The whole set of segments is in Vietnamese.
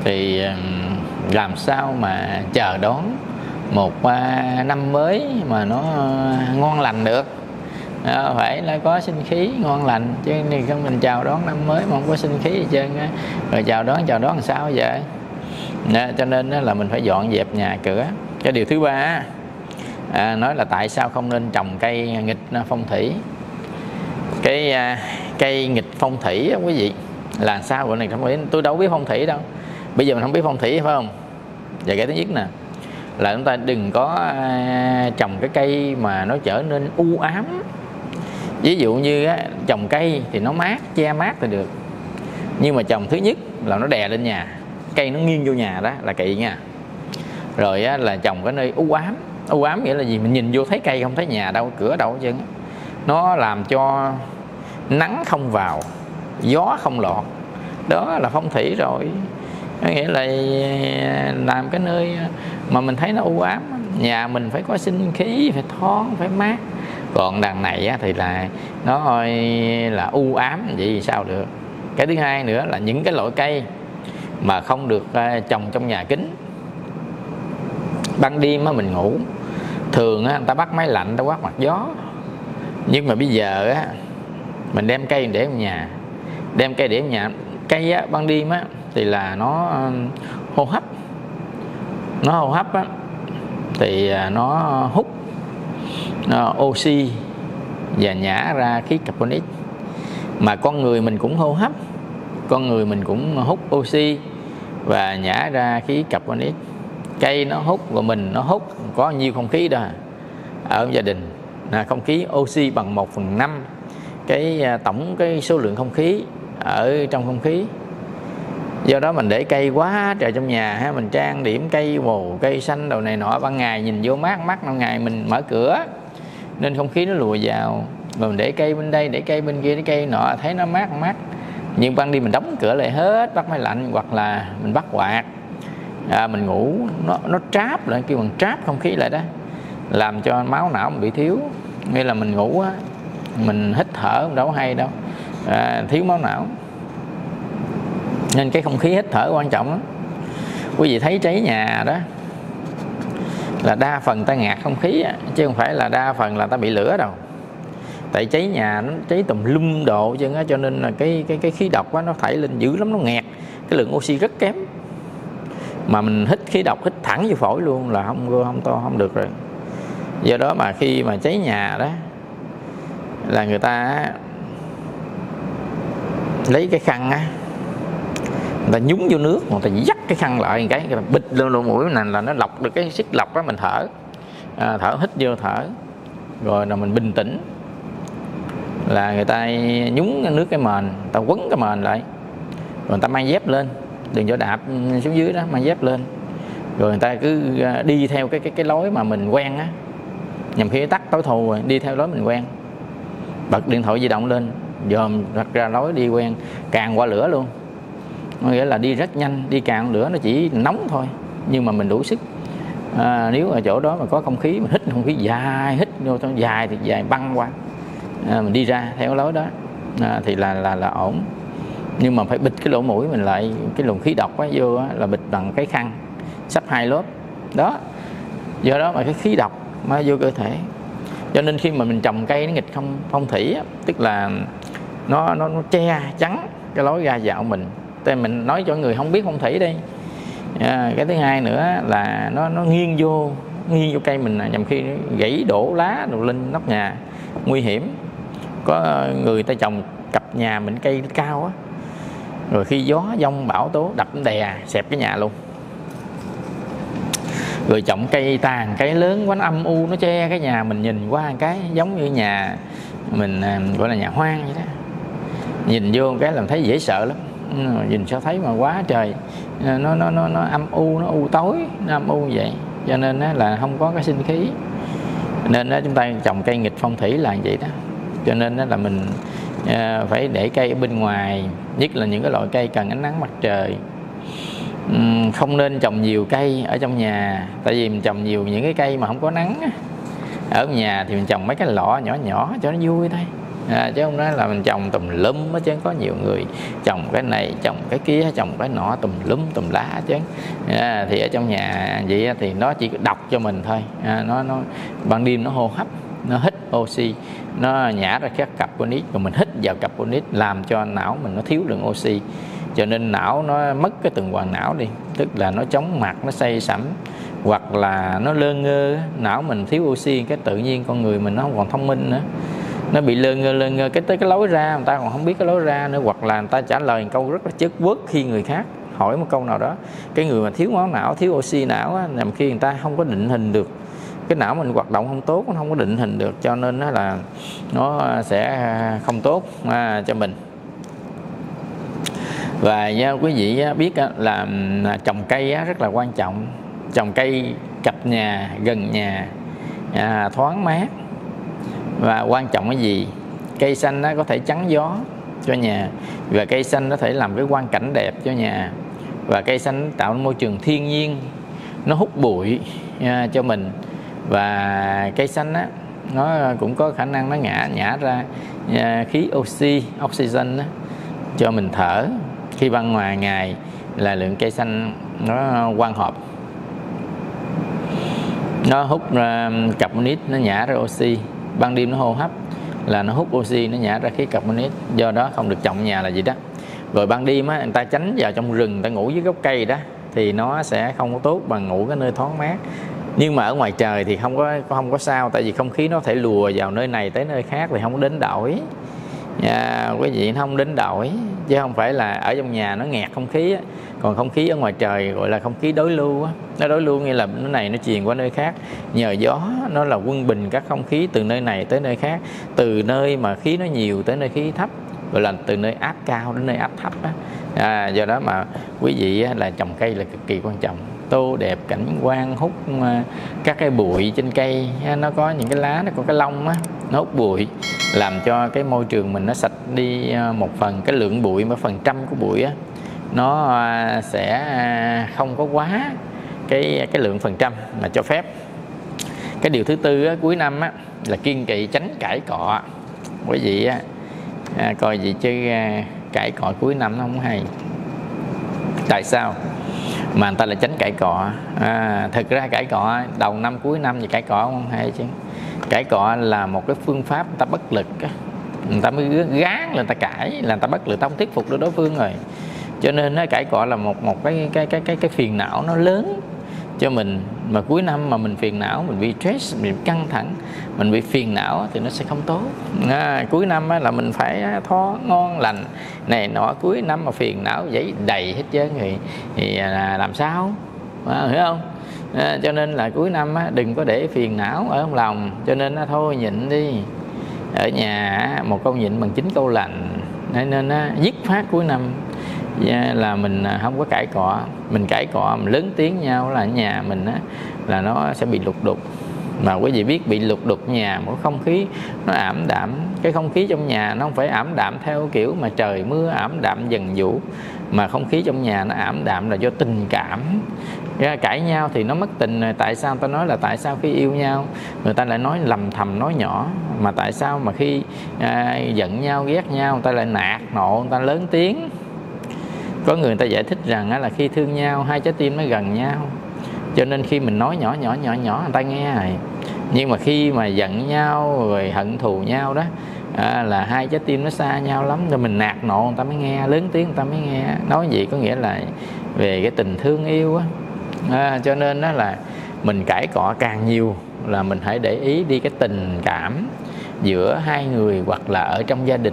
Thì làm sao mà chờ đón một năm mới mà nó ngon lành được. Phải là có sinh khí ngon lành, chứ không mình chào đón năm mới mà không có sinh khí gì trơn á. Rồi chào đón làm sao vậy? Cho nên là mình phải dọn dẹp nhà cửa. Cái điều thứ ba nói là tại sao không nên trồng cây nghịch phong thủy. Cái cây nghịch phong thủy quý vị là sao gọi này không phải, tôi đâu biết phong thủy đâu. Bây giờ mình không biết phong thủy phải không? Và cái thứ nhất nè là chúng ta đừng có trồng cái cây mà nó trở nên u ám. Ví dụ như trồng cây thì nó mát, che mát thì được, nhưng mà trồng thứ nhất là nó đè lên nhà, cây nó nghiêng vô nhà đó là kỵ nha. Rồi là trồng cái nơi u ám. U ám nghĩa là gì? Mình nhìn vô thấy cây không thấy nhà đâu, cửa đâu hết trơn. Nó làm cho nắng không vào, gió không lọt. Đó là phong thủy rồi. Có nghĩa là làm cái nơi mà mình thấy nó u ám. Nhà mình phải có sinh khí, phải thoáng, phải mát. Còn đằng này thì là nó là u ám, vậy thì sao được. Cái thứ hai nữa là những cái loại cây mà không được trồng trong nhà kính. Ban đêm mình ngủ, thường người ta bắt máy lạnh, người ta quát mặt gió. Nhưng mà bây giờ mình đem cây để ở nhà. Đem cây để ở nhà. Cây ban đêm thì là nó hô hấp. Nó hô hấp thì nó hút oxy và nhả ra khí carbonic. Mà con người mình cũng hô hấp, con người mình cũng hút oxy và nhả ra khí carbonic. Cây nó hút và mình nó hút, có nhiêu không khí đó ở gia đình không khí oxy bằng 1/5 cái tổng cái số lượng không khí ở trong không khí. Do đó mình để cây quá trời trong nhà, mình trang điểm cây màu, cây xanh đồ này nọ, ban ngày nhìn vô mát, ban ngày mình mở cửa nên không khí nó lùa vào. Rồi mình để cây bên đây, để cây bên kia, để cây nọ, thấy nó mát. Nhưng ban đi mình đóng cửa lại hết, bắt máy lạnh, hoặc là mình bắt quạt. Mình ngủ nó tráp lại, kêu bằng tráp không khí lại đó, làm cho máu não mình bị thiếu. Nghĩa là mình ngủ mình hít thở đâu có hay đâu, thiếu máu não. Nên cái không khí hít thở quan trọng lắm. Quý vị thấy cháy nhà đó là đa phần ta ngạt không khí chứ không phải là đa phần là ta bị lửa đâu. Tại cháy nhà nó cháy tùm lum độ chứ, cho nên là cái khí độc nó thải lên dữ lắm, nó nghẹt, cái lượng oxy rất kém. Mà mình hít khí độc hít thẳng vô phổi luôn là không được rồi. Do đó mà khi mà cháy nhà đó là người ta lấy cái khăn người ta nhúng vô nước, người ta dắt cái khăn lại người ta bịt lên lỗ mũi này là nó lọc được cái sức lọc đó, mình thở. Thở hít vô thở rồi là mình bình tĩnh. Là người ta nhúng nước cái mền, người ta quấn cái mền lại, rồi người ta mang dép lên, đừng cho đạp xuống dưới đó, mang dép lên. Rồi người ta cứ đi theo cái lối mà mình quen á, nhằm khi tắt tối thù rồi đi theo lối mình quen. Bật điện thoại di động lên, dòm đặt ra lối đi quen, càng qua lửa luôn. Có nghĩa là đi rất nhanh, đi càng lửa nó chỉ nóng thôi, nhưng mà mình đủ sức. Nếu ở chỗ đó mà có không khí, mình hít không khí dài, hít vô dài thì dài băng qua, mình đi ra theo lối đó thì là ổn. Nhưng mà phải bịt cái lỗ mũi mình lại, cái luồng khí độc vô là bịt bằng cái khăn sắp 2 lớp đó. Do đó mà cái khí độc mà vô cơ thể. Cho nên khi mà mình trồng cây nó nghịch không phong thủy tức là nó che chắn cái lối ra vào mình. Tại mình nói cho người không biết phong thủy đi. Cái thứ hai nữa là nó nghiêng vô cây mình, nhằm khi gãy đổ lá đồ lên nóc nhà, nguy hiểm. Có người ta trồng cặp nhà mình cây cao á, rồi khi gió giông bão tố đập đè xẹp cái nhà luôn. Rồi trồng cây tàn, cây lớn quá, nó âm u, nó che cái nhà mình, nhìn qua cái giống như nhà mình gọi là nhà hoang vậy đó. Nhìn vô cái làm thấy dễ sợ lắm. Nhìn sao thấy mà quá trời nó âm u, nó u tối, nó âm u vậy. Cho nên là không có cái sinh khí. Nên chúng ta trồng cây nghịch phong thủy là vậy đó. Cho nên là mình phải để cây ở bên ngoài, nhất là những cái loại cây cần ánh nắng mặt trời. Không nên trồng nhiều cây ở trong nhà. Tại vì mình trồng nhiều những cái cây mà không có nắng ở nhà thì mình trồng mấy cái lọ nhỏ nhỏ cho nó vui thôi. chứ không nói là mình trồng tùm lum chứ. Có nhiều người trồng cái này trồng cái kia trồng cái nọ tùm lum tùm lá chứ. Thì ở trong nhà vậy thì nó chỉ đọc cho mình thôi. Nó ban đêm nó hô hấp, nó hít oxy, nó nhả ra các carbonic, rồi mình hít vào carbonic làm cho não mình nó thiếu lượng oxy, cho nên não nó mất cái tuần hoàn não đi, tức là nó chóng mặt, nó say sẩm, hoặc là nó lơ ngơ. Não mình thiếu oxy cái tự nhiên con người mình nó không còn thông minh nữa, nó bị lơ ngơ cái tới cái lối ra người ta còn không biết cái lối ra nữa, hoặc là người ta trả lời một câu rất là chất quất khi người khác hỏi một câu nào đó. Cái người mà thiếu máu não, thiếu oxy não á, làm khi người ta không có định hình được, cái não mình hoạt động không tốt, nó không có định hình được, cho nên nó là nó sẽ không tốt cho mình. Và như quý vị biết là trồng cây rất là quan trọng. Trồng cây cạnh nhà, gần nhà, thoáng mát. Và quan trọng cái gì? Cây xanh có thể chắn gió cho nhà, và cây xanh có thể làm cái quang cảnh đẹp cho nhà, và cây xanh tạo môi trường thiên nhiên, nó hút bụi cho mình. Và cây xanh nó cũng có khả năng nó nhả ra khí oxygen cho mình thở. Khi ban ngoài ngày là lượng cây xanh nó quang hợp, nó hút ra carbonic, nó nhả ra oxy. Ban đêm nó hô hấp là nó hút oxy, nó nhả ra khí carbonic. Do đó không được trồng nhà là gì đó. Rồi ban đêm người ta tránh vào trong rừng, người ta ngủ dưới gốc cây đó, thì nó sẽ không có tốt bằng ngủ cái nơi thoáng mát. Nhưng mà ở ngoài trời thì không có sao, tại vì không khí nó thể lùa vào nơi này tới nơi khác thì không có đến đổi. Quý vị, nó không đến đổi, chứ không phải là ở trong nhà nó nghẹt không khí á. Còn không khí ở ngoài trời gọi là không khí đối lưu á. Nó đối lưu nghĩa là nơi này nó truyền qua nơi khác, nhờ gió nó là quân bình các không khí từ nơi này tới nơi khác, từ nơi mà khí nó nhiều tới nơi khí thấp, gọi là từ nơi áp cao đến nơi áp thấp á. Do đó mà quý vị là trồng cây là cực kỳ quan trọng, tô đẹp cảnh quan, hút các cái bụi trên cây. Nó có những cái lá, nó có cái lông á, nó hút bụi, làm cho cái môi trường mình nó sạch đi một phần. Cái lượng bụi, mà phần trăm của bụi á, nó sẽ không có quá cái lượng phần trăm mà cho phép. Cái điều thứ tư á, cuối năm á, là kiêng kỵ tránh cãi cọ. Quý vị coi gì chứ cãi cọ cuối năm nó không hay. Tại sao mà người ta lại tránh cãi cọ? Thực ra cãi cọ đầu năm cuối năm thì cãi cọ không hay chứ. Cãi cọ là một cái phương pháp người ta bất lực, người ta mới gán là người ta cãi, là người ta bất lực, ta không thuyết phục được đối phương rồi. Cho nên cãi cọ là một cái phiền não nó lớn cho mình. Mà cuối năm mà mình phiền não, mình bị stress, mình bị căng thẳng, mình bị phiền não thì nó sẽ không tốt. Cuối năm là mình phải tho ngon lành này nọ. Cuối năm mà phiền não vậy đầy hết trơn thì làm sao, hiểu không? Cho nên là cuối năm đừng có để phiền não ở trong lòng. Cho nên thôi nhịn đi. Ở nhà một câu nhịn bằng 9 câu lành. Nên dứt phát cuối năm là mình không có cãi cọ. Mình cãi cọ, mình lớn tiếng nhau là ở nhà mình là nó sẽ bị lục đục. Mà quý vị biết bị lục đục nhà, một không khí nó ảm đạm. Cái không khí trong nhà nó không phải ảm đạm theo kiểu mà trời mưa ảm đạm dần vũ, mà không khí trong nhà nó ảm đạm là do tình cảm. Cãi nhau thì nó mất tình. Tại sao ta nói là tại sao khi yêu nhau người ta lại nói lầm thầm nói nhỏ, mà tại sao mà khi giận nhau ghét nhau người ta lại nạt nộ, người ta lớn tiếng? Có người ta giải thích rằng là khi thương nhau hai trái tim nó gần nhau, cho nên khi mình nói nhỏ người ta nghe rồi. Nhưng mà khi mà giận nhau rồi hận thù nhau đó là hai trái tim nó xa nhau lắm, rồi mình nạt nộ người ta mới nghe, lớn tiếng người ta mới nghe. Nói gì có nghĩa là về cái tình thương yêu á. Cho nên đó là mình cãi cọ càng nhiều là mình hãy để ý đi cái tình cảm giữa hai người, hoặc là ở trong gia đình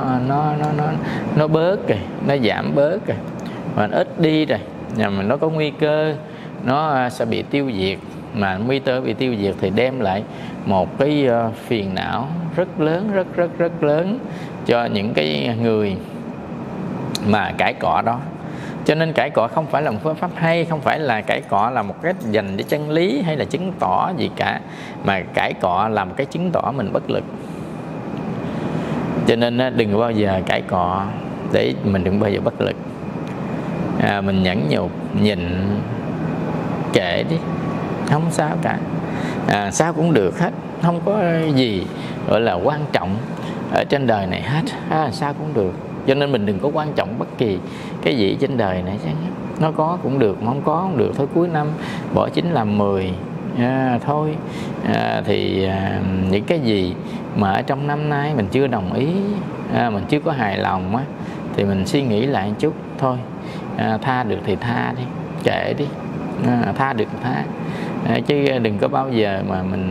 nó bớt rồi, nó giảm bớt rồi, mà ít đi rồi, mà nó có nguy cơ nó sẽ bị tiêu diệt. Mà nguy cơ bị tiêu diệt thì đem lại một cái phiền não rất lớn, rất lớn cho những cái người mà cãi cọ đó. Cho nên cãi cọ không phải là một phương pháp hay, không phải là cãi cọ là một cách dành để chân lý hay là chứng tỏ gì cả, mà cãi cọ là một cái chứng tỏ mình bất lực. Cho nên đừng bao giờ cãi cọ để mình đừng bao giờ bất lực. Mình nhẫn nhục, nhịn, kệ đi, không sao cả. Sao cũng được hết, không có gì gọi là quan trọng. ở trên đời này hết, sao cũng được. Cho nên mình đừng có quan trọng bất kỳ cái gì trên đời này chứ. Nó có cũng được, mà không có cũng được thôi. Cuối năm bỏ 9 làm 10 thôi. Thì những cái gì mà ở trong năm nay mình chưa đồng ý, mình chưa có hài lòng á, thì mình suy nghĩ lại một chút thôi. Tha được thì tha đi, kệ đi. Tha được thì tha. Chứ đừng có bao giờ mà mình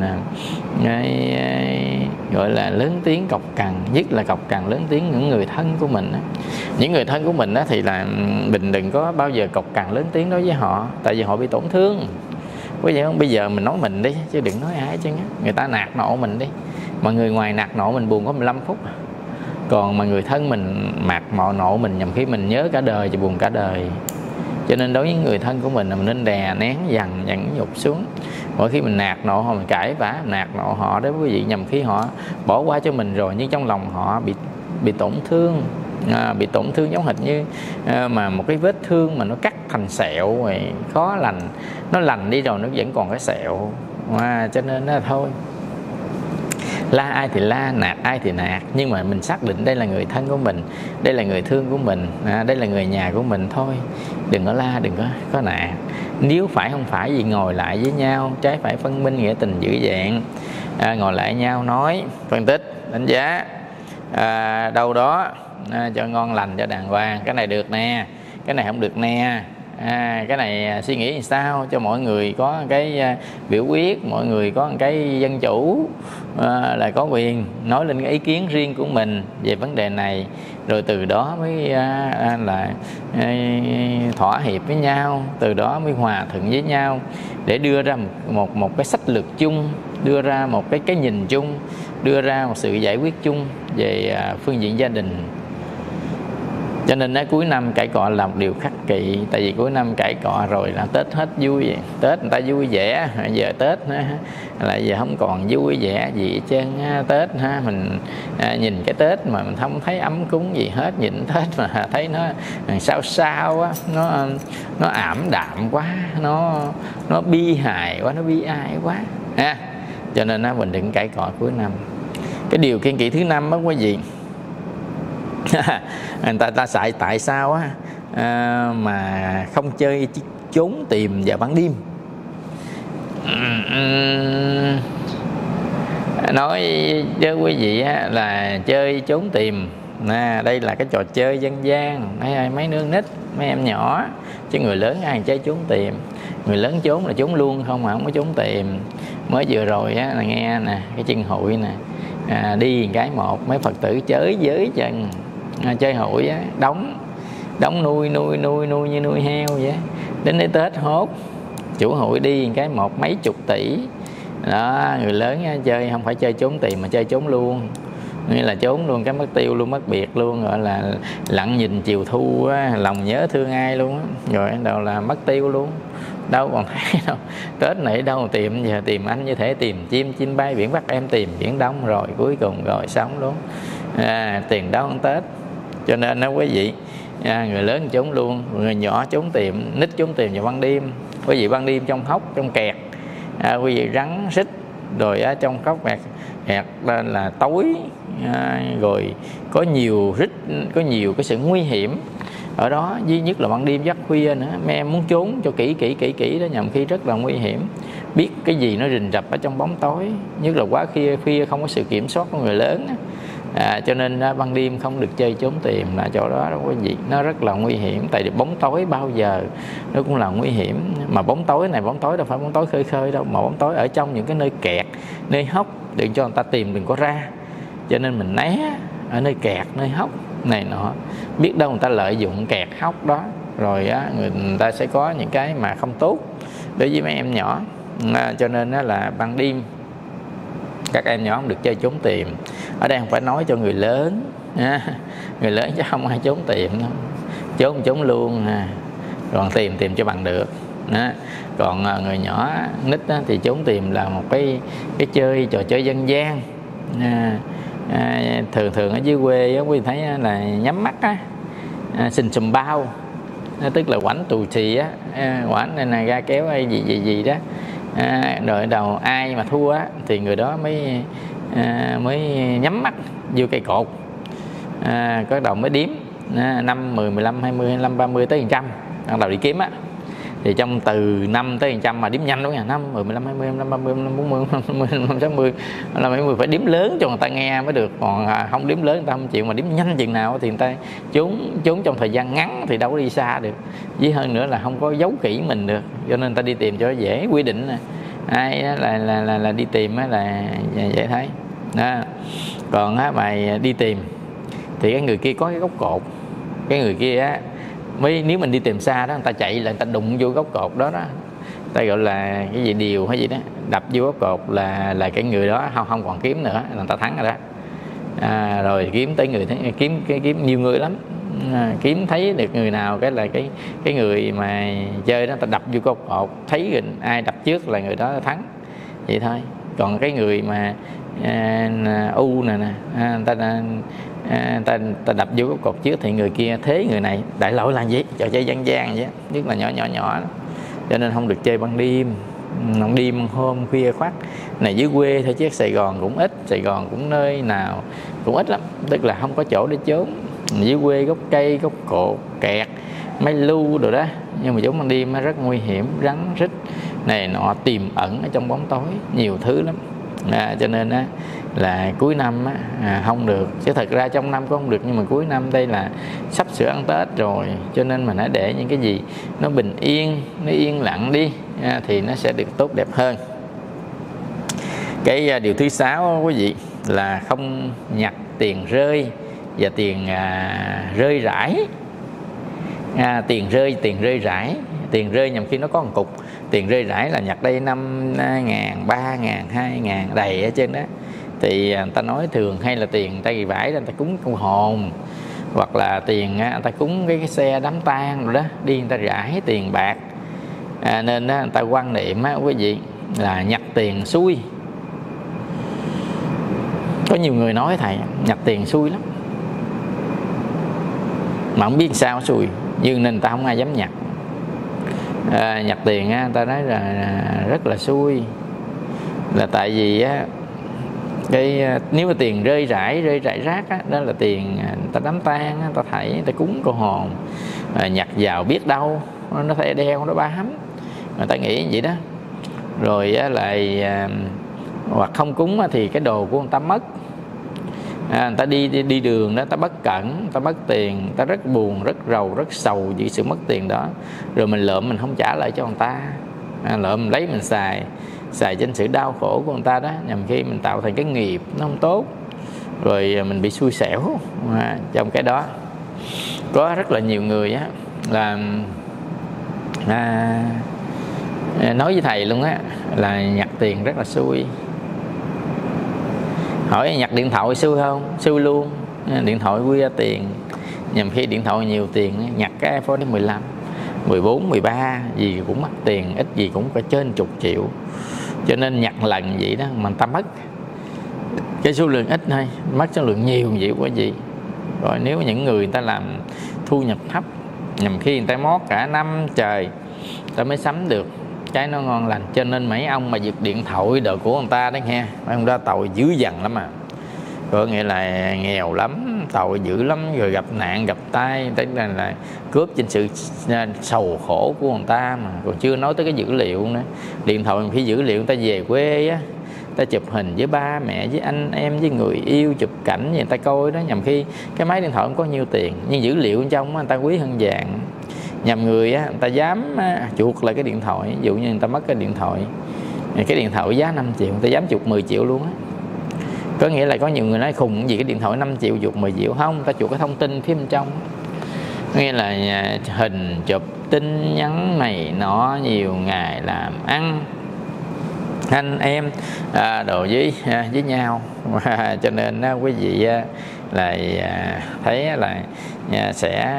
gọi là lớn tiếng cọc cằn, nhất là cọc cằn lớn tiếng những người thân của mình. Những người thân của mình đó thì là mình đừng có bao giờ cọc cằn lớn tiếng đối với họ, tại vì họ bị tổn thương. Bây giờ mình nói mình đi, chứ đừng nói ai chứ. Người ta nạt nộ mình đi, mà người ngoài nạt nộ mình buồn có 15 phút, còn mà người thân mình nạt nộ mình nhằm khi mình nhớ cả đời thì buồn cả đời. Cho nên đối với người thân của mình là mình nên đè nén dằn nhẫn nhục xuống. Mỗi khi mình nạt nộ họ, mình cãi vã nạt nộ họ đó quý vị, nhằm khi họ bỏ qua cho mình rồi, nhưng trong lòng họ bị tổn thương, bị tổn thương giống hệt như mà một cái vết thương mà nó cắt thành sẹo rồi khó lành, nó lành đi rồi nó vẫn còn cái sẹo. Cho nên đó thôi, la ai thì la, nạt ai thì nạt, nhưng mà mình xác định đây là người thân của mình, đây là người thương của mình, đây là người nhà của mình thôi. Đừng có la, đừng có nạt. Nếu phải không phải gì, ngồi lại với nhau, trái phải phân minh, nghĩa tình giữ dạng. Ngồi lại nhau nói, phân tích, đánh giá đâu đó cho ngon lành, cho đàng hoàng. Cái này được nè, cái này không được nè. Cái này suy nghĩ làm sao cho mọi người có cái biểu quyết, mọi người có cái dân chủ, là có quyền nói lên cái ý kiến riêng của mình về vấn đề này, rồi từ đó mới là thỏa hiệp với nhau, từ đó mới hòa thuận với nhau để đưa ra một cái sách lược chung, đưa ra một cái nhìn chung, đưa ra một sự giải quyết chung về phương diện gia đình. Cho nên cuối năm cãi cọ là một điều khắc kỵ. Tại vì cuối năm cãi cọ rồi là Tết hết vui vậy. Tết người ta vui vẻ, giờ Tết là giờ không còn vui vẻ gì hết trơn. Tết mình nhìn cái Tết mà mình không thấy ấm cúng gì hết. Nhìn Tết mà thấy nó sao sao á, nó ảm đạm quá, nó bi hài quá, nó bi ai quá. Cho nên mình đừng cãi cọ cuối năm. Cái điều kiêng kỵ thứ 5 đó quý vị, người ta xài tại sao á mà không chơi trốn tìm vào ban đêm. Nói với quý vị á, là chơi trốn tìm đây là cái trò chơi dân gian, mấy đứa nít, mấy em nhỏ, chứ người lớn ai chơi trốn tìm. Người lớn trốn là trốn luôn không, mà không có trốn tìm. Mới vừa rồi á là nghe nè, cái chân hội nè, đi cái một mấy Phật tử chới với chân chơi hội á, đóng nuôi như nuôi heo vậy. Đến đến Tết hốt chủ hội đi cái một mấy chục tỷ đó. Người lớn á, chơi không phải chơi trốn tìm mà chơi trốn luôn, nghĩa là trốn luôn cái mất tiêu luôn, mất biệt luôn, gọi là lặng nhìn chiều thu á, lòng nhớ thương ai luôn á, rồi đầu là mất tiêu luôn, đâu còn thấy đâu. Tết này đâu tìm, giờ tìm anh như thể tìm chim bay biển Bắc, em tìm biển Đông, rồi cuối cùng rồi sống luôn. Tiền đâu ăn Tết. Cho nên đó quý vị, người lớn trốn luôn, người nhỏ trốn tìm, nít trốn tìm vào ban đêm. Quý vị ban đêm trong hốc, trong kẹt, quý vị rắn xích, rồi trong khóc kẹt lên là tối, rồi có nhiều rít, có nhiều cái sự nguy hiểm ở đó. Duy nhất là ban đêm giấc khuya nữa, mấy em muốn trốn cho kỹ đó, nhằm khi rất là nguy hiểm. Biết cái gì nó rình rập ở trong bóng tối, nhất là quá khuya không có sự kiểm soát của người lớn. Cho nên ban đêm không được chơi trốn tìm là chỗ đó quý vị, nó rất là nguy hiểm. Tại vì bóng tối bao giờ nó cũng là nguy hiểm. Mà bóng tối này, bóng tối đâu phải bóng tối khơi khơi đâu, mà bóng tối ở trong những cái nơi kẹt, nơi hốc, đừng cho người ta tìm, đừng có ra. Cho nên mình né ở nơi kẹt, nơi hốc này nọ. Biết đâu người ta lợi dụng kẹt hốc đó, rồi người ta sẽ có những cái mà không tốt đối với mấy em nhỏ. Cho nên là ban đêm các em nhỏ không được chơi trốn tìm. Ở đây không phải nói cho người lớn, người lớn chứ không ai trốn tìm đâu. Trốn luôn, còn tìm cho bằng được. Còn người nhỏ nít thì trốn tìm là một cái trò chơi dân gian. Thường ở dưới quê quý vị thấy là nhắm mắt xình xùm bao, tức là quảnh tù xì quảnh này là ga kéo hay gì đó. Rồi đầu ai mà thua thì người đó mới nhắm mắt vô cây cột, bắt đầu mới đếm 5, 10, 15, 20, 25, 30 tới 100, bắt đầu đi kiếm á. Thì trong từ 5 tới 100 mà đếm nhanh đúng không? 5, 10, 15, 20, 25, 30, 35, 40, 50, 55, 60, 70 phải đếm lớn cho người ta nghe mới được. Còn không đếm lớn người ta không chịu, mà đếm nhanh chừng nào thì người ta trốn trong thời gian ngắn thì đâu có đi xa được. Với hơn nữa là không có giấu kỹ mình được, cho nên người ta đi tìm cho dễ. Quy định ai là đi tìm là vậy thấy đó. Còn mày đi tìm thì cái người kia có cái gốc cột, cái người kia á mới, nếu mình đi tìm xa đó, người ta chạy là người ta đụng vô gốc cột đó, ta gọi là cái gì điều hay gì đó, đập vô gốc cột là cái người đó không còn kiếm nữa, là người ta thắng rồi đó. Rồi kiếm tới người, kiếm nhiều người lắm, kiếm thấy được người nào cái là cái người mà chơi đó, ta đập vô gốc cột, thấy ai đập trước là người đó thắng, vậy thôi. Còn cái người mà u nè ta đập vô cái cột trước thì người kia thế người này, đại loại là gì, trò chơi dân gian vậy, nhất là nhỏ đó. Cho nên không được chơi ban đêm, hôm khuya khoắt này. Dưới quê thôi chứ Sài Gòn cũng ít, Sài Gòn cũng nơi nào cũng ít lắm, tức là không có chỗ để trốn. Dưới quê gốc cây, gốc cột, kẹt, máy lu rồi đó, nhưng mà trốn ban đêm rất nguy hiểm, rắn rít này nọ tiềm ẩn ở trong bóng tối, nhiều thứ lắm. Cho nên là cuối năm không được, chứ thật ra trong năm cũng không được, nhưng mà cuối năm đây là sắp sửa ăn Tết rồi, cho nên mình hãy để những cái gì nó bình yên, nó yên lặng đi, thì nó sẽ được tốt đẹp hơn. Cái điều thứ 6 quý vị là không nhặt tiền rơi và tiền rơi rải. Tiền rơi rải, tiền rơi nhằm khi nó có một cục, tiền rơi rải là nhặt đây 5.000, 3.000, 2.000 đầy ở trên đó. Thì người ta nói thường hay là tiền người ta ghi vải người ta cúng cô hồn, hoặc là tiền người ta cúng cái xe đám tang rồi đó, đi người ta rải tiền bạc. Nên người ta quan niệm quý vị là nhặt tiền xui. Có nhiều người nói thầy nhặt tiền xui lắm, mà không biết sao xui, nhưng nên người ta không ai dám nhặt. Nhặt tiền người ta nói là rất là xui, là tại vì nếu mà tiền rơi rải rác đó là tiền người ta đám tang, người ta thảy, người ta cúng cô hồn, nhặt vào biết đâu nó phải đeo nó bám, người ta nghĩ vậy đó. Rồi lại hoặc không cúng thì cái đồ của người ta mất. Người ta đi đường đó, ta bất cẩn, ta mất tiền, ta rất buồn, rất rầu, rất sầu vì sự mất tiền đó. Rồi mình lượm, mình không trả lại cho người ta, lượm mình lấy mình xài trên sự đau khổ của người ta đó, nhằm khi mình tạo thành cái nghiệp nó không tốt, rồi mình bị xui xẻo. Trong cái đó có rất là nhiều người là nói với thầy luôn là nhặt tiền rất là xui. Hỏi nhặt điện thoại xui không? Xui luôn. Điện thoại quy ra tiền, nhằm khi điện thoại nhiều tiền, nhặt cái iPhone đến 15, 14, 13 gì cũng mất tiền, ít gì cũng phải trên chục triệu. Cho nên nhặt lần vậy đó mà người ta mất cái số lượng ít thôi, mất số lượng nhiều vậy quá gì. Rồi nếu những người ta làm thu nhập thấp, nhằm khi người ta mót cả năm trời ta mới sắm được cái nó ngon lành. Cho nên mấy ông mà giật điện thoại đồ của người ta đấy nha, mấy ông đó tội dữ dằn lắm à. Có nghĩa là nghèo lắm, tội dữ lắm, rồi gặp nạn gặp tai, tức là cướp trên sự sầu khổ của người ta mà. Còn chưa nói tới cái dữ liệu nữa. Điện thoại khi dữ liệu người ta về quê á, ta chụp hình với ba mẹ, với anh em, với người yêu, chụp cảnh người ta coi đó, nhằm khi cái máy điện thoại không có nhiêu tiền, nhưng dữ liệu bên trong người ta quý hơn vàng. Nhằm người người ta dám chuột lại cái điện thoại. Ví dụ như người ta mất cái điện thoại giá 5 triệu, người ta dám chuột 10 triệu luôn á. Có nghĩa là có nhiều người nói khùng gì cái điện thoại 5 triệu chuột 10 triệu. Không, ta chuột cái thông tin phía bên trong, nghĩa là hình chụp tin nhắn này nọ, nhiều ngày làm ăn anh em đồ với nhau. Cho nên quý vị là thấy là sẽ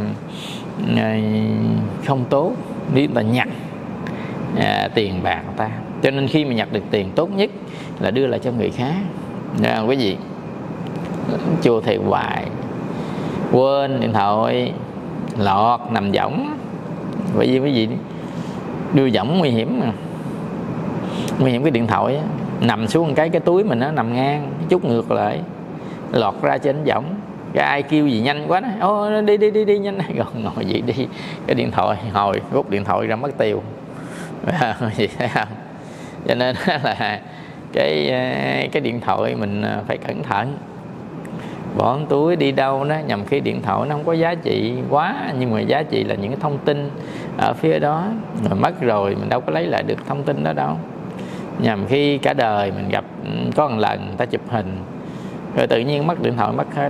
không tốt nếu ta nhặt tiền bạc người ta. Cho nên khi mà nhặt được tiền, tốt nhất là đưa lại cho người khác. Quý vị chua thiệt hoài, quên điện thoại lọt nằm võng. Bởi vì quý vị đưa võng nguy hiểm mà. Nguy hiểm cái điện thoại nằm xuống cái túi mình nó nằm ngang, chút ngược lại lọt ra trên võng. Cái ai kêu gì nhanh quá đó, ô đi nhanh, rồi ngồi vậy đi, cái điện thoại hồi rút điện thoại ra mất tiêu. Vậy thấy không? Cho nên là cái điện thoại mình phải cẩn thận, bỏ túi đi đâu đó, nhằm khi điện thoại nó không có giá trị quá, nhưng mà giá trị là những cái thông tin ở phía đó, rồi mất rồi mình đâu có lấy lại được thông tin đó đâu. Nhằm khi cả đời mình gặp có một lần người ta chụp hình rồi tự nhiên mất điện thoại, mất hết.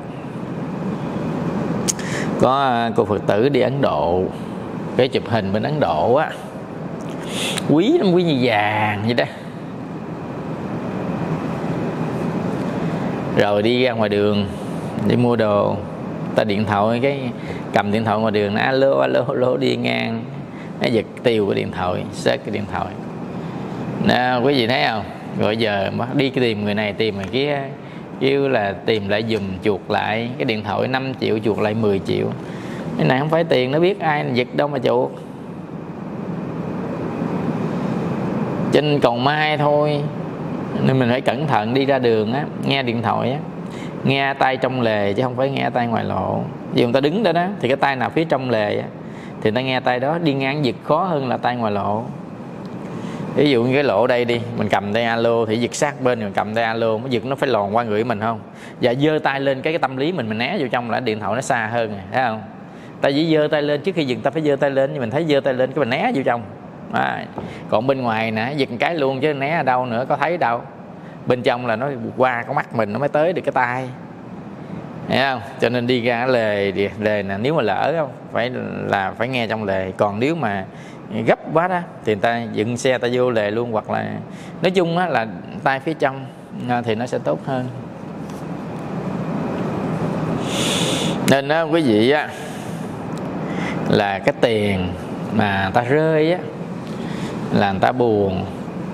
Có cô Phật tử đi Ấn Độ, cái chụp hình bên Ấn Độ á, quý lắm, quý như vàng vậy đó. Rồi đi ra ngoài đường đi mua đồ, ta điện thoại, cái cầm điện thoại ngoài đường, nó alo đi ngang, nó giật tiêu cái điện thoại, xếp cái điện thoại. Nè, quý vị thấy không? Rồi giờ đi tìm người này tìm người kia, kêu là tìm lại giùm, chuột lại cái điện thoại 5 triệu, chuột lại 10 triệu. Cái này không phải tiền, nó biết ai giật đâu mà chuột. Trên cầu mai thôi. Nên mình phải cẩn thận đi ra đường á, nghe điện thoại á, nghe tay trong lề chứ không phải nghe tay ngoài lộ. Vì người ta đứng đó đó, thì cái tay nào phía trong lề á, thì người ta nghe tay đó, đi ngang giật khó hơn là tay ngoài lộ. Ví dụ như cái lỗ đây đi, mình cầm tay alo thì giật sát bên, mình cầm tay alo, nó giật nó phải lòn qua người mình không? Và giơ tay lên cái tâm lý mình né vô trong là điện thoại nó xa hơn, thấy không? Ta chỉ giơ tay lên, trước khi giật ta phải giơ tay lên, nhưng mình thấy giơ tay lên cái mình né vô trong. Còn bên ngoài nè, giật một cái luôn chứ né ở đâu nữa, có thấy đâu. Bên trong là nó qua có mắt mình nó mới tới được cái tay, hiểu không? Cho nên đi ra lề nè, nếu mà lỡ không phải nghe trong lề. Còn nếu mà gấp quá đó thì người ta dựng xe ta vô lề luôn, hoặc là nói chung á là tay phía trong thì nó sẽ tốt hơn. Nên đó quý vị á, là cái tiền mà ta rơi á là người ta buồn.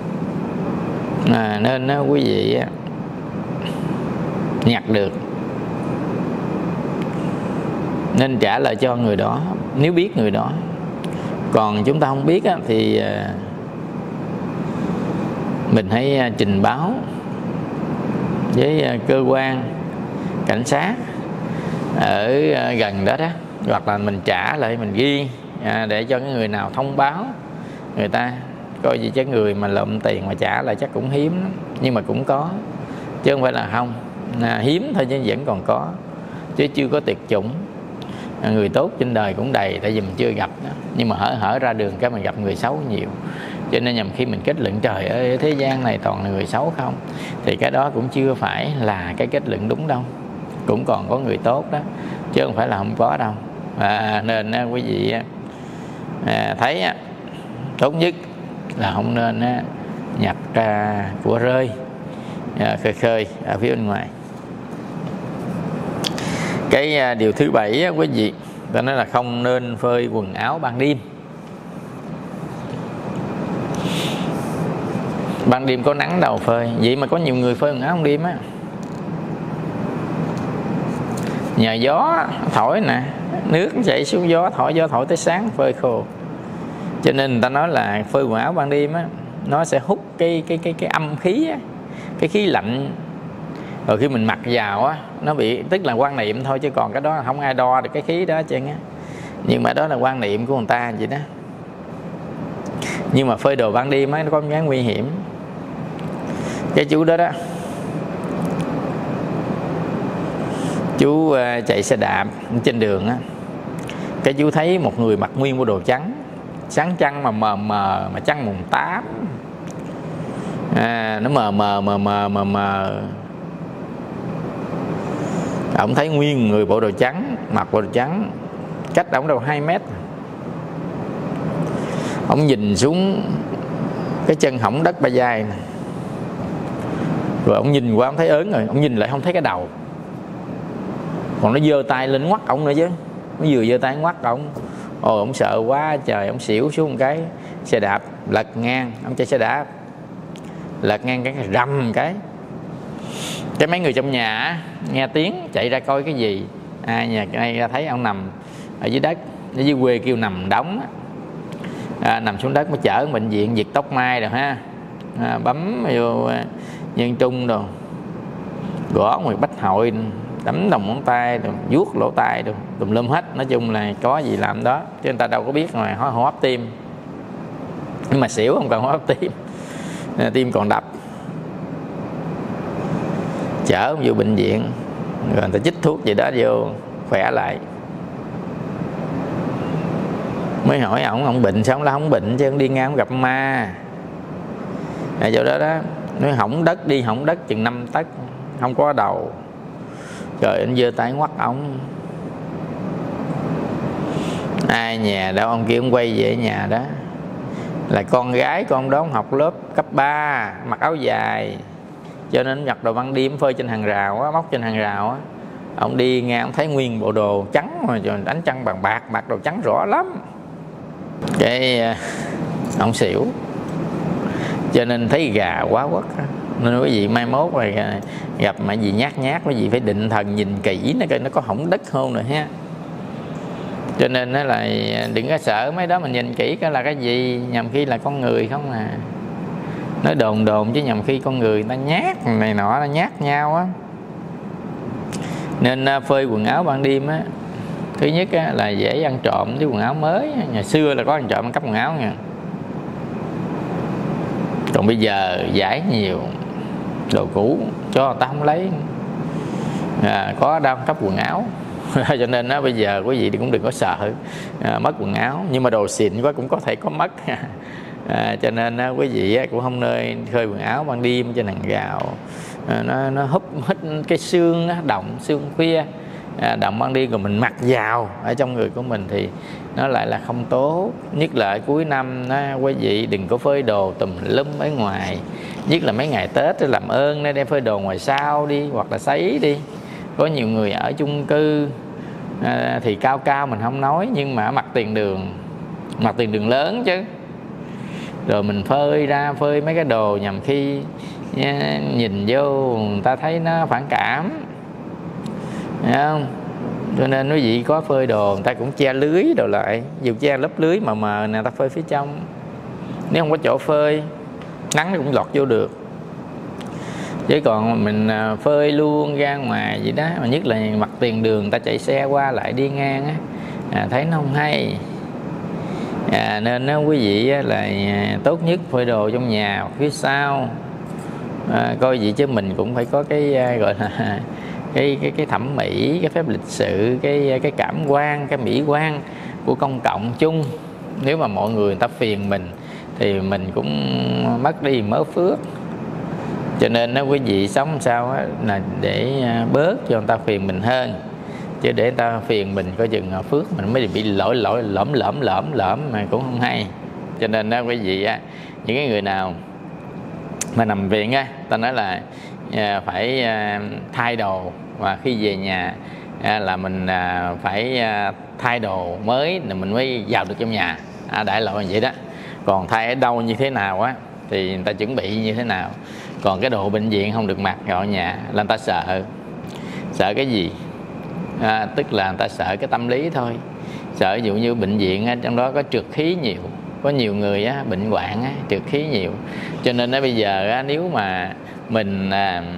Nên đó quý vị á, nhặt được nên trả lại cho người đó, nếu biết người đó. Còn chúng ta không biết á, thì mình hãy trình báo với cơ quan cảnh sát ở gần đó đó, hoặc là mình trả lại, mình ghi để cho cái người nào thông báo người ta. Coi gì chứ người mà lượm tiền mà trả lại chắc cũng hiếm lắm, nhưng mà cũng có chứ không phải là không. Hiếm thôi chứ vẫn còn có, chứ chưa có tuyệt chủng. Người tốt trên đời cũng đầy, tại vì mình chưa gặp đó. Nhưng mà hở ra đường cái mình gặp người xấu nhiều. Cho nên nhằm khi mình kết luận trời ơi thế gian này toàn là người xấu không, thì cái đó cũng chưa phải là cái kết luận đúng đâu. Cũng còn có người tốt đó, chứ không phải là không có đâu. Nên quý vị thấy tốt nhất là không nên nhặt của rơi khơi ở phía bên ngoài. Cái điều thứ 7 quý vị, ta nói là không nên phơi quần áo ban đêm. Ban đêm có nắng đâu phơi, vậy mà có nhiều người phơi quần áo ban đêm á. Nhờ gió thổi nè, nước chảy xuống gió thổi tới sáng phơi khô. Cho nên người ta nói là phơi quần áo ban đêm á, nó sẽ hút cái âm khí á, cái khí lạnh. Rồi khi mình mặc vào á, nó bị, tức là quan niệm thôi, chứ còn cái đó không ai đo được cái khí đó chứ á. Nhưng mà đó là quan niệm của người ta vậy đó. Nhưng mà phơi đồ ban đêm á, nó có cái nguy hiểm. Cái chú đó đó, chú chạy xe đạp trên đường á, cái chú thấy một người mặc nguyên bộ đồ trắng, sáng trăng mà mờ mà trăng mùng 8, nó mờ. Ông thấy nguyên người bộ đồ trắng, mặc bộ đồ trắng, cách ông đâu 2 mét. Ông nhìn xuống cái chân hổng đất ba vai này. Rồi ông nhìn qua ông thấy ớn rồi, ông nhìn lại không thấy cái đầu. Còn nó giơ tay lên ngoắt ông nữa chứ. Nó vừa giơ tay ngoắt ông. Ông sợ quá trời, ông xỉu xuống một cái. Xe đạp lật ngang, ông chạy xe đạp lật ngang cái rầm cái mấy người trong nhà nghe tiếng chạy ra coi cái gì. Nhà này ra thấy ông nằm ở dưới đất, ở dưới quê kêu nằm đóng, nằm xuống đất mới chở bệnh viện Việt Tóc Mai rồi ha, bấm vô Nhân Trung rồi. gõ nguyệt bách hội, đấm đồng ngón tay, vuốt lỗ tai, tùm lum hết. Nói chung là có gì làm đó, chứ người ta đâu có biết ngoài hô hấp tim. Nhưng mà xỉu không cần hô hấp tim, tim còn đập. Chở ông vô bệnh viện, rồi người ta chích thuốc gì đó vô khỏe lại. Mới hỏi ông bệnh sao? Ông là không bệnh chứ, ông đi ngang ông gặp ma. Ở chỗ đó đó, nói hỏng đất, đi hỏng đất chừng 5 tấc, không có đầu. Rồi anh giơ tay ngoắt ông. Ai nhà đâu, ông kia ông quay về nhà đó, là con gái con đó ông học lớp cấp 3, mặc áo dài, cho nên nhặt đồ ban đêm phơi trên hàng rào á, móc trên hàng rào á. Ông đi ngang ông thấy nguyên bộ đồ trắng mà đánh trăng bằng bạc, mặc đồ trắng rõ lắm. Cái ông xỉu. Cho nên thấy gà quá quất. Nên quý vị mai mốt rồi gặp mà gì nhát quý vị phải định thần nhìn kỹ nó coi nó có hỏng đất không rồi ha. Cho nên nó là đừng có sợ mấy đó, mình nhìn kỹ cái là cái gì, nhầm khi là con người không à. Nói đồn chứ nhầm khi con người ta nhát này nọ, nó nhát nhau á. Nên phơi quần áo ban đêm á, thứ nhất á, là dễ ăn trộm với quần áo mới. Ngày xưa là có ăn trộm ăn cắp quần áo nha. Còn bây giờ giải nhiều, đồ cũ cho người ta không lấy, có đâu cắp quần áo. Cho nên đó, bây giờ quý vị cũng đừng có sợ mất quần áo. Nhưng mà đồ xịn quá cũng có thể có mất. Cho nên quý vị cũng không nơi khơi quần áo ban đêm trên hàng rào. Nó húp hết cái xương, động xương khuya, động ban đêm rồi mình mặc vào ở trong người của mình thì nó lại là không tốt. Nhất là ở cuối năm quý vị đừng có phơi đồ tùm lum ở ngoài. Nhất là mấy ngày Tết làm ơn đem phơi đồ ngoài sau đi, hoặc là sấy đi. Có nhiều người ở chung cư thì cao mình không nói, nhưng mà mặt tiền đường lớn chứ. Rồi mình phơi mấy cái đồ nhằm khi nhìn vô người ta thấy nó phản cảm, thấy không? Cho nên quý vị có phơi đồ người ta cũng che lưới đồ lại, dù che lớp lưới mà mờ nè, ta phơi phía trong. Nếu không có chỗ phơi, nắng nó cũng lọt vô được. Chứ còn mình phơi luôn ra ngoài vậy đó, mà nhất là mặt tiền đường người ta chạy xe qua lại đi ngang á, thấy nó không hay. Nên quý vị là tốt nhất phơi đồ trong nhà hoặc phía sau. Coi gì chứ mình cũng phải có cái gọi là cái thẩm mỹ, cái phép lịch sự, cái cảm quan, cái mỹ quan của công cộng chung. Nếu mà mọi người ta phiền mình thì mình cũng mất đi mớ phước. Cho nên quý vị sống sao là để bớt cho người ta phiền mình hơn, chứ để người ta phiền mình coi chừng phước mình mới bị lỗi lõm mà cũng không hay. Cho nên quý vị những cái người nào mà nằm viện ta nói là phải thay đồ, và khi về nhà là mình phải thay đồ mới thì mình mới vào được trong nhà, đại loại như vậy đó. Còn thay ở đâu như thế nào thì người ta chuẩn bị như thế nào. Còn cái đồ bệnh viện không được mặc ở nhà là người ta sợ cái gì? Tức là người ta sợ cái tâm lý thôi. Sợ ví dụ như bệnh viện trong đó có trượt khí nhiều, có nhiều người bệnh hoạn trượt khí nhiều. Cho nên bây giờ nếu mà mình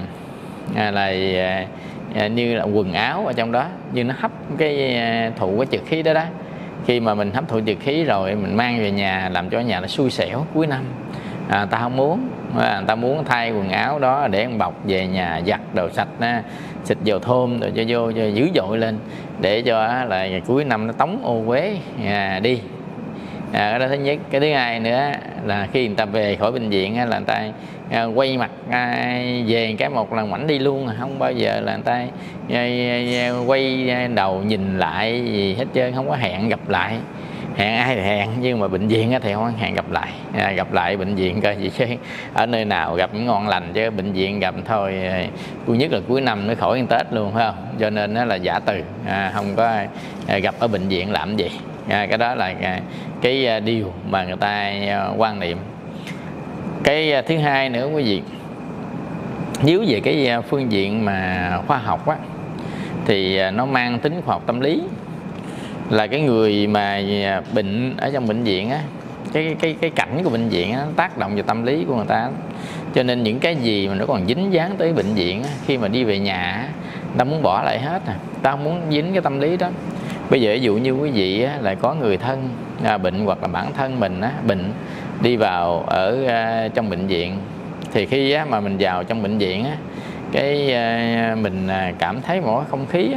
như là quần áo ở trong đó, như nó hấp cái thụ cái trượt khí đó đó, khi mà mình hấp thụ trượt khí rồi mình mang về nhà làm cho nhà nó xui xẻo cuối năm. Ta không muốn, người ta muốn thay quần áo đó để ăn bọc về nhà giặt đồ sạch, xịt dầu thơm rồi cho vô cho dữ dội lên, để cho là cuối năm nó tống ô uế đi. Cái đó thứ nhất. Cái thứ hai nữa là khi người ta về khỏi bệnh viện là người ta quay mặt về cái một lần ngoảnh đi luôn, không bao giờ là người ta quay đầu nhìn lại gì hết trơn, không có hẹn gặp lại. Hẹn ai thì hẹn, nhưng mà bệnh viện thì không hẹn gặp lại. Gặp lại bệnh viện coi gì chứ ở nơi nào gặp ngon lành, chứ bệnh viện gặp thôi cuối nhất là cuối năm mới khỏi ăn Tết luôn, phải không? Cho nên nó là giả từ, không có gặp ở bệnh viện làm gì. Cái đó là cái điều mà người ta quan niệm. Cái thứ hai nữa quý vị, nếu về cái phương diện mà khoa học thì nó mang tính khoa học tâm lý. Là cái người mà bệnh ở trong bệnh viện cái cảnh của bệnh viện nó tác động vào tâm lý của người ta. Cho nên những cái gì mà nó còn dính dáng tới bệnh viện khi mà đi về nhà ta muốn bỏ lại hết, ta không muốn dính cái tâm lý đó. Bây giờ ví dụ như quý vị lại có người thân bệnh, hoặc là bản thân mình bệnh, đi vào ở trong bệnh viện, thì khi mà mình vào trong bệnh viện cái mình cảm thấy một không khí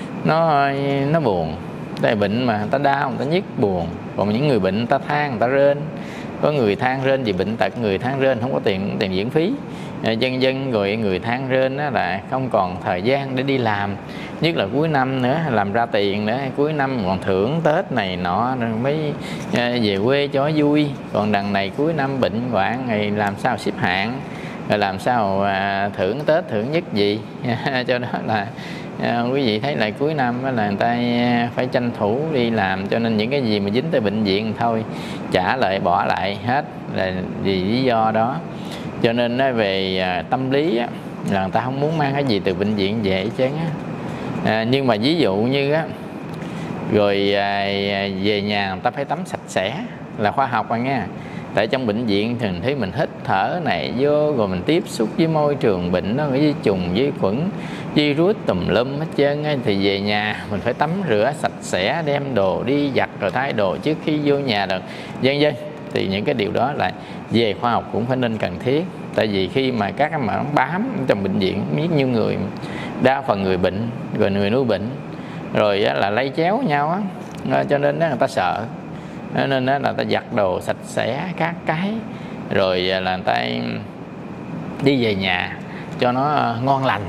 nó buồn. Tại bệnh mà người ta đau, người ta nhức buồn. Còn những người bệnh người ta than, người ta rên. Có người than rên vì bệnh tật, người than rên không có tiền diễn phí, dân rồi người than rên đó là không còn thời gian để đi làm, nhất là cuối năm nữa, làm ra tiền nữa, cuối năm còn thưởng Tết này nọ rồi mới về quê cho vui. Còn đằng này cuối năm bệnh hoạn ngày làm sao xếp hạng, rồi làm sao thưởng Tết thưởng nhất gì. Cho đó là quý vị thấy là cuối năm là người ta phải tranh thủ đi làm. Cho nên những cái gì mà dính tới bệnh viện thôi trả lại, bỏ lại hết, là vì lý do đó. Cho nên về tâm lý là người ta không muốn mang cái gì từ bệnh viện về chứ. Nhưng mà ví dụ như rồi về nhà người ta phải tắm sạch sẽ là khoa học rồi nha. Tại trong bệnh viện thì mình thấy mình hít thở này vô, rồi mình tiếp xúc với môi trường bệnh, nó với trùng, với khuẩn, virus tùm lum hết trơn. Thì về nhà mình phải tắm rửa sạch sẽ, đem đồ đi giặt rồi thay đồ trước khi vô nhà được, vân vân. Thì những cái điều đó là về khoa học cũng phải nên cần thiết. Tại vì khi mà các cái mà bám trong bệnh viện, biết như người, đa phần người bệnh rồi người nuôi bệnh rồi là lây chéo nhau cho nên người ta sợ. Nên là người ta giặt đồ sạch sẽ các cái, rồi là người ta đi về nhà cho nó ngon lành.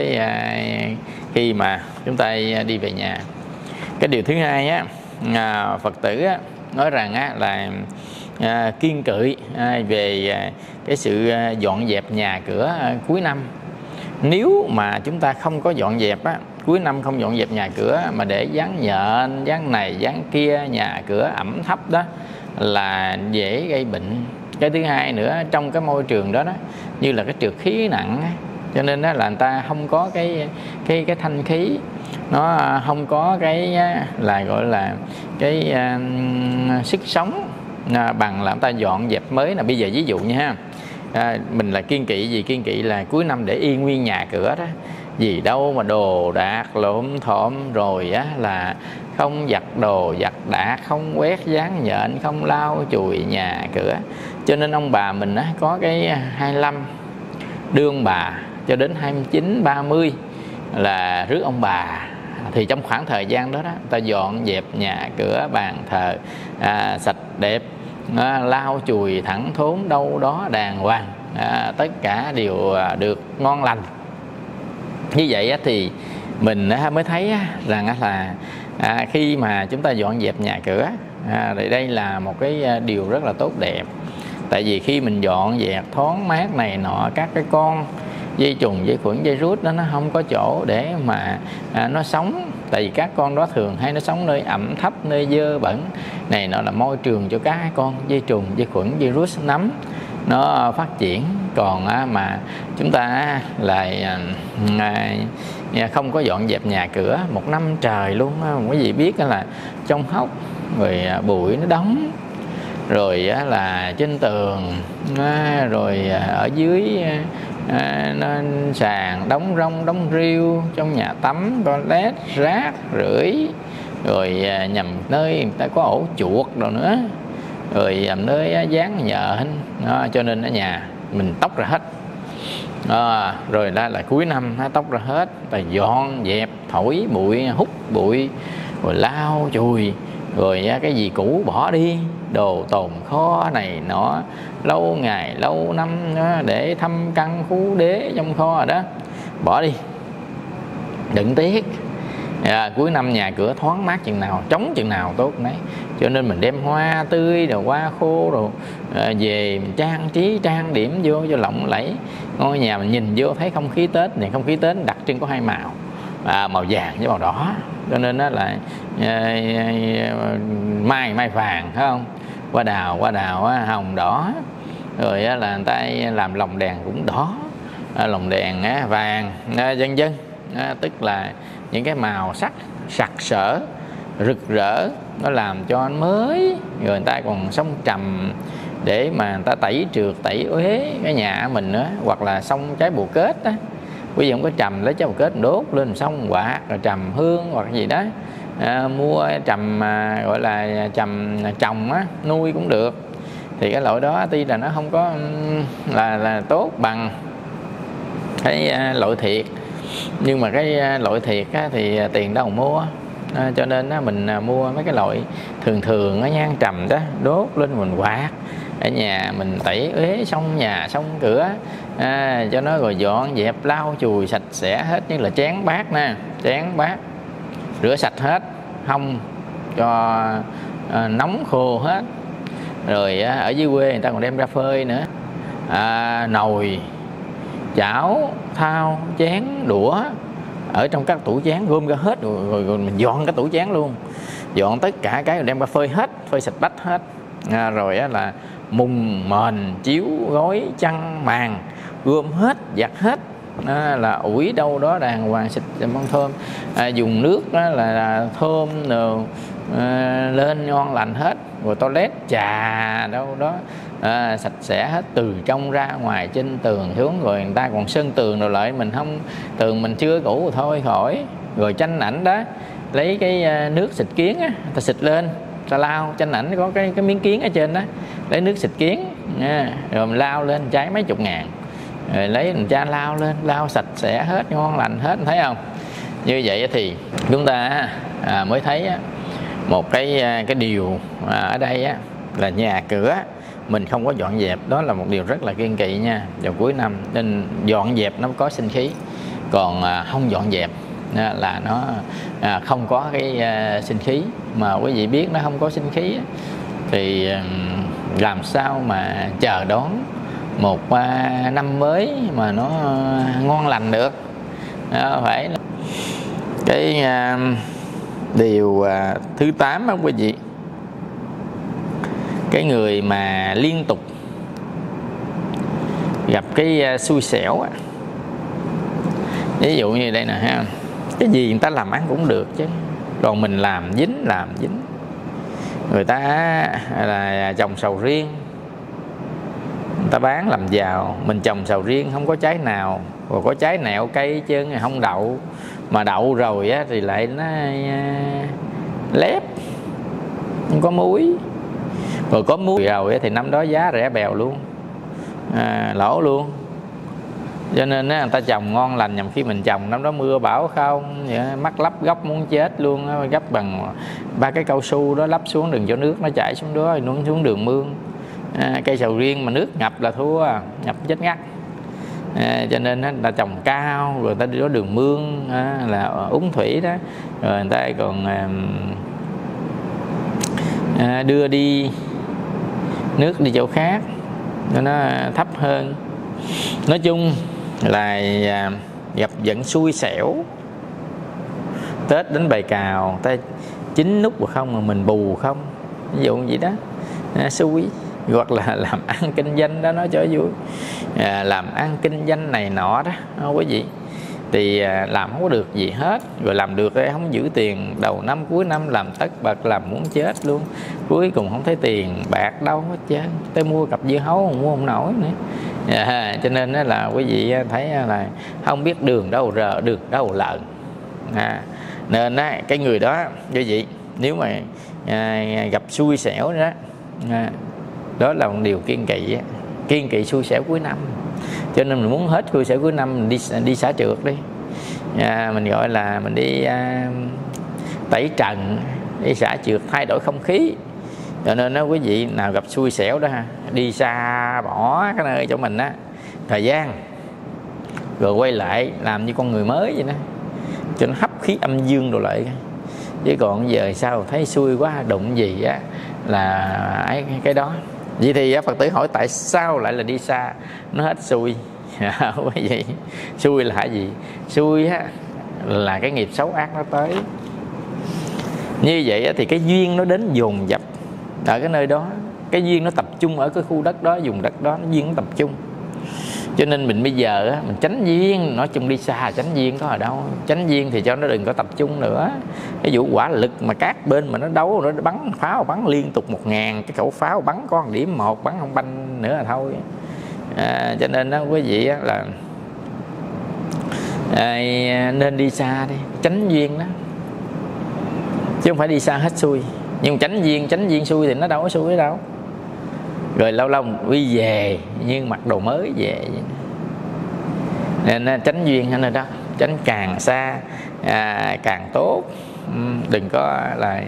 Khi mà chúng ta đi về nhà, cái điều thứ hai Phật tử nói rằng là kiêng kỵ về cái sự dọn dẹp nhà cửa cuối năm. Nếu mà chúng ta không có dọn dẹp cuối năm không dọn dẹp nhà cửa mà để dán nhện, dán này dán kia, nhà cửa ẩm thấp đó là dễ gây bệnh. Cái thứ hai nữa, trong cái môi trường đó như là cái trượt khí nặng cho nên là người ta không có cái thanh khí, nó không có cái là gọi là cái sức sống bằng là người ta dọn dẹp mới. Là bây giờ ví dụ nha, mình là kiêng kỵ gì? Kiêng kỵ là cuối năm để yên nguyên nhà cửa đó, gì đâu mà đồ đạc lộn thộm, rồi là không giặt đồ giặt đạc, không quét dán nhện, không lau chùi nhà cửa. Cho nên ông bà mình có cái 25 đương bà cho đến 29, 30 là rước ông bà. Thì trong khoảng thời gian đó ta dọn dẹp nhà cửa, bàn thờ sạch đẹp, lau chùi thẳng thốn đâu đó đàng hoàng, tất cả đều được ngon lành. Như vậy thì mình mới thấy rằng là khi mà chúng ta dọn dẹp nhà cửa thì đây là một cái điều rất là tốt đẹp. Tại vì khi mình dọn dẹp thoáng mát này nọ, các cái con vi trùng, vi khuẩn, virus đó nó không có chỗ để mà nó sống. Tại vì các con đó thường hay nó sống nơi ẩm thấp, nơi dơ bẩn này nọ, là môi trường cho các con vi trùng, vi khuẩn, virus nấm nó phát triển. Còn mà chúng ta lại không có dọn dẹp nhà cửa một năm trời luôn, quý vị biết là trong hốc rồi bụi nó đóng, rồi là trên tường, rồi ở dưới sàn đóng rong đóng rêu, trong nhà tắm toilet rác rưởi, rồi nhằm nơi người ta có ổ chuột rồi nữa, rồi nhằm nơi dán nhện cho nên ở nhà mình tóc ra hết. Rồi là cuối năm tóc ra hết, ta dọn dẹp, thổi bụi, hút bụi, rồi lau chùi, rồi cái gì cũ bỏ đi, đồ tồn kho này nọ lâu ngày lâu năm để thăm căn phú đế trong kho đó, bỏ đi, đừng tiếc. Cuối năm nhà cửa thoáng mát chừng nào, trống chừng nào tốt nấy. Cho nên mình đem hoa tươi rồi hoa khô rồi về mình trang trí trang điểm vô cho lộng lẫy. Ngôi nhà mình nhìn vô thấy không khí Tết này, không khí Tết đặc trưng có hai màu, màu vàng với màu đỏ. Cho nên đó là mai vàng, thấy không? Hoa đào hồng đỏ. Rồi là người ta làm lồng đèn cũng đỏ, lồng đèn vàng, vân vân. Tức là những cái màu sắc sặc sỡ, rực rỡ, nó làm cho nó mới, rồi người ta còn xông trầm để mà người ta tẩy trượt tẩy uế cái nhà mình nữa, hoặc là xông trái bồ kết á, quý vị không có trầm lấy trái bồ kết đốt lên xong quạt rồi trầm hương hoặc gì đó, mua trầm gọi là trầm trồng á, nuôi cũng được. Thì cái loại đó tuy là nó không có là tốt bằng cái loại thiệt, nhưng mà cái loại thiệt á, thì tiền đâu mà mua. Cho nên á, mình mua mấy cái loại thường thường á, nhang trầm đó, đốt lên mình quạt ở nhà mình tẩy uế xong nhà xong cửa, cho nó rồi dọn dẹp lau chùi sạch sẽ hết, như là chén bát nè, chén bát rửa sạch hết, không cho nóng khô hết. Rồi ở dưới quê người ta còn đem ra phơi nữa, nồi chảo thau chén đũa ở trong các tủ chén gom ra hết, rồi mình dọn cái tủ chén luôn, dọn tất cả cái rồi đem ra phơi hết, phơi sạch bách hết. Rồi là mùng mền chiếu gối chăn màn gom hết, giặt hết, là ủi đâu đó đàng hoàng, xịt bông thơm, dùng nước là thơm rồi, lên ngon lành hết. Rồi toilet trà đâu đó sạch sẽ hết, từ trong ra ngoài, trên tường xuống. Rồi người ta còn sơn tường rồi lại, mình không, tường mình chưa cũ thôi khỏi. Rồi tranh ảnh đó, lấy cái nước xịt kiến á, ta xịt lên, ta lau. Tranh ảnh có cái miếng kiến ở trên đó, lấy nước xịt kiến rồi mình lau lên, trái mấy chục ngàn. Rồi lấy mình cha lau lên, lau sạch sẽ hết, ngon lành hết, thấy không? Như vậy thì chúng ta mới thấy một cái điều ở đây á, là nhà cửa mình không có dọn dẹp, đó là một điều rất là kiêng kỵ nha. Vào cuối năm nên dọn dẹp nó có sinh khí, còn không dọn dẹp là nó không có cái sinh khí. Mà quý vị biết nó không có sinh khí thì làm sao mà chờ đón một năm mới mà nó ngon lành được. Phải cái điều thứ 8 đó quý vị, cái người mà liên tục gặp cái xui xẻo, ví dụ như đây nè ha, cái gì người ta làm ăn cũng được chứ, còn mình làm dính. Người ta là trồng sầu riêng, người ta bán làm giàu, mình trồng sầu riêng không có trái nào, rồi có trái nẹo cây chứ không đậu, mà đậu rồi á thì lại nó lép, không có muối. Rồi có muối rồi thì năm đó giá rẻ bèo luôn, lỗ luôn. Cho nên người ta trồng ngon lành, nhằm khi mình trồng năm đó mưa bão không, mắc lắp gốc muốn chết luôn, gấp bằng 3 cái cao su đó, lắp xuống đừng cho nước nó chảy xuống đó, nó xuống đường mương. Cây sầu riêng mà nước ngập là thua, ngập chết ngắt. Cho nên người ta trồng cao, rồi người ta đi đó đường mương là úng thủy đó, rồi người ta còn đưa đi nước đi chỗ khác cho nó thấp hơn. Nói chung là gặp vận xui xẻo. Tết đến bài cào ta chín nút không mà mình bù không, ví dụ vậy đó, xui. Hoặc là làm ăn kinh doanh đó, nói cho vui, làm ăn kinh doanh này nọ đó, quý vị, thì làm không có được gì hết. Rồi làm được thì không giữ tiền, đầu năm cuối năm làm tất bật, làm muốn chết luôn, cuối cùng không thấy tiền bạc đâu hết trơn, tới mua cặp dưa hấu mua không nổi nữa. Cho nên là quý vị thấy là không biết đường đâu rờ, đường đâu lợn. Nên cái người đó quý vị, nếu mà gặp xui xẻo đó, đó là một điều kiêng kỵ xui xẻo cuối năm. Cho nên mình muốn hết xui xẻo cuối năm, mình đi xả trượt đi, mình gọi là mình đi tẩy trần, đi xả trượt, thay đổi không khí. Cho nên quý vị nào gặp xui xẻo đó đi xa, bỏ cái nơi chỗ mình á thời gian, rồi quay lại làm như con người mới vậy đó, cho nó hấp khí âm dương đồ lại. Chứ còn giờ sao thấy xui quá, đụng gì á là cái đó. Vậy thì Phật tử hỏi tại sao lại là đi xa nó hết xui? Quý vị, xui là gì? Xui á là cái nghiệp xấu ác nó tới. Như vậy thì cái duyên nó đến dồn dập ở cái nơi đó, cái duyên nó tập trung ở cái khu đất đó, vùng đất đó, nó duyên nó tập trung. Cho nên mình bây giờ á, mình tránh duyên, nói chung đi xa tránh duyên có ở đâu. Tránh duyên thì cho nó đừng có tập trung nữa. Cái vụ hỏa lực mà các bên mà nó đấu, nó bắn pháo bắn liên tục 1000 cái khẩu pháo, bắn có 1 điểm bắn không banh nữa là thôi. Cho nên đó quý vị á, là nên đi xa đi, tránh duyên đó, chứ không phải đi xa hết xui. Nhưng tránh duyên xui thì nó đâu có xui đâu. Rồi lâu lâu quy về nhưng mặc đồ mới về. Nên tránh duyên hơn nữa đó, tránh càng xa càng tốt. Đừng có là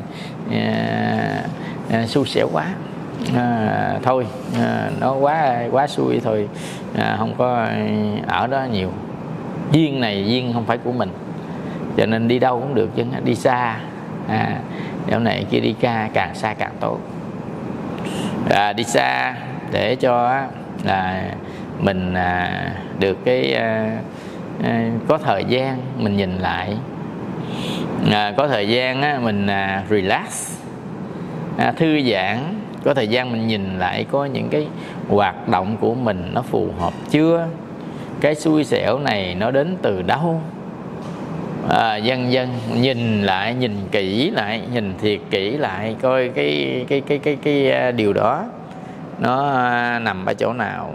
xui xẻo quá. Thôi nó quá xui thôi, không có ở đó nhiều. Duyên này duyên không phải của mình, cho nên đi đâu cũng được chứ đi xa. Dạo này kia đi càng xa càng tốt. Đi xa để cho là mình được cái có thời gian mình nhìn lại, có thời gian mình relax, thư giãn, có thời gian mình nhìn lại có những cái hoạt động của mình nó phù hợp chưa, cái xui xẻo này nó đến từ đâu. Dần nhìn lại, nhìn kỹ lại, nhìn thiệt kỹ lại coi cái điều đó nó nằm ở chỗ nào.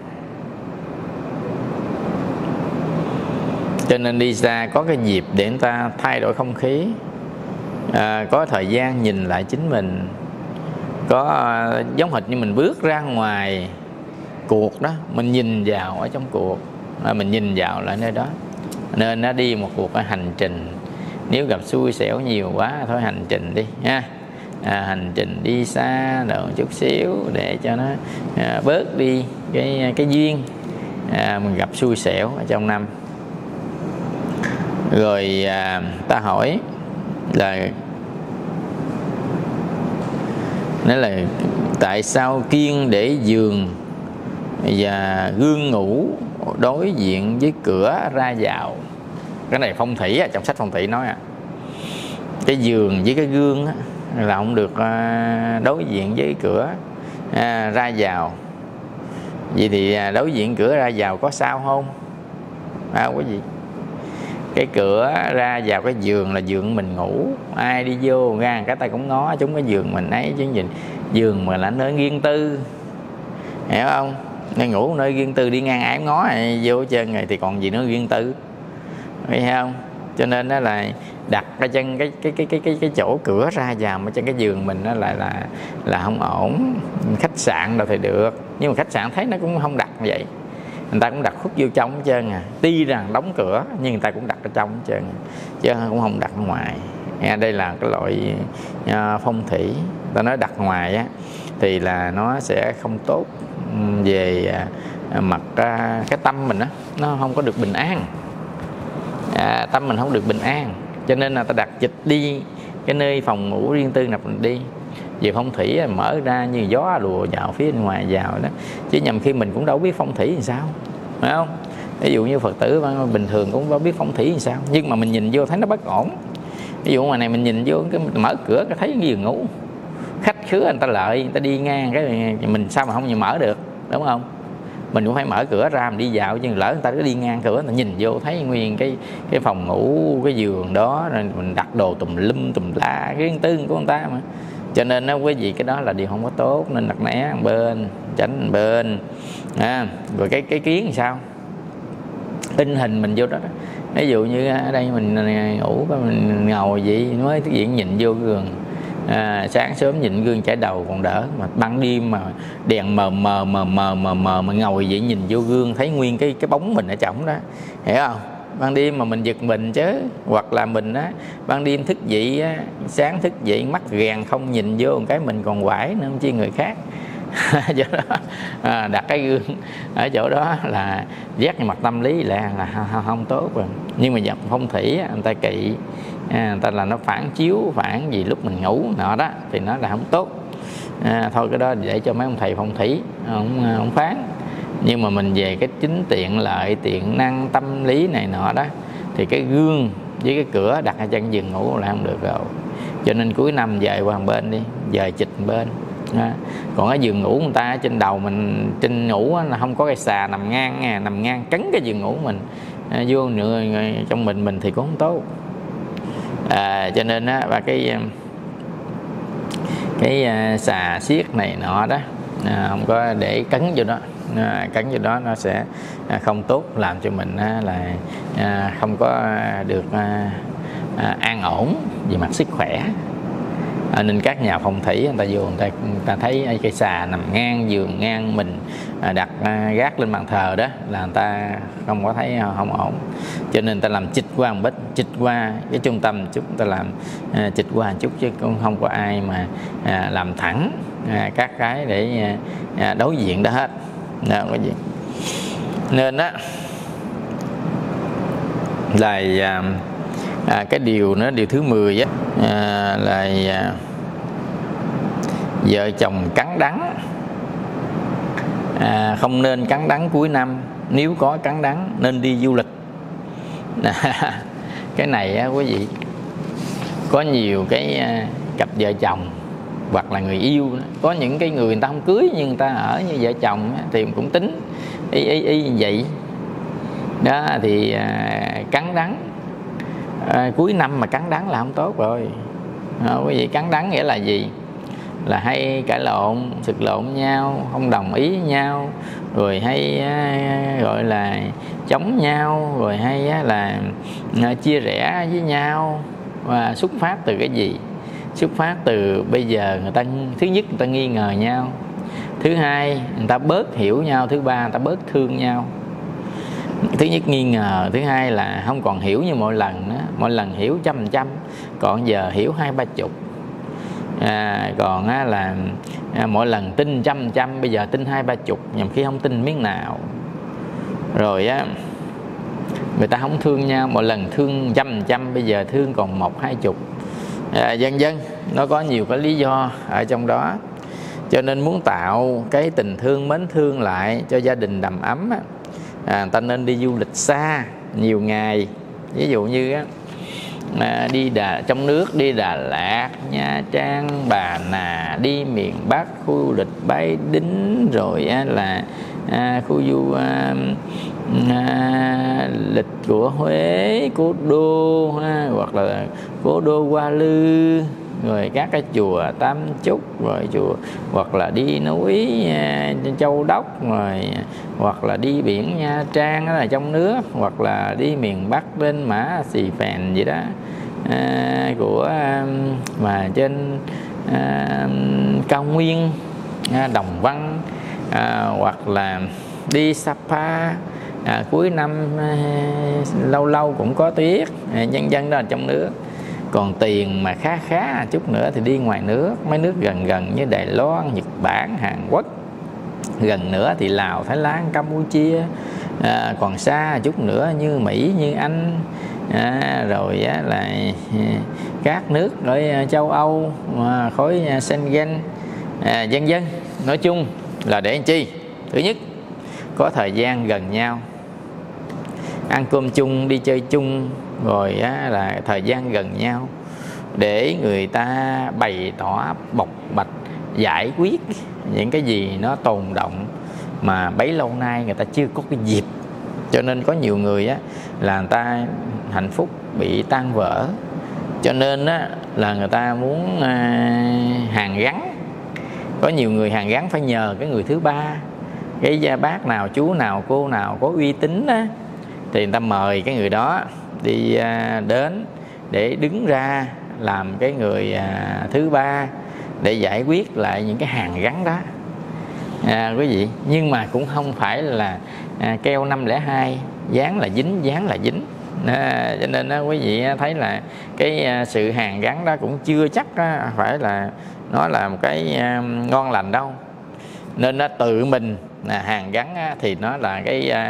Cho nên đi xa có cái dịp để người ta thay đổi không khí, có thời gian nhìn lại chính mình, có giống hệt như mình bước ra ngoài cuộc đó, mình nhìn vào ở trong cuộc, mình nhìn vào lại nơi đó. Nên nó đi một cuộc hành trình, nếu gặp xui xẻo nhiều quá thôi hành trình đi ha. Hành trình đi xa rồi chút xíu để cho nó bớt đi cái duyên mình gặp xui xẻo ở trong năm. Rồi ta hỏi là nói là tại sao kiêng để giường và gương ngủ đối diện với cửa ra vào? Cái này phong thủy trong sách phong thủy nói cái giường với cái gương là không được đối diện với cửa ra vào. Vậy thì đối diện cửa ra vào có sao không? Có gì? Cái cửa ra vào cái giường là giường mình ngủ, ai đi vô ra cái tay cũng ngó chúng cái giường mình ấy chứ gì. Giường mà là nơi riêng tư, hiểu không? Nơi ngủ nơi riêng tư, đi ngang ai ngó vô hết trơn rồi thì còn gì nữa riêng tư, thấy không? Cho nên đó là đặt cái chân cái chỗ cửa ra vào ở trên cái giường mình đó là không ổn. Khách sạn đâu thì được, nhưng mà khách sạn thấy nó cũng không đặt như vậy, người ta cũng đặt khuất vô trong hết trơn Tuy rằng đóng cửa nhưng người ta cũng đặt ở trong hết trơn chứ cũng không đặt ở ngoài. Đây là cái loại phong thủy. Ta nói đặt ngoài á thì là nó sẽ không tốt về mặt cái tâm mình á, nó không có được bình an. Tâm mình không được bình an, cho nên là ta đặt dịch đi cái nơi phòng ngủ riêng tư nạp mình đi. Về phong thủy mở ra như gió lùa vào phía bên ngoài vào đó, chứ nhầm khi mình cũng đâu biết phong thủy làm sao, phải không? Ví dụ như Phật tử bình thường cũng đâu biết phong thủy làm sao, nhưng mà mình nhìn vô thấy nó bất ổn. Ví dụ ngoài này mình nhìn vô cái mở cửa cái thấy cái giường ngủ, khách khứa người ta lợi, người ta đi ngang cái mình sao mà không mở được, đúng không? Mình cũng phải mở cửa ra mình đi dạo, chứ lỡ người ta cứ đi ngang cửa, người ta nhìn vô thấy nguyên cái phòng ngủ, cái giường đó, rồi mình đặt đồ tùm lum tùm la riêng tư của người ta mà. Cho nên nó quý vị cái đó là điều không có tốt, nên đặt né một bên, tránh một bên. Rồi cái kiến thì sao? In hình mình vô đó, đó. Ví dụ như ở đây mình ngủ, mình ngồi vậy mới cái diện nhìn vô gương. Sáng sớm nhìn gương chải đầu còn đỡ, mà ban đêm mà đèn mờ mà ngồi vậy nhìn vô gương thấy nguyên cái bóng mình ở trong đó, hiểu không? Ban đêm mà mình giật mình chứ, hoặc là mình á ban đêm thức dậy á, sáng thức dậy mắt ghèn không nhìn vô một cái mình còn quải nữa, không chi người khác. Do đó đặt cái gương ở chỗ đó là giác mặt tâm lý là không tốt rồi. Nhưng mà dòng phong thủy người ta kỵ, người ta là nó phản chiếu phản gì lúc mình ngủ nọ đó thì nó là không tốt. Thôi cái đó để cho mấy ông thầy phong thủy không phán. Nhưng mà mình về cái chính tiện lợi, tiện năng, tâm lý này nọ đó thì cái gương với cái cửa đặt ở chân giường ngủ là không được rồi. Cho nên cuối năm dời qua một bên đi, dời chịch một bên, Còn ở giường ngủ người ta trên đầu mình, trên ngủ là không có cây xà nằm ngang nha, nằm ngang cấn cái giường ngủ mình vô nữa trong mình thì cũng không tốt. Cho nên và cái xà xiết này nọ đó không có để cấn vô đó, cấn vô đó nó sẽ không tốt, làm cho mình là không có được an ổn về mặt sức khỏe. Nên các nhà phong thủy người ta vô người ta thấy cây xà nằm ngang giường, ngang mình đặt gác lên bàn thờ đó là người ta không có thấy không ổn, cho nên người ta làm chịch qua một bít, chịch qua cái trung tâm chút, người ta làm chịch qua một chút, chứ cũng không có ai mà làm thẳng các cái để đối diện đó hết. Cái gì nên đó là cái điều nữa, điều thứ 10 là vợ chồng cắn đắng, không nên cắn đắng cuối năm, nếu có cắn đắng nên đi du lịch. Cái này quý vị, có nhiều cái cặp vợ chồng hoặc là người yêu, có những cái người ta không cưới nhưng người ta ở như vợ chồng thì cũng tính y như vậy đó, thì cắn đắng cuối năm mà cắn đắng là không tốt rồi. Quý vị, cắn đắng nghĩa là gì? Là hay cãi lộn, sực lộn nhau, không đồng ý với nhau, rồi hay gọi là chống nhau, rồi hay là chia rẽ với nhau. Và xuất phát từ cái gì? Xuất phát từ bây giờ người ta, thứ nhất người ta nghi ngờ nhau, thứ hai người ta bớt hiểu nhau, thứ ba người ta bớt thương nhau. Thứ nhất nghi ngờ, thứ hai là không còn hiểu như mọi lần nữa. Mọi lần hiểu 100%, còn giờ hiểu 20-30. Còn là mỗi lần tin 100%, bây giờ tin 20-30, nhằm khi không tin miếng nào. Rồi người ta không thương nhau, mỗi lần thương 100%, bây giờ thương còn 1-20. Vân vân, nó có nhiều cái lý do ở trong đó. Cho nên muốn tạo cái tình thương, mến thương lại cho gia đình đầm ấm người ta nên đi du lịch xa nhiều ngày. Ví dụ như đi trong nước, đi Đà Lạt, Nha Trang, Bà Nà, đi miền Bắc, khu du lịch Bái Đính, rồi là khu du lịch của Huế, Cố Đô, hoặc là Cố Đô Hoa Lư, rồi các cái chùa Tam Chúc, rồi chùa, hoặc là đi núi Châu Đốc, rồi hoặc là đi biển Nha Trang, đó là trong nước, hoặc là đi miền Bắc lên Mã Xì Phèn gì đó của mà trên cao nguyên Đồng Văn, hoặc là đi Sapa cuối năm lâu lâu cũng có tuyết, dân dân đó là trong nước. Còn tiền mà khá chút nữa thì đi ngoài nước, mấy nước gần như Đài Loan, Nhật Bản, Hàn Quốc. Gần nữa thì Lào, Thái Lan, Campuchia. Còn xa chút nữa như Mỹ, như Anh, rồi là các nước ở châu Âu, khối Schengen, vân vân. Nói chung là để làm chi? Thứ nhất, có thời gian gần nhau, ăn cơm chung, đi chơi chung, rồi là thời gian gần nhau để người ta bày tỏ, bộc bạch, giải quyết những cái gì nó tồn động mà bấy lâu nay người ta chưa có cái dịp. Cho nên có nhiều người là người ta hạnh phúc bị tan vỡ, cho nên là người ta muốn hàn gắn. Có nhiều người hàn gắn phải nhờ cái người thứ ba, cái bác nào, chú nào, cô nào có uy tín thì người ta mời cái người đó đi đến để đứng ra làm cái người thứ ba để giải quyết lại những cái hàn gắn đó, quý vị. Nhưng mà cũng không phải là keo 502 dán là dính, dán là dính. Cho nên quý vị thấy là cái sự hàn gắn đó cũng chưa chắc phải là nó là một cái ngon lành đâu. Nên tự mình hàn gắn thì nó là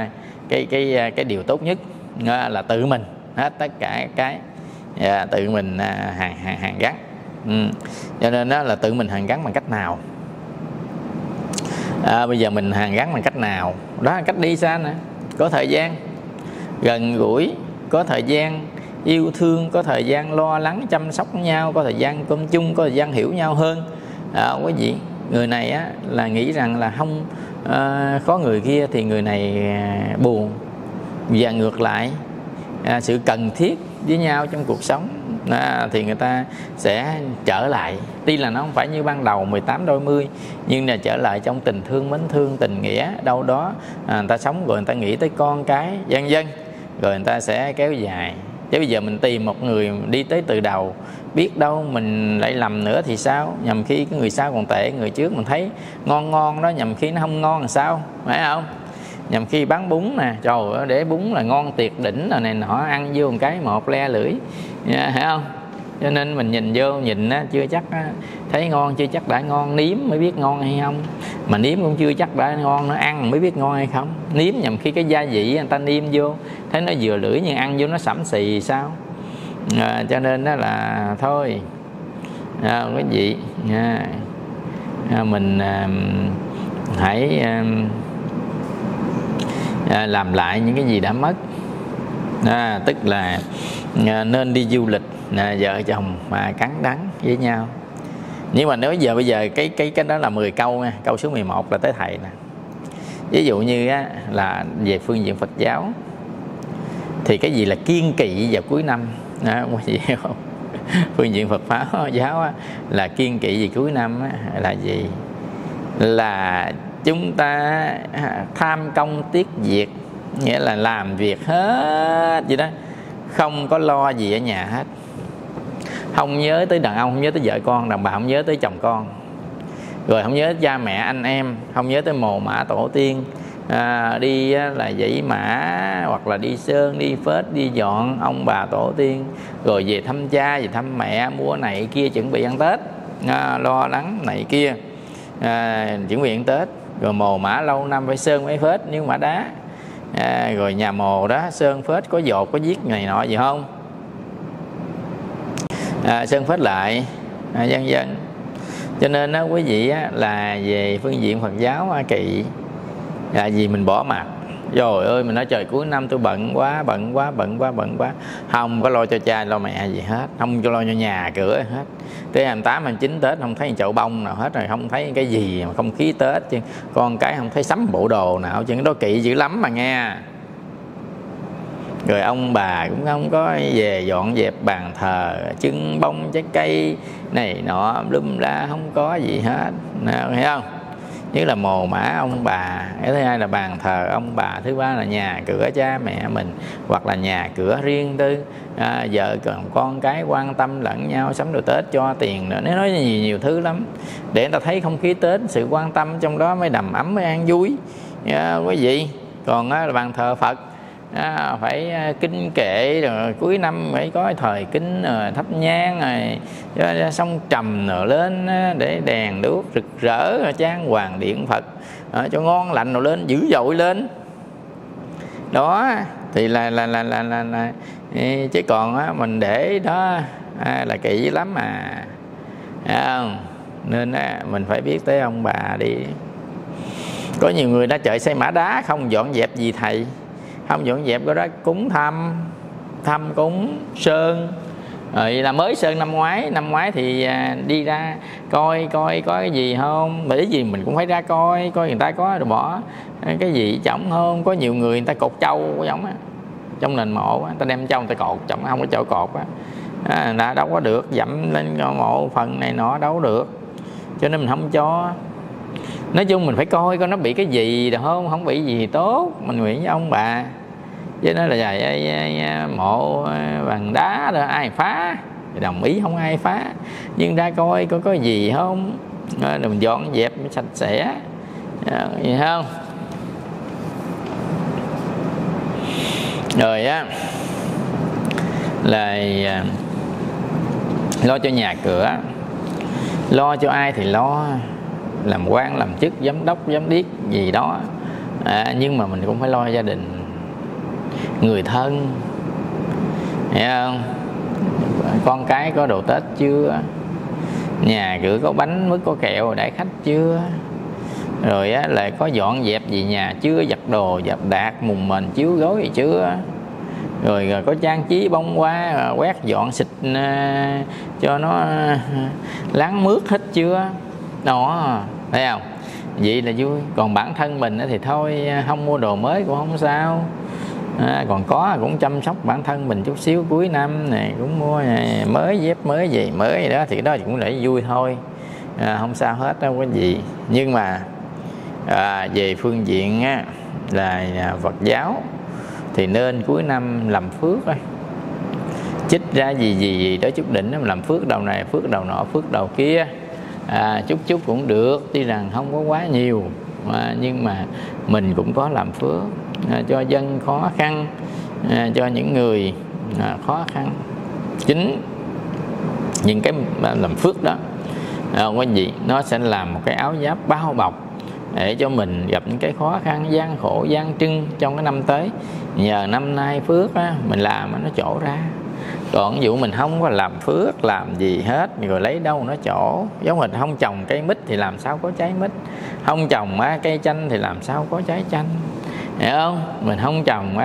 cái điều tốt nhất, là tự mình hết tất cả cái tự mình hàn gắn. Cho nên đó là tự mình hàn gắn bằng cách nào? Bây giờ mình hàn gắn bằng cách nào? Đó là cách đi xa nè, có thời gian gần gũi, có thời gian yêu thương, có thời gian lo lắng chăm sóc nhau, có thời gian cơm chung, có thời gian hiểu nhau hơn, quý vị. người này á là nghĩ rằng là không có người kia thì người này buồn, và ngược lại sự cần thiết với nhau trong cuộc sống thì người ta sẽ trở lại. Tuy là nó không phải như ban đầu 18 đôi mươi, nhưng là trở lại trong tình thương, mến thương, tình nghĩa. Đâu đó người ta sống rồi người ta nghĩ tới con cái vân vân, rồi người ta sẽ kéo dài. Chứ bây giờ mình tìm một người đi tới từ đầu, biết đâu mình lại lầm nữa thì sao? Nhằm khi cái người sau còn tệ người trước, mình thấy ngon ngon đó, nhằm khi nó không ngon làm sao, phải không? Nhằm khi bán bún nè, trời ơi, để bún là ngon tuyệt đỉnh rồi này nọ, ăn vô một cái một le lưỡi, phải không? Cho nên mình nhìn vô, nhìn á, chưa chắc á, thấy ngon chưa chắc đã ngon, nếm mới biết ngon hay không. Mà nếm cũng chưa chắc đã ngon, nó ăn mới biết ngon hay không. Nếm nhằm khi cái gia vị người ta nêm vô thấy nó vừa lưỡi, nhưng ăn vô nó sẩm xì sao. Cho nên đó là thôi quý vị mình hãy làm lại những cái gì đã mất. Tức là nên đi du lịch vợ chồng mà cắn đắng với nhau. Nhưng mà nếu bây giờ cái đó là 10 câu nha. Câu số 11 là tới thầy nè. Ví dụ như á, là về phương diện Phật giáo thì cái gì là kiêng kỵ vào cuối năm, không có gì không? Phương diện Phật giáo á, là kiêng kỵ gì cuối năm á, là gì? Là chúng ta tham công tiếc việc, nghĩa là làm việc hết vậy đó, không có lo gì ở nhà hết. Không nhớ tới đàn ông, không nhớ tới vợ con, đàn bà không nhớ tới chồng con, rồi không nhớ cha mẹ anh em, không nhớ tới mồ mả tổ tiên. Đi là dãy mã, hoặc là đi sơn, đi phết, đi dọn ông bà tổ tiên, rồi về thăm cha, về thăm mẹ, mua này kia chuẩn bị ăn Tết, lo lắng này kia, chuẩn bị ăn Tết. Rồi mồ mả lâu năm phải sơn mấy phết nếu mả đá, rồi nhà mồ đó sơn phết có dột có viết này nọ gì không, sơn phết lại, vân vân. Cho nên đó quý vị á, là về phương diện Phật giáo kỵ là vì mình bỏ mặt. Trời ơi, mình nói trời cuối năm tôi bận quá, không có lo cho cha lo mẹ gì hết, không cho lo cho nhà cửa hết. Tới 28, 29 Tết không thấy chậu bông nào hết, rồi không thấy cái gì mà không khí Tết chứ. Con cái không thấy sắm bộ đồ nào chứ, đó kỵ dữ lắm mà nghe. Rồi ông bà cũng không có về dọn dẹp bàn thờ, trưng bông trái cây này nọ lum la, không có gì hết, thấy không? Nhất là mồ mả ông bà. Cái thứ hai là bàn thờ ông bà. Thứ ba là nhà cửa cha mẹ mình, hoặc là nhà cửa riêng tư, vợ còn con cái quan tâm lẫn nhau, sắm đồ Tết cho tiền nữa. Nếu nói nhiều thứ lắm để người ta thấy không khí Tết, sự quan tâm trong đó mới đầm ấm, mới an vui quý vị. Còn là bàn thờ Phật phải kinh kệ, rồi cuối năm phải có thời kính, thắp nhang, rồi xong trầm rồi lên để đèn đuốc rực rỡ, rồi trang hoàng điện Phật cho ngon lành rồi lên, dữ dội lên đó thì là chứ còn mình để đó là kỵ dữ lắm mà, không? Nên mình phải biết tới ông bà đi. Có nhiều người đã chạy xây mã đá không dọn dẹp gì thầy, không dọn dẹp cái đó cúng thăm cúng sơn. Rồi là mới sơn năm ngoái thì đi ra coi có cái gì không, bởi gì mình cũng phải ra coi người ta có bỏ cái gì trống không. Có nhiều người ta cột trâu giống á, trong nền mộ á, ta đem trâu người ta cột trống, không có chỗ cột á, là đâu có được, dậm lên mộ phần này nọ đâu được, cho nên mình không cho. Nói chung mình phải coi nó bị cái gì được không bị gì thì tốt, mình nguyện với ông bà. Chứ nói là mộ bằng đá rồi ai phá, đồng ý không ai phá, nhưng ra coi có gì không, rồi mình dọn dẹp sạch sẽ, gì không. Rồi á là lo cho nhà cửa, lo cho ai thì lo, làm quan làm chức, giám đốc giám điếc gì đó, nhưng mà mình cũng phải lo gia đình, người thân, hiểu không? Con cái có đồ Tết chưa, nhà cửa có bánh mứt có kẹo đãi khách chưa, rồi lại có dọn dẹp gì nhà chưa, giặt đồ giặt đạt mùng mền chiếu gối gì chưa, rồi có trang trí bông hoa, quét dọn xịt cho nó láng mướt hết chưa đó. thấy không? Vậy là vui. Còn bản thân mình thì thôi, không mua đồ mới cũng không sao, còn có cũng chăm sóc bản thân mình chút xíu, cuối năm này cũng mua mới, dép mới, giày mới gì đó, thì đó cũng để vui thôi, không sao hết, đâu có gì. Nhưng mà về phương diện là Phật giáo thì nên cuối năm làm phước thôi, chích ra gì đó chút đỉnh, làm phước đầu này, phước đầu nọ, phước đầu kia, chút cũng được, tuy rằng không có quá nhiều, nhưng mà mình cũng có làm phước cho dân khó khăn, cho những người khó khăn. Chính những cái làm phước đó quý vị, nó sẽ làm một cái áo giáp bao bọc để cho mình gặp những cái khó khăn, gian khổ, gian trưng trong cái năm tới. Nhờ năm nay phước mình làm nó trổ ra. Còn ví dụ mình không có làm phước, làm gì hết, rồi lấy đâu nó trổ. Giống mình không trồng cây mít thì làm sao có trái mít, không trồng cây chanh thì làm sao có trái chanh, hiểu không? Mình không trồng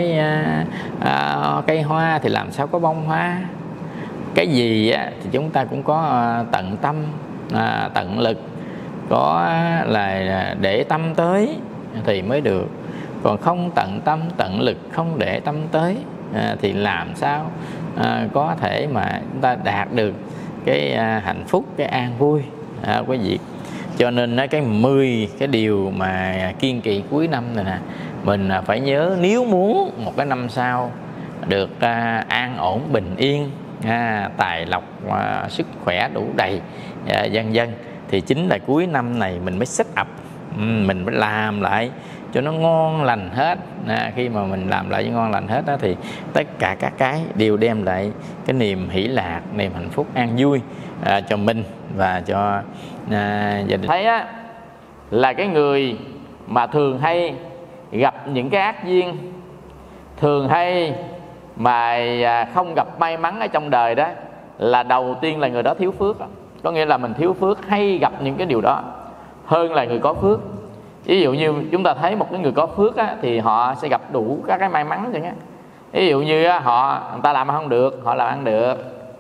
cây hoa thì làm sao có bông hoa. Cái gì thì chúng ta cũng có tận tâm, tận lực, có là để tâm tới thì mới được. Còn không tận tâm, tận lực, không để tâm tới thì làm sao có thể mà chúng ta đạt được cái hạnh phúc, cái an vui, quý vị. Cho nên cái 10 cái điều mà kiên trì cuối năm này nè, mình phải nhớ, nếu muốn một cái năm sau được an ổn, bình yên, tài lộc, sức khỏe đủ đầy, vân vân, thì chính là cuối năm này mình mới set up, mình phải làm lại cho nó ngon lành hết. Khi mà mình làm lại cho ngon lành hết đó, thì tất cả các cái đều đem lại cái niềm hỷ lạc, niềm hạnh phúc, an vui cho mình và cho gia đình. Thấy là cái người mà thường hay gặp những cái ác duyên, thường hay mà không gặp may mắn ở trong đời đó, là đầu tiên là người đó thiếu phước. Có nghĩa là mình thiếu phước, hay gặp những cái điều đó hơn là người có phước. Ví dụ như chúng ta thấy một cái người có phước thì họ sẽ gặp đủ các cái may mắn chẳng hạn. Ví dụ như người ta làm không được, họ làm ăn được.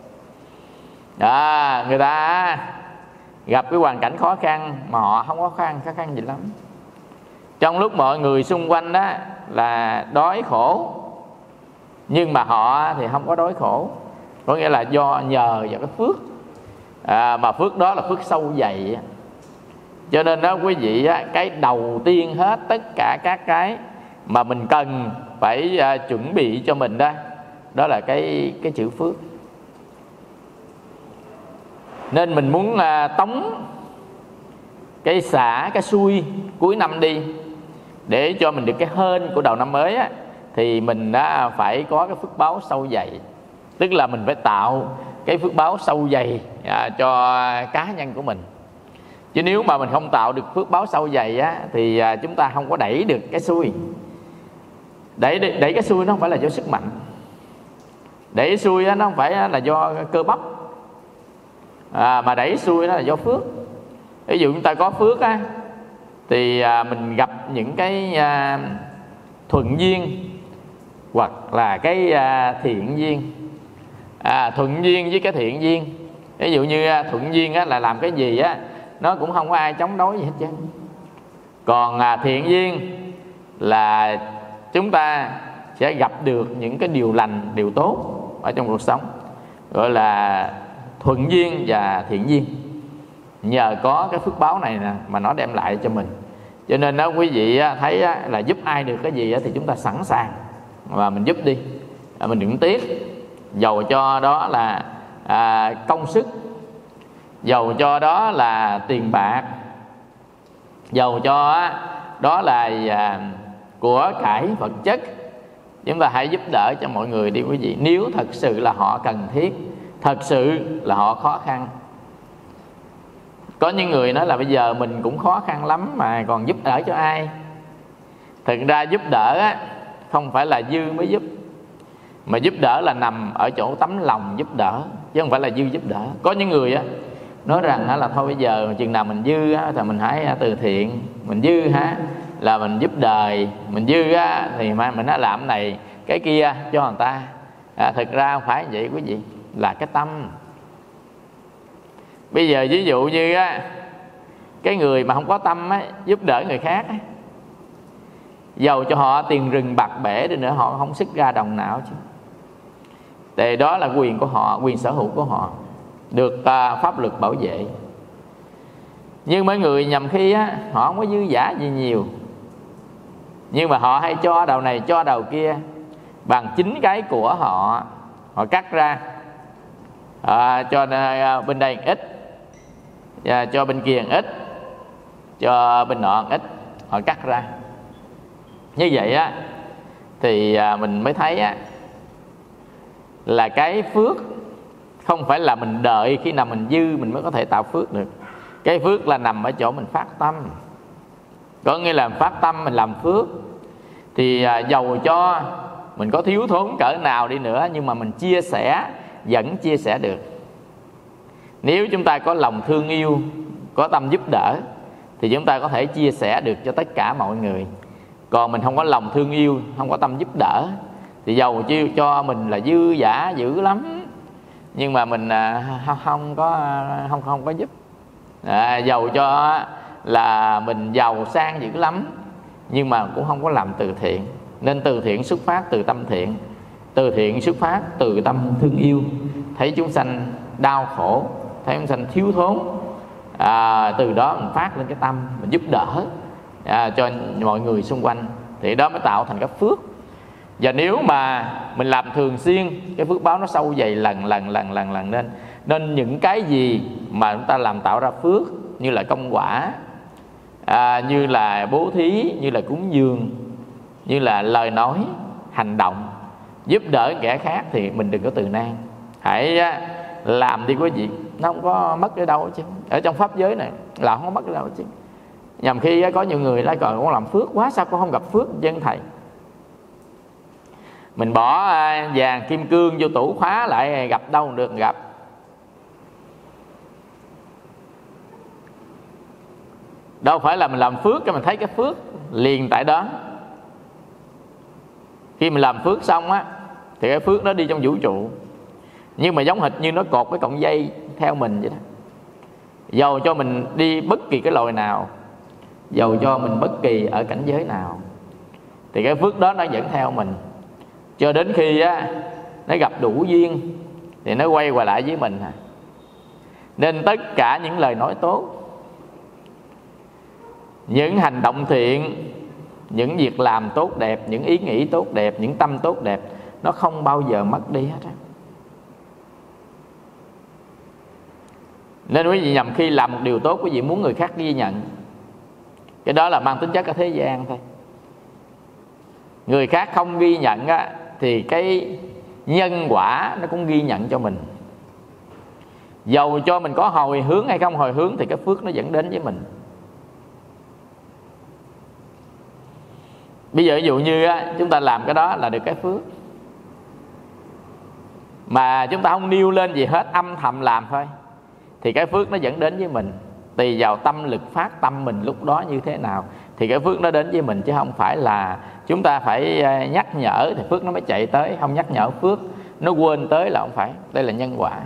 Người ta gặp cái hoàn cảnh khó khăn mà họ không có khó khăn gì lắm. Trong lúc mọi người xung quanh đó là đói khổ, nhưng mà họ thì không có đói khổ. Có nghĩa là nhờ vào cái phước, mà phước đó là phước sâu dày. Cho nên đó quý vị, cái đầu tiên hết tất cả các cái mà mình cần phải chuẩn bị cho mình đó là cái chữ phước. Nên mình muốn tống cái xả, cái xui cuối năm đi, để cho mình được cái hên của đầu năm mới thì mình phải có cái phước báo sâu dày. Tức là mình phải tạo cái phước báo sâu dày cho cá nhân của mình. Chứ nếu mà mình không tạo được phước báo sâu dày thì chúng ta không có đẩy được cái xui. Đẩy cái xui nó không phải là do sức mạnh, đẩy cái xui nó không phải là do cơ bắp, mà đẩy xui nó là do phước. Ví dụ chúng ta có phước thì mình gặp những cái thuận duyên hoặc là cái thiện duyên. Thuận duyên với cái thiện duyên, ví dụ như thuận duyên là làm cái gì nó cũng không có ai chống đối gì hết trơn. Còn thiện duyên là chúng ta sẽ gặp được những cái điều lành, điều tốt ở trong cuộc sống, gọi là thuận duyên và thiện duyên. Nhờ có cái phước báo này nè mà nó đem lại cho mình. Cho nên đó quý vị thấy là giúp ai được cái gì thì chúng ta sẵn sàng và mình giúp đi, mình đừng tiếc. Dầu cho đó là công sức, dầu cho đó là tiền bạc, dầu cho đó là của cải vật chất, chúng ta hãy giúp đỡ cho mọi người đi quý vị. Nếu thật sự là họ cần thiết, thật sự là họ khó khăn. Có những người nói là bây giờ mình cũng khó khăn lắm mà còn giúp đỡ cho ai. Thực ra giúp đỡ không phải là dư mới giúp, mà giúp đỡ là nằm ở chỗ tấm lòng giúp đỡ, chứ không phải là dư giúp đỡ. Có những người nói rằng là thôi bây giờ chừng nào mình dư thì mình hãy từ thiện, mình dư là mình giúp đời, mình dư thì mình đã làm này cái kia cho người ta. Thực ra không phải vậy quý vị, là cái tâm. Bây giờ ví dụ như cái người mà không có tâm á, giúp đỡ người khác á, dầu cho họ tiền rừng bạc bể đi nữa, họ không sức ra đồng nào chứ. Thì đó là quyền của họ, quyền sở hữu của họ, được pháp luật bảo vệ. Nhưng mấy người nhầm khi á, họ không có dư dả gì nhiều, nhưng mà họ hay cho đầu này cho đầu kia, bằng chính cái của họ. Họ cắt ra, cho bên đây ít, cho bên kia ít, cho bên nọ ít, họ cắt ra. Như vậy á thì mình mới thấy á, là cái phước không phải là mình đợi khi nào mình dư mình mới có thể tạo phước được. Cái phước là nằm ở chỗ mình phát tâm. Có nghĩa là phát tâm mình làm phước, thì dầu cho mình có thiếu thốn cỡ nào đi nữa, nhưng mà mình chia sẻ vẫn chia sẻ được. Nếu chúng ta có lòng thương yêu, có tâm giúp đỡ, thì chúng ta có thể chia sẻ được cho tất cả mọi người. Còn mình không có lòng thương yêu, không có tâm giúp đỡ, thì dầu cho mình là dư dả dữ lắm, nhưng mà mình không có giúp. Dầu cho là mình giàu sang dữ lắm, nhưng mà cũng không có làm từ thiện. Nên từ thiện xuất phát từ tâm thiện, từ thiện xuất phát từ tâm thương yêu. Thấy chúng sanh đau khổ, thấy chúng sanh thiếu thốn, từ đó mình phát lên cái tâm mình giúp đỡ cho mọi người xung quanh, thì đó mới tạo thành cái phước. Và nếu mà mình làm thường xuyên, cái phước báo nó sâu dày lần lên. Nên những cái gì mà chúng ta làm tạo ra phước, như là công quả, như là bố thí, như là cúng dường, như là lời nói, hành động giúp đỡ kẻ khác, thì mình đừng có từ nan. Hãy làm đi quý vị, nó không có mất ở đâu chứ. Ở trong pháp giới này là không có mất ở đâu chứ. Nhằm khi có nhiều người lại còn con làm phước quá, sao con không gặp phước dân thầy? Mình bỏ vàng kim cương vô tủ khóa lại, gặp đâu được gặp. Đâu phải là mình làm phước cho mình thấy cái phước liền tại đó. Khi mình làm phước xong á, thì cái phước nó đi trong vũ trụ, nhưng mà giống hệt như nó cột cái cọng dây theo mình vậy đó. Dầu cho mình đi bất kỳ cái loài nào, dầu cho mình bất kỳ ở cảnh giới nào, thì cái phước đó nó vẫn theo mình, cho đến khi á, nó gặp đủ duyên thì nó quay qua lại với mình. Nên tất cả những lời nói tốt, những hành động thiện, những việc làm tốt đẹp, những ý nghĩ tốt đẹp, những tâm tốt đẹp, nó không bao giờ mất đi hết á. Nên quý vị nhầm khi làm một điều tốt, quý vị muốn người khác ghi nhận, cái đó là mang tính chất ở thế gian thôi. Người khác không ghi nhận á, thì cái nhân quả nó cũng ghi nhận cho mình. Dầu cho mình có hồi hướng hay không hồi hướng, thì cái phước nó vẫn đến với mình. Bây giờ ví dụ như á, chúng ta làm cái đó là được cái phước, mà chúng ta không nêu lên gì hết, âm thầm làm thôi, thì cái phước nó vẫn đến với mình. Tùy vào tâm lực phát tâm mình lúc đó như thế nào, thì cái phước nó đến với mình. Chứ không phải là chúng ta phải nhắc nhở thì phước nó mới chạy tới. Không nhắc nhở phước nó quên tới là không phải. Đây là nhân quả.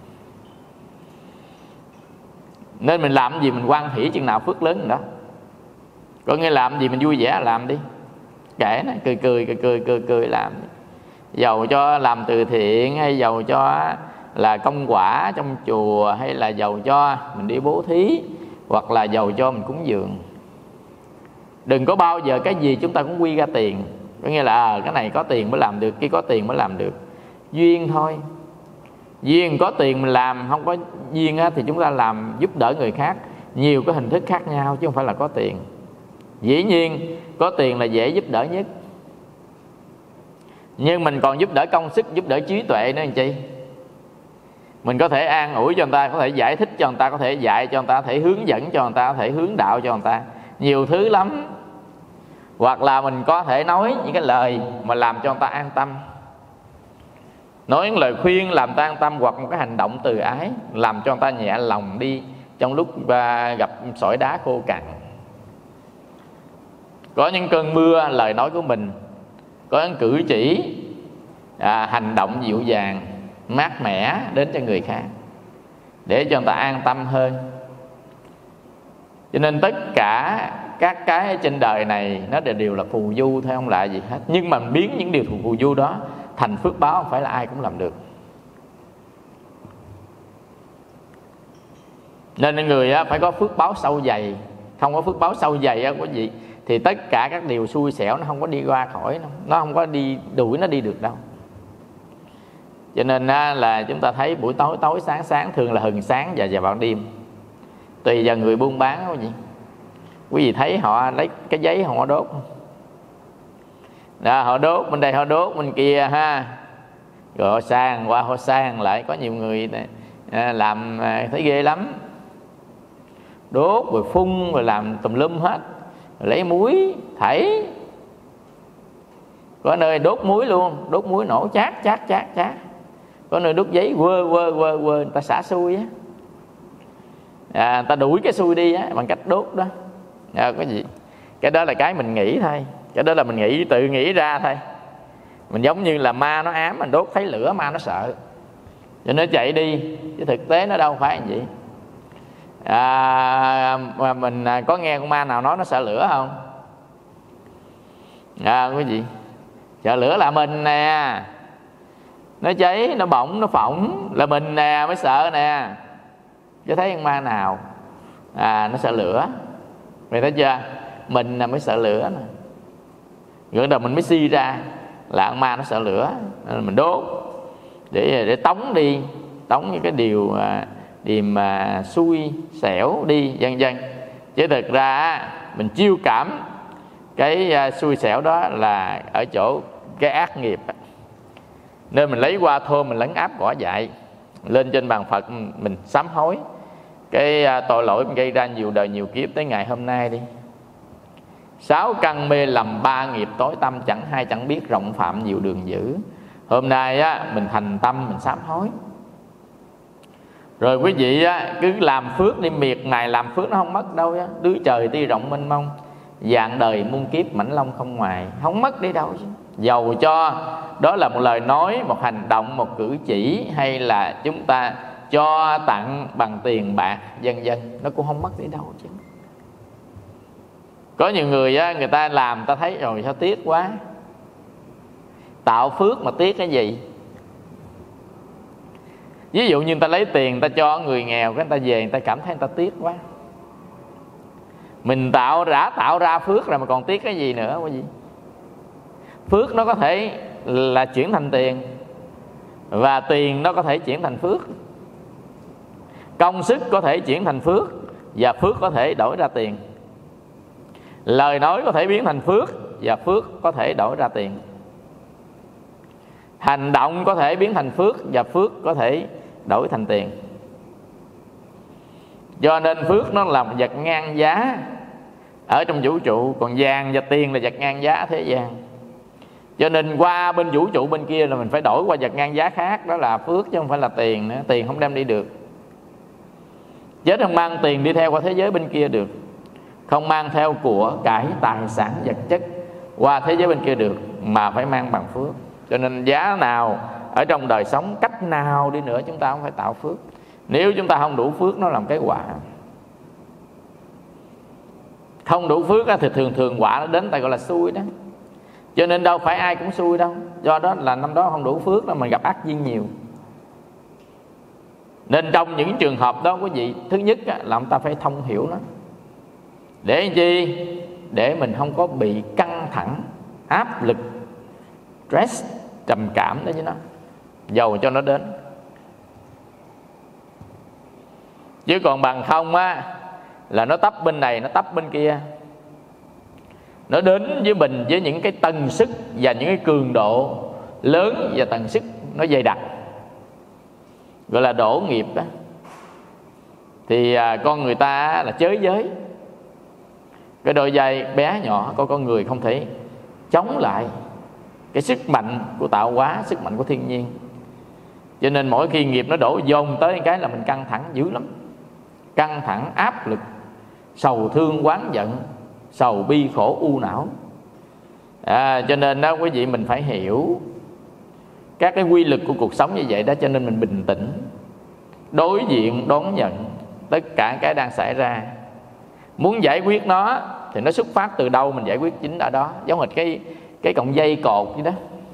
Nên mình làm gì mình hoan hỷ chừng nào phước lớn chừng đó. Có nghĩa làm gì mình vui vẻ làm đi, kể nó cười làm đi. Dầu cho làm từ thiện, hay dầu cho là công quả trong chùa, hay là dầu cho mình đi bố thí, hoặc là dầu cho mình cúng dường. Đừng có bao giờ cái gì chúng ta cũng quy ra tiền. Có nghĩa là cái này có tiền mới làm được, kia có tiền mới làm được. Duyên thôi. Duyên có tiền mình làm, không có duyên á, thì chúng ta làm giúp đỡ người khác nhiều cái hình thức khác nhau, chứ không phải là có tiền. Dĩ nhiên có tiền là dễ giúp đỡ nhất, nhưng mình còn giúp đỡ công sức, giúp đỡ trí tuệ nữa làm chi. Mình có thể an ủi cho người ta, có thể giải thích cho người ta, có thể dạy cho người ta, có thể hướng dẫn cho người ta, có thể hướng đạo cho người ta, nhiều thứ lắm. Hoặc là mình có thể nói những cái lời mà làm cho người ta an tâm, nói những lời khuyên làm người ta an tâm, hoặc một cái hành động từ ái làm cho người ta nhẹ lòng đi trong lúc gặp sỏi đá khô cằn. Có những cơn mưa lời nói của mình, có những cử chỉ hành động dịu dàng mát mẻ đến cho người khác, để cho người ta an tâm hơn. Cho nên tất cả các cái trên đời này nó đều là phù du thôi, không là gì hết. Nhưng mà biến những điều phù du đó thành phước báo không phải là ai cũng làm được. Nên người phải có phước báo sâu dày. Không có phước báo sâu dày quý vị, thì tất cả các điều xui xẻo nó không có đi qua khỏi, nó không có đi đuổi nó đi được đâu. Cho nên là chúng ta thấy buổi tối tối sáng sáng thường là hừng sáng và vào ban đêm, tùy vào người buôn bán quý vị. Quý vị thấy họ lấy cái giấy họ đốt đó, họ đốt bên đây họ đốt bên kia ha, rồi họ sang qua họ sang lại. Có nhiều người làm thấy ghê lắm, đốt rồi phun rồi làm tùm lum hết, rồi lấy muối thảy. Có nơi đốt muối luôn, đốt muối nổ chát chát chát chát. Có nơi đốt giấy quơ quơ quơ quơ, người ta xả xui á, người ta đuổi cái xui đi á bằng cách đốt đó. Cái gì? Cái đó là cái mình nghĩ thôi, cái đó là mình nghĩ, tự nghĩ ra thôi. Mình giống như là ma nó ám, mình đốt thấy lửa ma nó sợ cho nó chạy đi, chứ thực tế nó đâu phải như vậy. Mà mình có nghe con ma nào nói nó sợ lửa không? Cái gì? Sợ lửa là mình nè, nó cháy, nó bỏng, nó phỏng là mình nè mới sợ nè. Chứ thấy con ma nào nó sợ lửa, mày thấy chưa? Mình mới sợ lửa nè. Rồi đầu mình mới suy ra là con ma nó sợ lửa, nên mình đốt để tống đi, tống những cái điều mà xui xẻo đi vân vân. Chứ thực ra mình chiêu cảm cái xui xẻo đó là ở chỗ cái ác nghiệp, nên mình lấy qua thô mình lấn áp cỏ dại lên trên bàn Phật, mình sám hối cái tội lỗi mình gây ra nhiều đời nhiều kiếp tới ngày hôm nay đi. 6 căn mê lầm, 3 nghiệp tối tâm, chẳng hay chẳng biết, rộng phạm nhiều đường dữ. Hôm nay mình thành tâm mình sám hối. Rồi quý vị cứ làm phước đi, miệt ngày làm phước nó không mất đâu á. Đứa trời ti rộng mênh mông, dạng đời muôn kiếp mảnh long không ngoài, không mất đi đâu chứ. Dầu cho đó là một lời nói, một hành động, một cử chỉ, hay là chúng ta cho tặng bằng tiền bạc vân vân, nó cũng không mất đi đâu chứ. Có nhiều người người ta làm, ta thấy rồi sao tiếc quá. Tạo phước mà tiếc cái gì? Ví dụ như người ta lấy tiền ta cho người nghèo, cái người ta về người ta cảm thấy người ta tiếc quá. Mình tạo ra phước rồi mà còn tiếc cái gì nữa quý vị? Phước nó có thể là chuyển thành tiền, và tiền nó có thể chuyển thành phước. Công sức có thể chuyển thành phước, và phước có thể đổi ra tiền. Lời nói có thể biến thành phước, và phước có thể đổi ra tiền. Hành động có thể biến thành phước, và phước có thể đổi thành tiền. Do nên phước nó là một vật ngang giá ở trong vũ trụ, còn vàng và tiền là vật ngang giá thế gian. Cho nên qua bên vũ trụ bên kia là mình phải đổi qua vật ngang giá khác, đó là phước chứ không phải là tiền nữa. Tiền không đem đi được, chết không mang tiền đi theo qua thế giới bên kia được, không mang theo của cải tài sản vật chất qua thế giới bên kia được, mà phải mang bằng phước. Cho nên giá nào ở trong đời sống, cách nào đi nữa, chúng ta không phải tạo phước. Nếu chúng ta không đủ phước, nó làm cái quả. Không đủ phước thì thường quả nó đến, ta gọi là xui đó. Cho nên đâu phải ai cũng xui đâu. Do đó là năm đó không đủ phước đó, mình gặp ác duyên nhiều. Nên trong những trường hợp đó quý vị, thứ nhất là chúng ta phải thông hiểu nó. Để làm chi? Để mình không có bị căng thẳng, áp lực, stress, trầm cảm đó với nó, dầu cho nó đến. Chứ còn bằng không là nó tấp bên này, nó tấp bên kia, nó đến với mình với những cái tần sức và những cái cường độ lớn, và tần sức nó dày đặc, gọi là đổ nghiệp đó. Thì con người ta là chới giới, cái đôi giày bé nhỏ của con người không thể chống lại cái sức mạnh của tạo hóa, sức mạnh của thiên nhiên. Cho nên mỗi khi nghiệp nó đổ dồn tới cái là mình căng thẳng dữ lắm. Căng thẳng, áp lực, sầu thương, oán giận, sầu bi khổ u não. Cho nên đó quý vị, mình phải hiểu các cái quy luật của cuộc sống như vậy đó. Cho nên mình bình tĩnh đối diện, đón nhận tất cả cái đang xảy ra, Muốn giải quyết nó thì nó xuất phát từ đâu mình giải quyết chính ở đó. Giống như cái cọng dây cột vậy đó,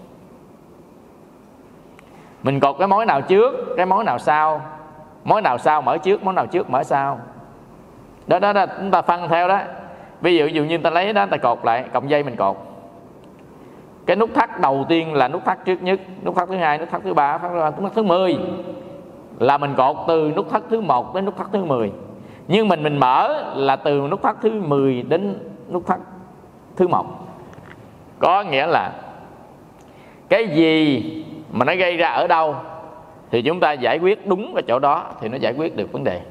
mình cột cái mối nào trước, cái mối nào sau, mối nào sau mở trước, mối nào trước mở sau. Đó chúng ta phân theo đó. Ví dụ như ta lấy đó, ta cột lại cọng dây, mình cột cái nút thắt đầu tiên là nút thắt trước nhất, nút thắt thứ hai, nút thắt thứ ba, nút thắt thứ 10 là mình cột từ nút thắt thứ 1 đến nút thắt thứ 10. Nhưng mình mở là từ nút thắt thứ 10 đến nút thắt thứ 1. Có nghĩa là cái gì mà nó gây ra ở đâu thì chúng ta giải quyết đúng cái chỗ đó thì nó giải quyết được vấn đề.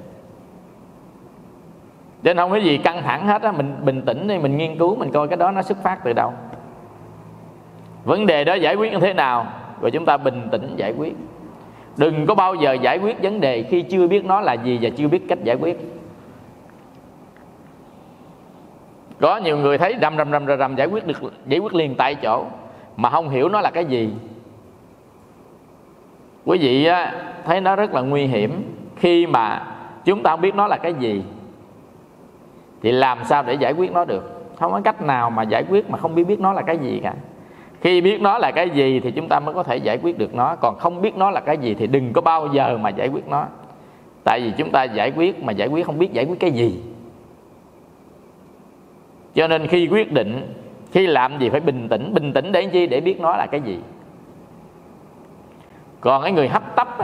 Cho nên không có gì căng thẳng hết á, mình bình tĩnh đi, mình nghiên cứu, mình coi cái đó nó xuất phát từ đâu, vấn đề đó giải quyết như thế nào, rồi chúng ta bình tĩnh giải quyết. Đừng có bao giờ giải quyết vấn đề khi chưa biết nó là gì và chưa biết cách giải quyết. Có nhiều người thấy rầm giải quyết liền tại chỗ mà không hiểu nó là cái gì. Quý vị á, thấy nó rất là nguy hiểm. Khi mà chúng ta không biết nó là cái gì thì làm sao để giải quyết nó được? Không có cách nào mà giải quyết mà không biết nó là cái gì cả. Khi biết nó là cái gì thì chúng ta mới có thể giải quyết được nó. Còn không biết nó là cái gì thì đừng có bao giờ mà giải quyết nó. Tại vì chúng ta giải quyết mà giải quyết không biết giải quyết cái gì. Cho nên khi quyết định, khi làm gì phải bình tĩnh. Bình tĩnh để chi? Để biết nó là cái gì. Còn cái người hấp tấp á,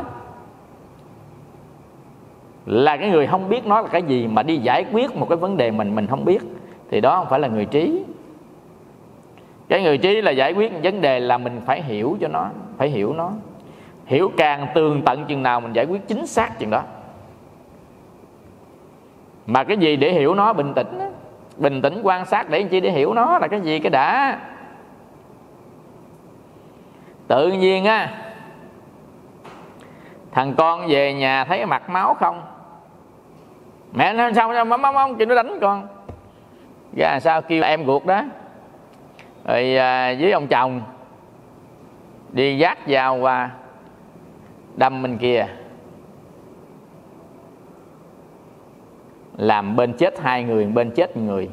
là cái người không biết nó là cái gì mà đi giải quyết một cái vấn đề mình không biết, thì đó không phải là người trí. Cái người trí là giải quyết vấn đề là mình phải hiểu cho nó, phải hiểu nó. Hiểu càng tường tận chừng nào mình giải quyết chính xác chừng đó. Mà cái gì để hiểu nó? Bình tĩnh á. Bình tĩnh quan sát để chi? Để hiểu nó là cái gì cái đã. Tự nhiên á, thằng con về nhà thấy mặt máu không, mẹ nó sao máu chị nó đánh con. Ra sao kêu em ruột đó rồi với ông chồng đi vác dao qua đâm bên kia, làm bên chết 2 người, bên chết 1 người.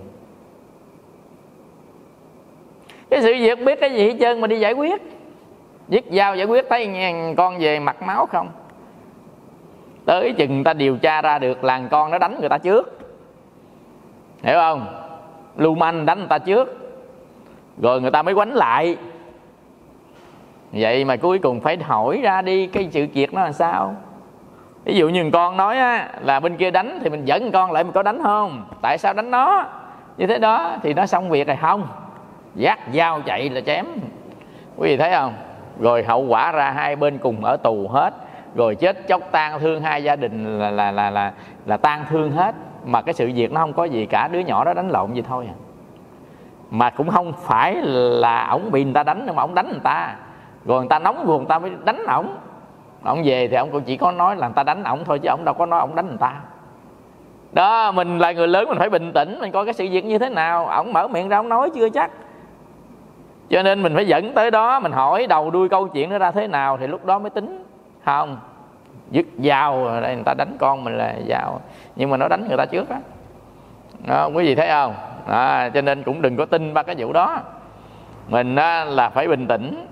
Cái sự việc biết cái gì hết trơn mà đi giải quyết. Giết dao giải quyết, thấy con về mặt máu không, tới chừng người ta điều tra ra được là con nó đánh người ta trước, hiểu không? Lưu manh đánh người ta trước, rồi người ta mới quánh lại. Vậy mà cuối cùng phải hỏi ra đi cái sự việc nó là sao. Ví dụ như con nói á, là bên kia đánh thì mình dẫn con lại, mình có đánh không? Tại sao đánh nó? Như thế đó thì nó xong việc rồi không? Dắt dao chạy là chém. Quý vị thấy không? Rồi hậu quả ra hai bên cùng ở tù hết, rồi chết chóc tan thương, hai gia đình là tan thương hết. Mà cái sự việc nó không có gì cả, đứa nhỏ đó đánh lộn gì thôi à. Mà cũng không phải là ổng bị người ta đánh, mà ổng đánh người ta, rồi người ta nóng ruột người ta mới đánh ổng. Ổng về thì ổng cũng chỉ có nói là người ta đánh ổng thôi, chứ ổng đâu có nói ổng đánh người ta. Đó, mình là người lớn mình phải bình tĩnh, mình coi cái sự việc như thế nào. Ổng mở miệng ra ổng nói chưa chắc, cho nên mình phải dẫn tới đó, mình hỏi đầu đuôi câu chuyện nó ra thế nào thì lúc đó mới tính. Không dứt dao đây, người ta đánh con mình là dao, nhưng mà nó đánh người ta trước á. Đó, quý vị thấy không? Đó, cho nên cũng đừng có tin ba cái vụ đó. Mình là phải bình tĩnh.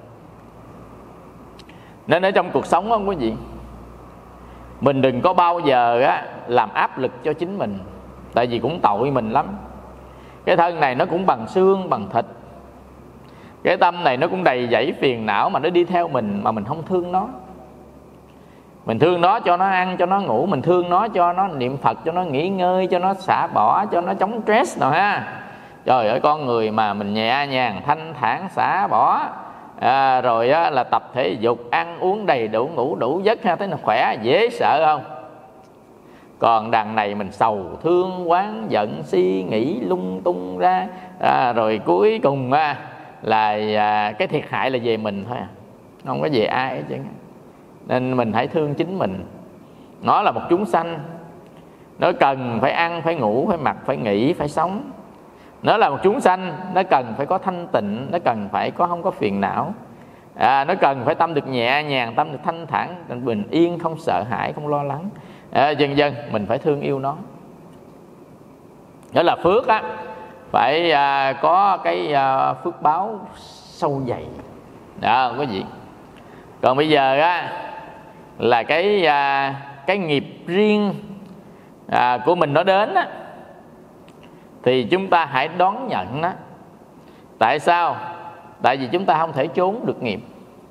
Nên ở trong cuộc sống không quý vị, mình đừng có bao giờ làm áp lực cho chính mình. Tại vì cũng tội mình lắm. Cái thân này nó cũng bằng xương bằng thịt, cái tâm này nó cũng đầy dẫy phiền não mà nó đi theo mình mà mình không thương nó. Mình thương nó cho nó ăn, cho nó ngủ, mình thương nó cho nó niệm Phật, cho nó nghỉ ngơi, cho nó xả bỏ, cho nó chống stress nào ha. Trời ơi, con người mà mình nhẹ nhàng, thanh thản, xả bỏ, rồi là tập thể dục, ăn uống đầy đủ, ngủ đủ giấc ha, thấy nó khỏe, dễ sợ không? Còn đằng này mình sầu thương, oán giận, suy nghĩ lung tung ra, rồi cuối cùng là cái thiệt hại là về mình thôi à, không có về ai hết trơn. Nên mình hãy thương chính mình. Nó là một chúng sanh, nó cần phải ăn, phải ngủ, phải mặc, phải nghỉ, phải sống. Nó là một chúng sanh, nó cần phải có thanh tịnh, nó cần phải có không có phiền não, nó cần phải tâm được nhẹ nhàng, tâm được thanh thản, bình yên, không sợ hãi, không lo lắng, dần dần mình phải thương yêu nó. Đó là phước á, phải có cái phước báo sâu dày đó quý vị. Còn bây giờ á là cái nghiệp riêng của mình nó đến á, thì chúng ta hãy đón nhận nó. Tại sao? Tại vì chúng ta không thể trốn được nghiệp.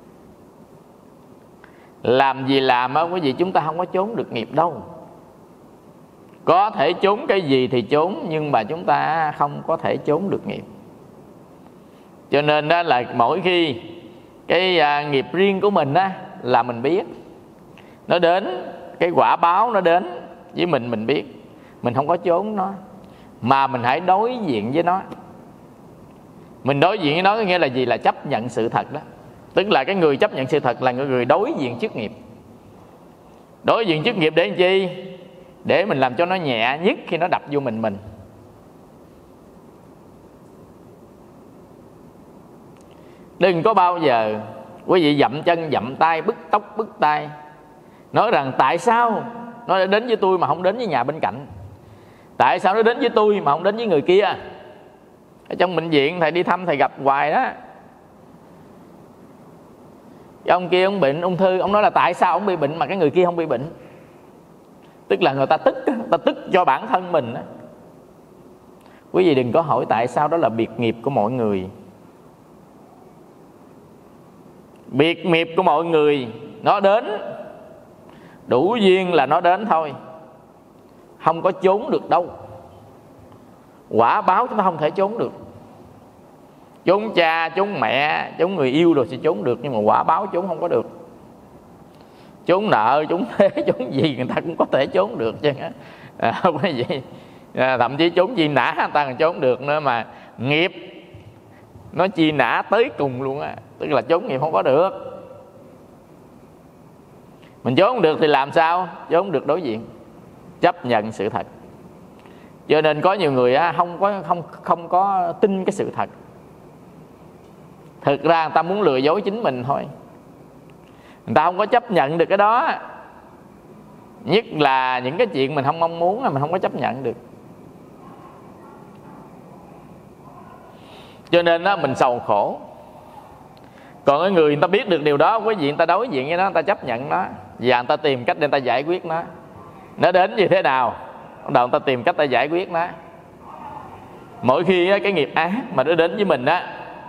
Làm gì làm á quý vị, chúng ta không có trốn được nghiệp đâu. Có thể trốn cái gì thì trốn, nhưng mà chúng ta không có thể trốn được nghiệp. Cho nên đó là mỗi khi cái nghiệp riêng của mình á là mình biết nó đến, cái quả báo nó đến với mình biết, mình không có trốn nó, mà mình hãy đối diện với nó. Mình đối diện với nó có nghĩa là gì? Là chấp nhận sự thật đó. Tức là cái người chấp nhận sự thật là người đối diện trước nghiệp. Đối diện trước nghiệp để làm chi? Để mình làm cho nó nhẹ nhất khi nó đập vô mình. Đừng có bao giờ quý vị dậm chân dậm tay, bứt tóc bứt tay, nói rằng tại sao nó đến với tôi mà không đến với nhà bên cạnh, tại sao nó đến với tôi mà không đến với người kia. Ở trong bệnh viện thầy đi thăm thầy gặp hoài đó, cái ông kia ông bệnh ung thư, ông nói là tại sao ông bị bệnh mà cái người kia không bị bệnh. Tức là người ta tức cho bản thân mình đó. Quý vị đừng có hỏi tại sao, đó là biệt nghiệp của mọi người. Biệt nghiệp của mọi người nó đến, đủ duyên là nó đến thôi, không có trốn được đâu. Quả báo chúng ta không thể trốn được. Trốn cha, trốn mẹ, trốn người yêu rồi sẽ trốn được, nhưng mà quả báo trốn không có được. Trốn nợ, trốn thuế, trốn gì người ta cũng có thể trốn được chứ. Không có gì. Thậm chí trốn chi nã người ta còn trốn được nữa, mà nghiệp nó chi nã tới cùng luôn á. Tức là trốn nghiệp không có được. Mình trốn không được thì làm sao? Trốn không được đối diện, chấp nhận sự thật. Cho nên có nhiều người không có tin cái sự thật. Thực ra người ta muốn lừa dối chính mình thôi. Người ta không có chấp nhận được cái đó. Nhất là những cái chuyện mình không mong muốn là mình không có chấp nhận được. Cho nên đó, mình sầu khổ. Còn cái người ta biết được điều đó, quý vị, người ta đối diện với nó, người ta chấp nhận nó, và người ta tìm cách để người ta giải quyết nó. Nó đến như thế nào, bắt đầu người ta tìm cách ta giải quyết nó. Mỗi khi cái nghiệp ác mà nó đến với mình á,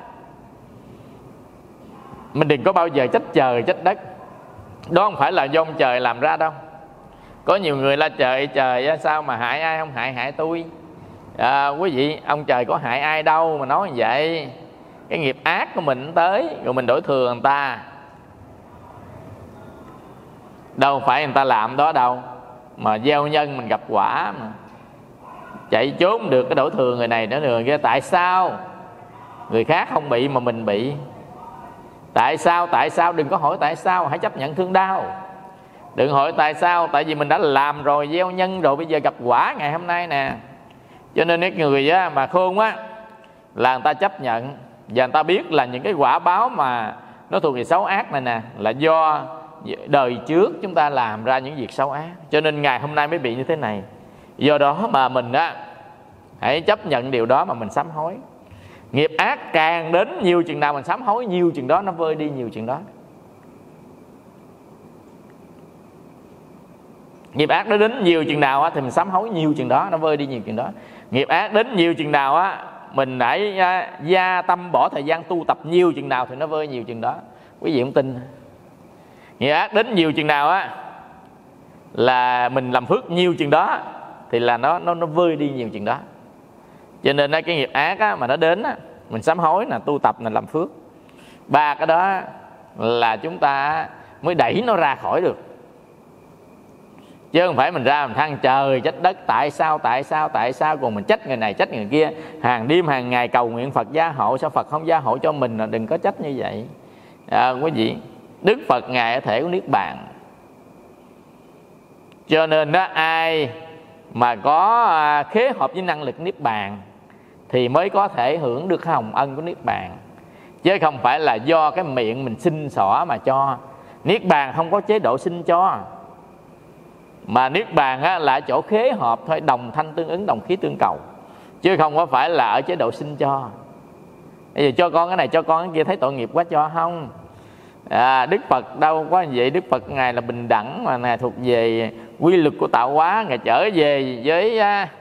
mình đừng có bao giờ trách trời trách đất. Đó không phải là do ông trời làm ra đâu. Có nhiều người la trời sao mà hại ai không hại tôi. Quý vị, ông trời có hại ai đâu mà nói như vậy. Cái nghiệp ác của mình tới, rồi mình đổi thừa người ta. Đâu phải người ta làm đó đâu, mà gieo nhân mình gặp quả mà. Chạy trốn được cái đổi thừa người này nữa người kia. Tại sao người khác không bị mà mình bị? Tại sao? Đừng có hỏi tại sao, hãy chấp nhận thương đau. Đừng hỏi tại sao, tại vì mình đã làm rồi, gieo nhân rồi, bây giờ gặp quả ngày hôm nay nè. Cho nên cái người mà khôn á là người ta chấp nhận, và người ta biết là những cái quả báo mà nó thuộc về xấu ác này nè là do đời trước chúng ta làm ra những việc xấu ác, cho nên ngày hôm nay mới bị như thế này. Do đó mà mình hãy chấp nhận điều đó mà mình sám hối. Nghiệp ác càng đến nhiều chừng nào mình sám hối nhiều chừng đó nó vơi đi nhiều chừng đó. Nghiệp ác nó đến nhiều chừng nào thì mình sám hối nhiều chừng đó nó vơi đi nhiều chừng đó. Nghiệp ác đến nhiều chừng nào mình hãy gia tâm bỏ thời gian tu tập nhiều chừng nào thì nó vơi nhiều chừng đó. Quý vị không tin? Nghiệp ác đến nhiều chừng nào là mình làm phước nhiều chừng đó thì là nó vơi đi nhiều chừng đó. Cho nên cái nghiệp ác mà nó đến mình sám hối là tu tập là làm phước. Ba cái đó là chúng ta mới đẩy nó ra khỏi được, chứ không phải mình ra mình than trời trách đất, tại sao, còn mình trách người này trách người kia, hàng đêm hàng ngày cầu nguyện Phật gia hộ, sao Phật không gia hộ cho mình? Đừng có trách như vậy. Quý vị, Đức Phật Ngài ở thể của Niết Bàn. Cho nên đó, ai mà có khế hợp với năng lực Niết Bàn thì mới có thể hưởng được cái hồng ân của Niết Bàn, chứ không phải là do cái miệng mình xin xỏ mà cho. Niết Bàn không có chế độ xin cho, mà Niết Bàn là chỗ khế hợp thôi, đồng thanh tương ứng, đồng khí tương cầu. chứ không có phải là ở chế độ xin cho. Bây giờ cho con cái này cho con cái kia thấy tội nghiệp quá cho không. Đức Phật đâu có vậy. Đức Phật Ngài là bình đẳng, mà Ngài thuộc về quy luật của tạo hóa. Ngài trở về với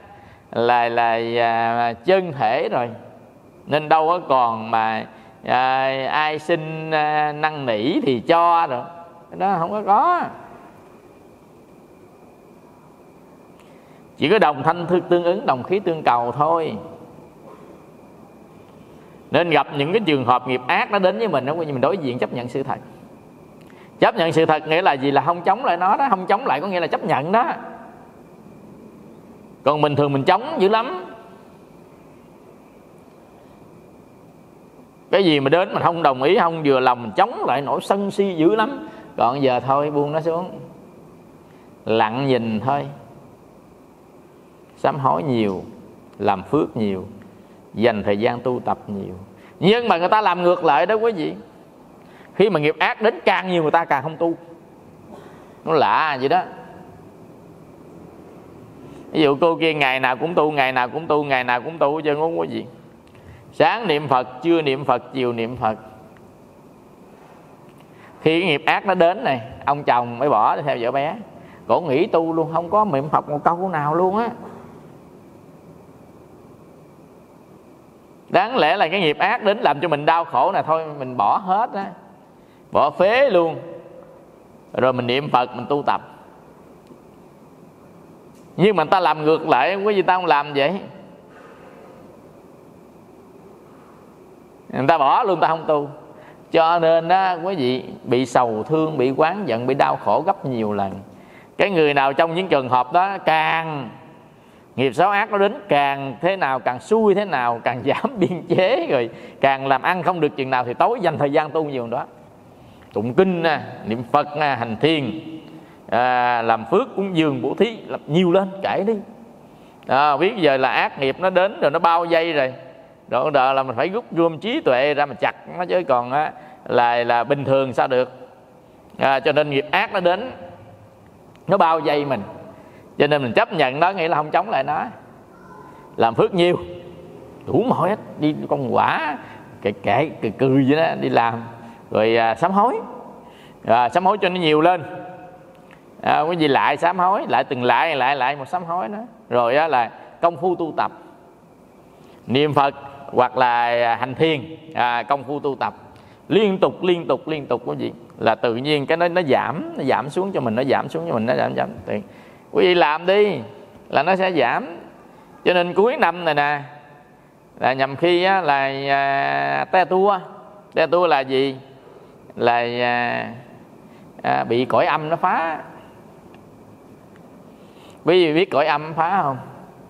là chân thể rồi, nên đâu có còn mà ai xin năn nỉ thì cho rồi. Cái đó không có. Chỉ có đồng thanh tương ứng, đồng khí tương cầu thôi. Nên gặp những cái trường hợp nghiệp ác nó đến với mình, mình đối diện chấp nhận sự thật. Chấp nhận sự thật nghĩa là gì? Là không chống lại nó đó. Không chống lại có nghĩa là chấp nhận đó. Còn bình thường mình chống dữ lắm. Cái gì mà đến mình không đồng ý, không vừa lòng, mình chống lại nổi sân si dữ lắm. Còn giờ thôi buông nó xuống, lặng nhìn thôi. Sám hối nhiều, làm phước nhiều, dành thời gian tu tập nhiều. Nhưng mà người ta làm ngược lại đó quý vị. Khi mà nghiệp ác đến càng nhiều, người ta càng không tu. Nó lạ vậy đó. Ví dụ cô kia ngày nào cũng tu, ngày nào cũng tu, ngày nào cũng tu chứ không có gì. Sáng niệm Phật, trưa niệm Phật, chiều niệm Phật. Khi cái nghiệp ác nó đến này, ông chồng mới bỏ đi theo vợ bé, cổ nghỉ tu luôn, không có niệm Phật một câu nào luôn á. Đáng lẽ là cái nghiệp ác đến làm cho mình đau khổ nè, thôi mình bỏ hết á, bỏ phế luôn, rồi mình niệm Phật, mình tu tập. Nhưng mà người ta làm ngược lại, quý vị, ta không làm vậy. Người ta bỏ luôn, ta không tu. Cho nên đó quý vị, bị sầu thương, bị oán giận, bị đau khổ gấp nhiều lần. Cái người nào trong những trường hợp đó, càng nghiệp xấu ác nó đến, càng thế nào, càng xui thế nào, càng giảm biên chế, rồi càng làm ăn không được chừng nào, thì tối dành thời gian tu nhiều đó. Tụng kinh, niệm Phật, hành thiền, làm phước, cúng dường, bố thí, làm nhiều lên, kể đi. Biết giờ là ác nghiệp nó đến rồi, nó bao vây rồi, rồi là mình phải rút gom trí tuệ ra mà chặt nó, chứ còn là bình thường sao được. Cho nên nghiệp ác nó đến, nó bao vây mình, cho nên mình chấp nhận đó, nghĩa là không chống lại nó. Làm phước nhiều, đủ mọi hết, đi con quả kệ cười vậy đó, đi làm. Rồi sám hối, sám hối cho nó nhiều lên. Cái gì lại sám hối, lại từng lại một sám hối nữa. Rồi là công phu tu tập, niệm Phật hoặc là hành thiền, công phu tu tập liên tục quý vị, là tự nhiên cái nó giảm xuống cho mình, nó giảm xuống cho mình, nó giảm. Quý vị làm đi là nó sẽ giảm. Cho nên cuối năm này nè, là nhằm khi là te tua là gì? Là bị cõi âm nó phá. Quý vị biết cõi âm phá không?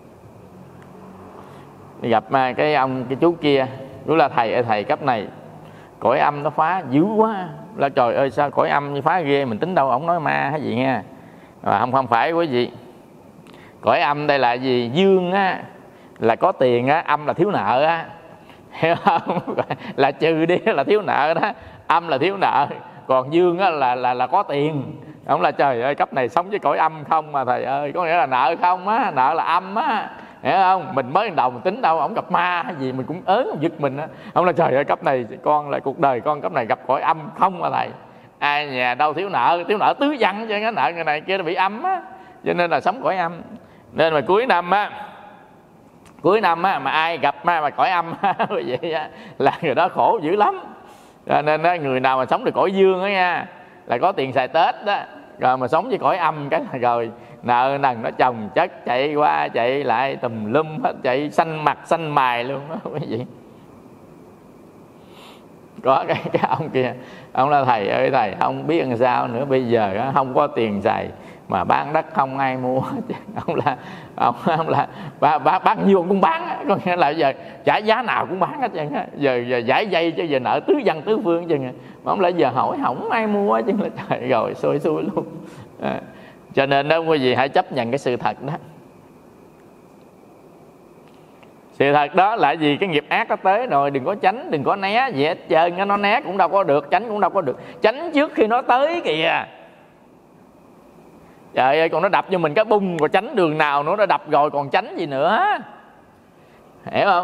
Gặp cái chú kia, chú là thầy cấp này, cõi âm nó phá dữ quá. Là trời ơi, sao cõi âm như phá ghê, mình tính đâu ổng nói ma hay gì nha. Không phải quý vị. Cõi âm đây là gì? Dương á là có tiền á, âm là thiếu nợ á, hiểu không? Là trừ đi là thiếu nợ đó, âm là thiếu nợ, còn dương á là có tiền. Ông là trời ơi, cấp này sống với cõi âm không mà thầy ơi, có nghĩa là nợ không á, nợ là âm á, hiểu không? Mình mới đầu mình tính đâu ổng gặp ma hay gì mình cũng ớn giật mình á. Ông là trời ơi, cấp này con là cuộc đời con cấp này gặp cõi âm không mà thầy. Ai nhà đâu thiếu nợ tứ văn, chứ cái nợ người này kia nó bị âm á, cho nên là sống cõi âm. Nên mà cuối năm á mà ai gặp ma mà cõi âm vậy á, là người đó khổ dữ lắm. Cho nên đó, người nào mà sống được cõi dương á nha, là có tiền xài Tết đó, rồi mà sống với cõi âm cái là rồi nợ nần nó chồng chất, chạy qua chạy lại tùm lum hết, chạy xanh mặt xanh mày luôn đó quý vị. Có cái ông kia, ông là thầy ơi thầy, không biết làm sao nữa, bây giờ không có tiền xài mà bán đất không ai mua. Ông là bán nhiều cũng bán, có nghĩa là giờ trả giá nào cũng bán hết trơn. Giờ giải dây chứ giờ nợ tứ văn tứ phương chứ. Mà ông lại giờ hỏi không ai mua chứ, là trời rồi xui luôn. Cho nên đó quý vị hãy chấp nhận cái sự thật đó. Sự thật đó là gì? Cái nghiệp ác nó tới rồi, đừng có tránh, đừng có né gì hết trơn. Nó né cũng đâu có được, tránh cũng đâu có được. Tránh trước khi nó tới kìa. Trời ơi, còn nó đập cho mình cái bung, rồi tránh đường nào nữa, nó đập rồi còn tránh gì nữa. hiểu không?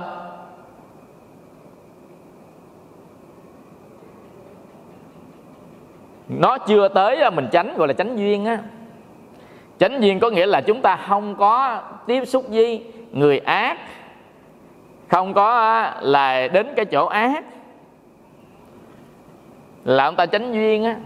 Nó chưa tới mình tránh, gọi là tránh duyên á. Tránh duyên có nghĩa là chúng ta không có tiếp xúc với người ác, không có là đến cái chỗ ác, là ông ta tránh duyên á.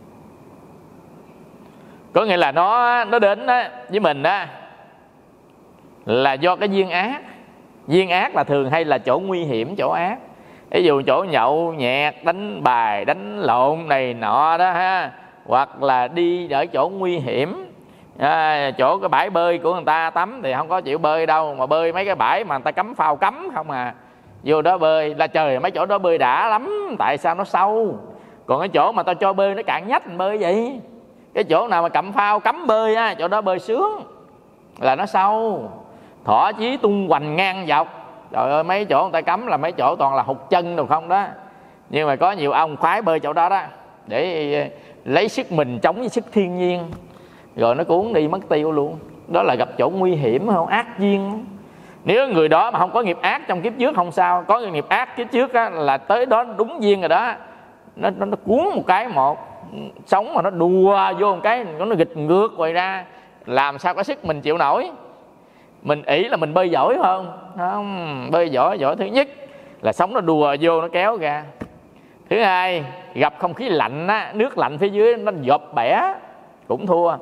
Có nghĩa là nó đến với mình đó là do cái duyên ác. Duyên ác là thường hay là chỗ nguy hiểm, chỗ ác. Ví dụ chỗ nhậu nhẹt, đánh bài, đánh lộn này nọ đó ha, hoặc là đi ở chỗ nguy hiểm, chỗ cái bãi bơi của người ta tắm thì không có chịu bơi đâu, mà bơi mấy cái bãi mà người ta cấm phao cấm không à, vô đó bơi là trời, mấy chỗ đó bơi đã lắm, tại sao nó sâu. Còn cái chỗ mà tao cho bơi nó cạn nhách mình bơi vậy. Cái chỗ nào mà cấm phao cấm bơi á, chỗ đó bơi sướng, là nó sâu, thỏ chí tung hoành ngang dọc. Trời ơi, mấy chỗ người ta cấm là mấy chỗ toàn là hụt chân đâu không đó. Nhưng mà có nhiều ông khoái bơi chỗ đó đó, để lấy sức mình chống với sức thiên nhiên, rồi nó cuốn đi mất tiêu luôn. Đó là gặp chỗ nguy hiểm không, ác duyên. Nếu người đó mà không có nghiệp ác trong kiếp trước không sao, có nghiệp ác kiếp trước á, là tới đó đúng duyên rồi đó, nó cuốn một cái sống mà nó đùa vô một cái nó nghịch ngược rồi ra, làm sao có sức mình chịu nổi. Mình ỷ là mình bơi giỏi không, bơi giỏi thứ nhất là sống nó đùa vô, nó kéo ra. Thứ hai, gặp không khí lạnh á, nước lạnh phía dưới nó dột bẻ cũng thua.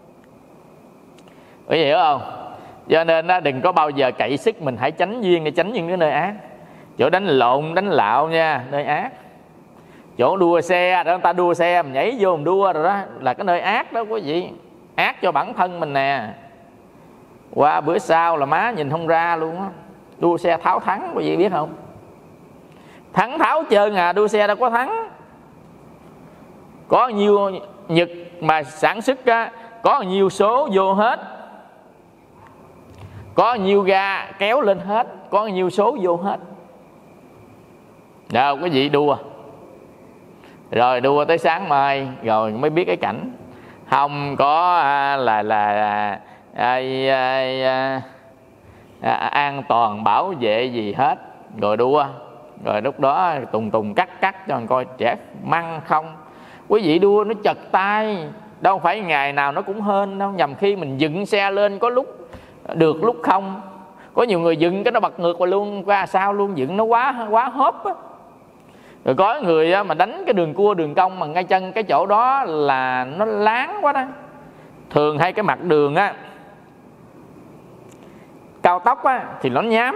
Có hiểu không? Cho nên đừng có bao giờ cậy sức mình, hãy tránh duyên, để tránh những cái nơi ác. Chỗ đánh lộn, đánh lạo nha, nơi ác. Chỗ đua xe đó, người ta đua xe mình nhảy vô mình đua rồi đó, là cái nơi ác đó quý vị. Ác cho bản thân mình nè. Qua bữa sau là má nhìn không ra luôn á. Đua xe tháo thắng, quý vị biết không? Thắng tháo trơn à, đua xe đâu có thắng. Có nhiêu nhật mà sản xuất á, có nhiêu số vô hết, có nhiêu ga kéo lên hết, có nhiêu số vô hết. Đâu quý vị đua. Rồi đua tới sáng mai rồi mới biết cái cảnh. Không có an toàn bảo vệ gì hết. Rồi đua, rồi lúc đó tùng cắt cho mình coi trẻ măng không. Quý vị đua nó chật tay, đâu phải ngày nào nó cũng hên đâu. Nhằm khi mình dựng xe lên có lúc được lúc không. Có nhiều người dựng cái nó bật ngược vào luôn, qua sao luôn, dựng nó quá hốp á. Rồi có người mà đánh cái đường cua đường cong mà ngay chân cái chỗ đó là nó láng quá đó. Thường hay cái mặt đường á, cao tốc á thì nó nhám,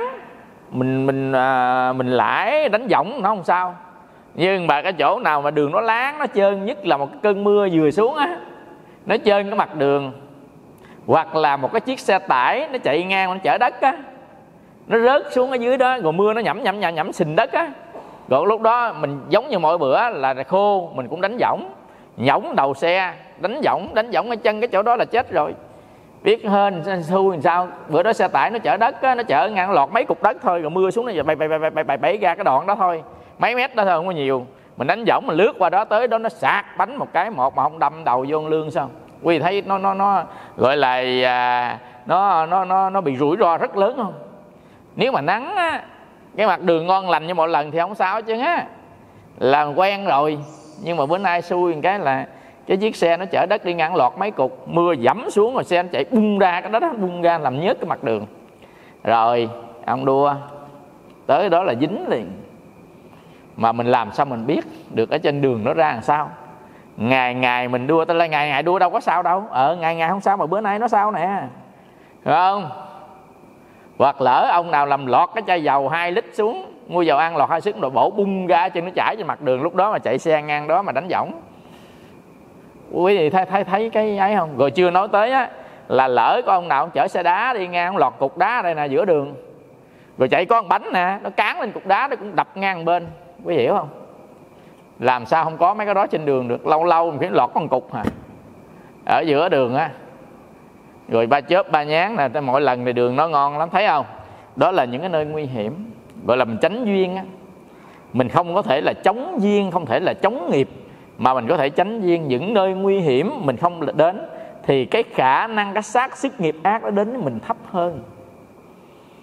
mình lãi đánh võng nó không sao. Nhưng mà cái chỗ nào mà đường nó láng, nó trơn, nhất là một cái cơn mưa vừa xuống á, nó trơn cái mặt đường, hoặc là một cái chiếc xe tải nó chạy ngang, nó chở đất á, nó rớt xuống ở dưới đó, rồi mưa nó nhẩm sình đất á. Rồi lúc đó mình giống như mỗi bữa là khô, mình cũng đánh võng đầu xe, đánh võng ở chân cái chỗ đó là chết rồi. Biết hên xui làm sao, bữa đó xe tải nó chở đất á, nó chở ngang lọt mấy cục đất thôi, rồi mưa xuống nó bay ra cái đoạn đó thôi, mấy mét đó thôi, không có nhiều. Mình đánh võng mình lướt qua đó, tới đó nó sạc bánh một cái mà không đâm đầu vô lương sao? Quý vị thấy nó gọi là nó bị rủi ro rất lớn không? Nếu mà nắng á, cái mặt đường ngon lành như mọi lần thì không sao chứ á, là quen rồi. Nhưng mà bữa nay xui một cái là cái chiếc xe nó chở đất đi ngang lọt mấy cục, mưa dẫm xuống rồi xe nó chạy bung ra cái đó bung ra làm nhớt cái mặt đường. Rồi ông đua tới đó là dính liền. Mà mình làm sao mình biết được ở trên đường nó ra làm sao? Ngày mình đua, tới là ngày đua đâu có sao đâu. Ngày không sao mà bữa nay nó sao nè, phải không? Hoặc lỡ ông nào làm lọt cái chai dầu 2 lít xuống, mua dầu ăn lọt 2 lít rồi bổ bung ra trên nó chảy trên mặt đường, lúc đó mà chạy xe ngang đó mà đánh võng, quý vị thấy cái ấy không? Rồi chưa nói tới á, là lỡ có ông nào ông chở xe đá đi ngang, ông lọt cục đá đây nè giữa đường, rồi chạy có một bánh nè, nó cán lên cục đá nó cũng đập ngang bên, quý vị hiểu không? Làm sao không có mấy cái đó trên đường được? Lâu lâu mình phải lọt con cục hả? Ở giữa đường á, rồi ba chớp ba nhán nè, mỗi lần thì đường nó ngon lắm, thấy không? Đó là những cái nơi nguy hiểm, gọi là mình tránh duyên á. Mình không có thể là chống duyên, không thể là chống nghiệp, mà mình có thể tránh duyên. Những nơi nguy hiểm mình không đến thì cái khả năng, cái xác sức nghiệp ác nó đến với mình thấp hơn.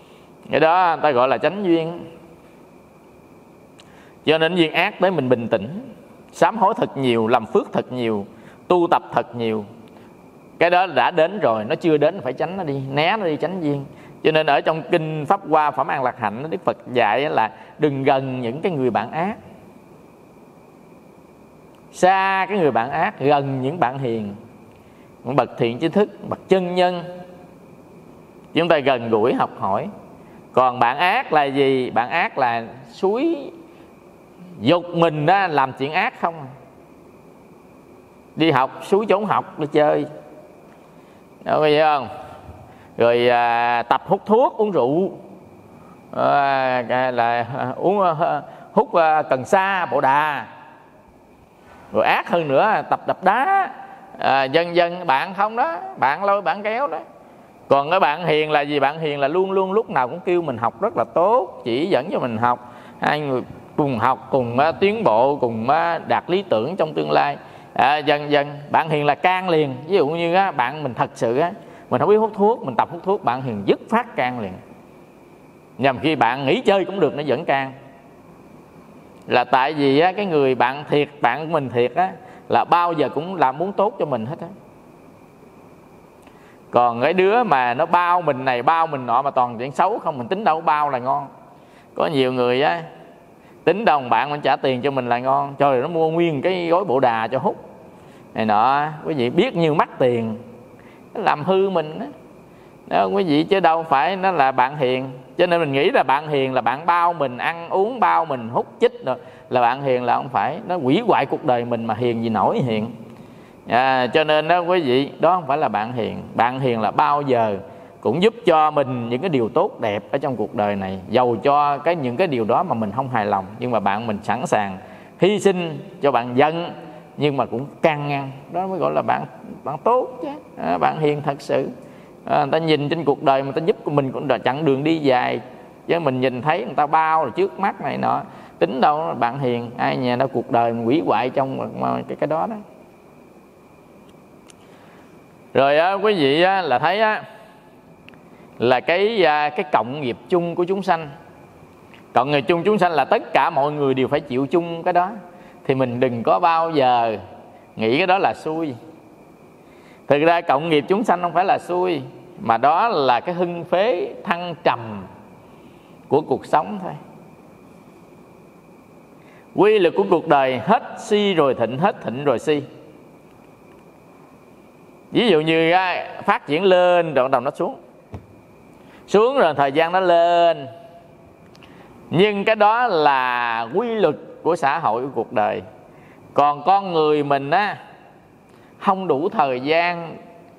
Cái đó ta gọi là chánh duyên. Cho nên duyên ác tới mình bình tĩnh, sám hối thật nhiều, làm phước thật nhiều, tu tập thật nhiều. Cái đó đã đến rồi, nó chưa đến phải tránh nó đi, né nó đi, tránh duyên. Cho nên ở trong kinh Pháp Hoa Phẩm An Lạc Hạnh, Đức Phật dạy là đừng gần những cái người bạn ác, xa cái người bạn ác, gần những bạn hiền, những bậc thiện tri thức, bậc chân nhân. Chúng ta gần gũi học hỏi. Còn bạn ác là gì? Bạn ác là suối dục mình đó, làm chuyện ác không. Đi học suối trốn học đi chơi, đâu có vậy không? Rồi tập hút thuốc, uống rượu, là uống hút cần sa, bộ đà. Rồi ác hơn nữa tập đập đá, dần dần bạn không đó, bạn lôi bạn kéo đó. Còn cái bạn hiền là gì? Bạn hiền là luôn luôn lúc nào cũng kêu mình học rất là tốt, chỉ dẫn cho mình học, hai người cùng học, cùng tiến bộ, cùng đạt lý tưởng trong tương lai. Dần dần bạn hiền là can liền. Ví dụ như bạn mình thật sự mình không biết hút thuốc, mình tập hút thuốc, bạn hiền dứt phát can liền. Nhằm khi bạn nghỉ chơi cũng được, nó vẫn can. Là tại vì cái người bạn thiệt, bạn của mình thiệt là bao giờ cũng làm muốn tốt cho mình hết á. Còn cái đứa mà nó bao mình này bao mình nọ mà toàn chuyện xấu không, mình tính đâu bao là ngon. Có nhiều người tính đồng bạn mình trả tiền cho mình là ngon, cho rồi nó mua nguyên cái gói bộ đà cho hút này nọ. Quý vị biết nhiêu mắc tiền, nó làm hư mình đó quý vị, chứ đâu phải nó là bạn hiền. Cho nên mình nghĩ là bạn hiền là bạn bao mình ăn uống, bao mình hút chích rồi là bạn hiền, là không phải. Nó hủy hoại cuộc đời mình mà hiền gì nổi hiền. Cho nên đó quý vị, đó không phải là bạn hiền. Bạn hiền là bao giờ cũng giúp cho mình những cái điều tốt đẹp ở trong cuộc đời này, dầu cho những cái điều đó mà mình không hài lòng, nhưng mà bạn mình sẵn sàng hy sinh cho bạn giận, nhưng mà cũng can ngăn. Đó mới gọi là bạn tốt chứ. Bạn hiền thật sự. Người ta nhìn trên cuộc đời, người ta giúp mình cũng là chặng đường đi dài, chứ mình nhìn thấy người ta bao rồi trước mắt này nọ, tính đâu bạn hiền. Ai nhà đâu cuộc đời mình hủy hoại trong cái đó đó. Rồi quý vị là thấy là cái cộng nghiệp chung của chúng sanh. Cộng nghiệp chung chúng sanh là tất cả mọi người đều phải chịu chung cái đó. Thì mình đừng có bao giờ nghĩ cái đó là xui. Thực ra cộng nghiệp chúng sanh không phải là xui, mà đó là cái hưng phế thăng trầm của cuộc sống thôi. Quy luật của cuộc đời hết si rồi thịnh, hết thịnh rồi si. Ví dụ như phát triển lên rồi đầu nó xuống, xuống rồi thời gian nó lên. Nhưng cái đó là quy luật của xã hội, của cuộc đời. Còn con người mình không đủ thời gian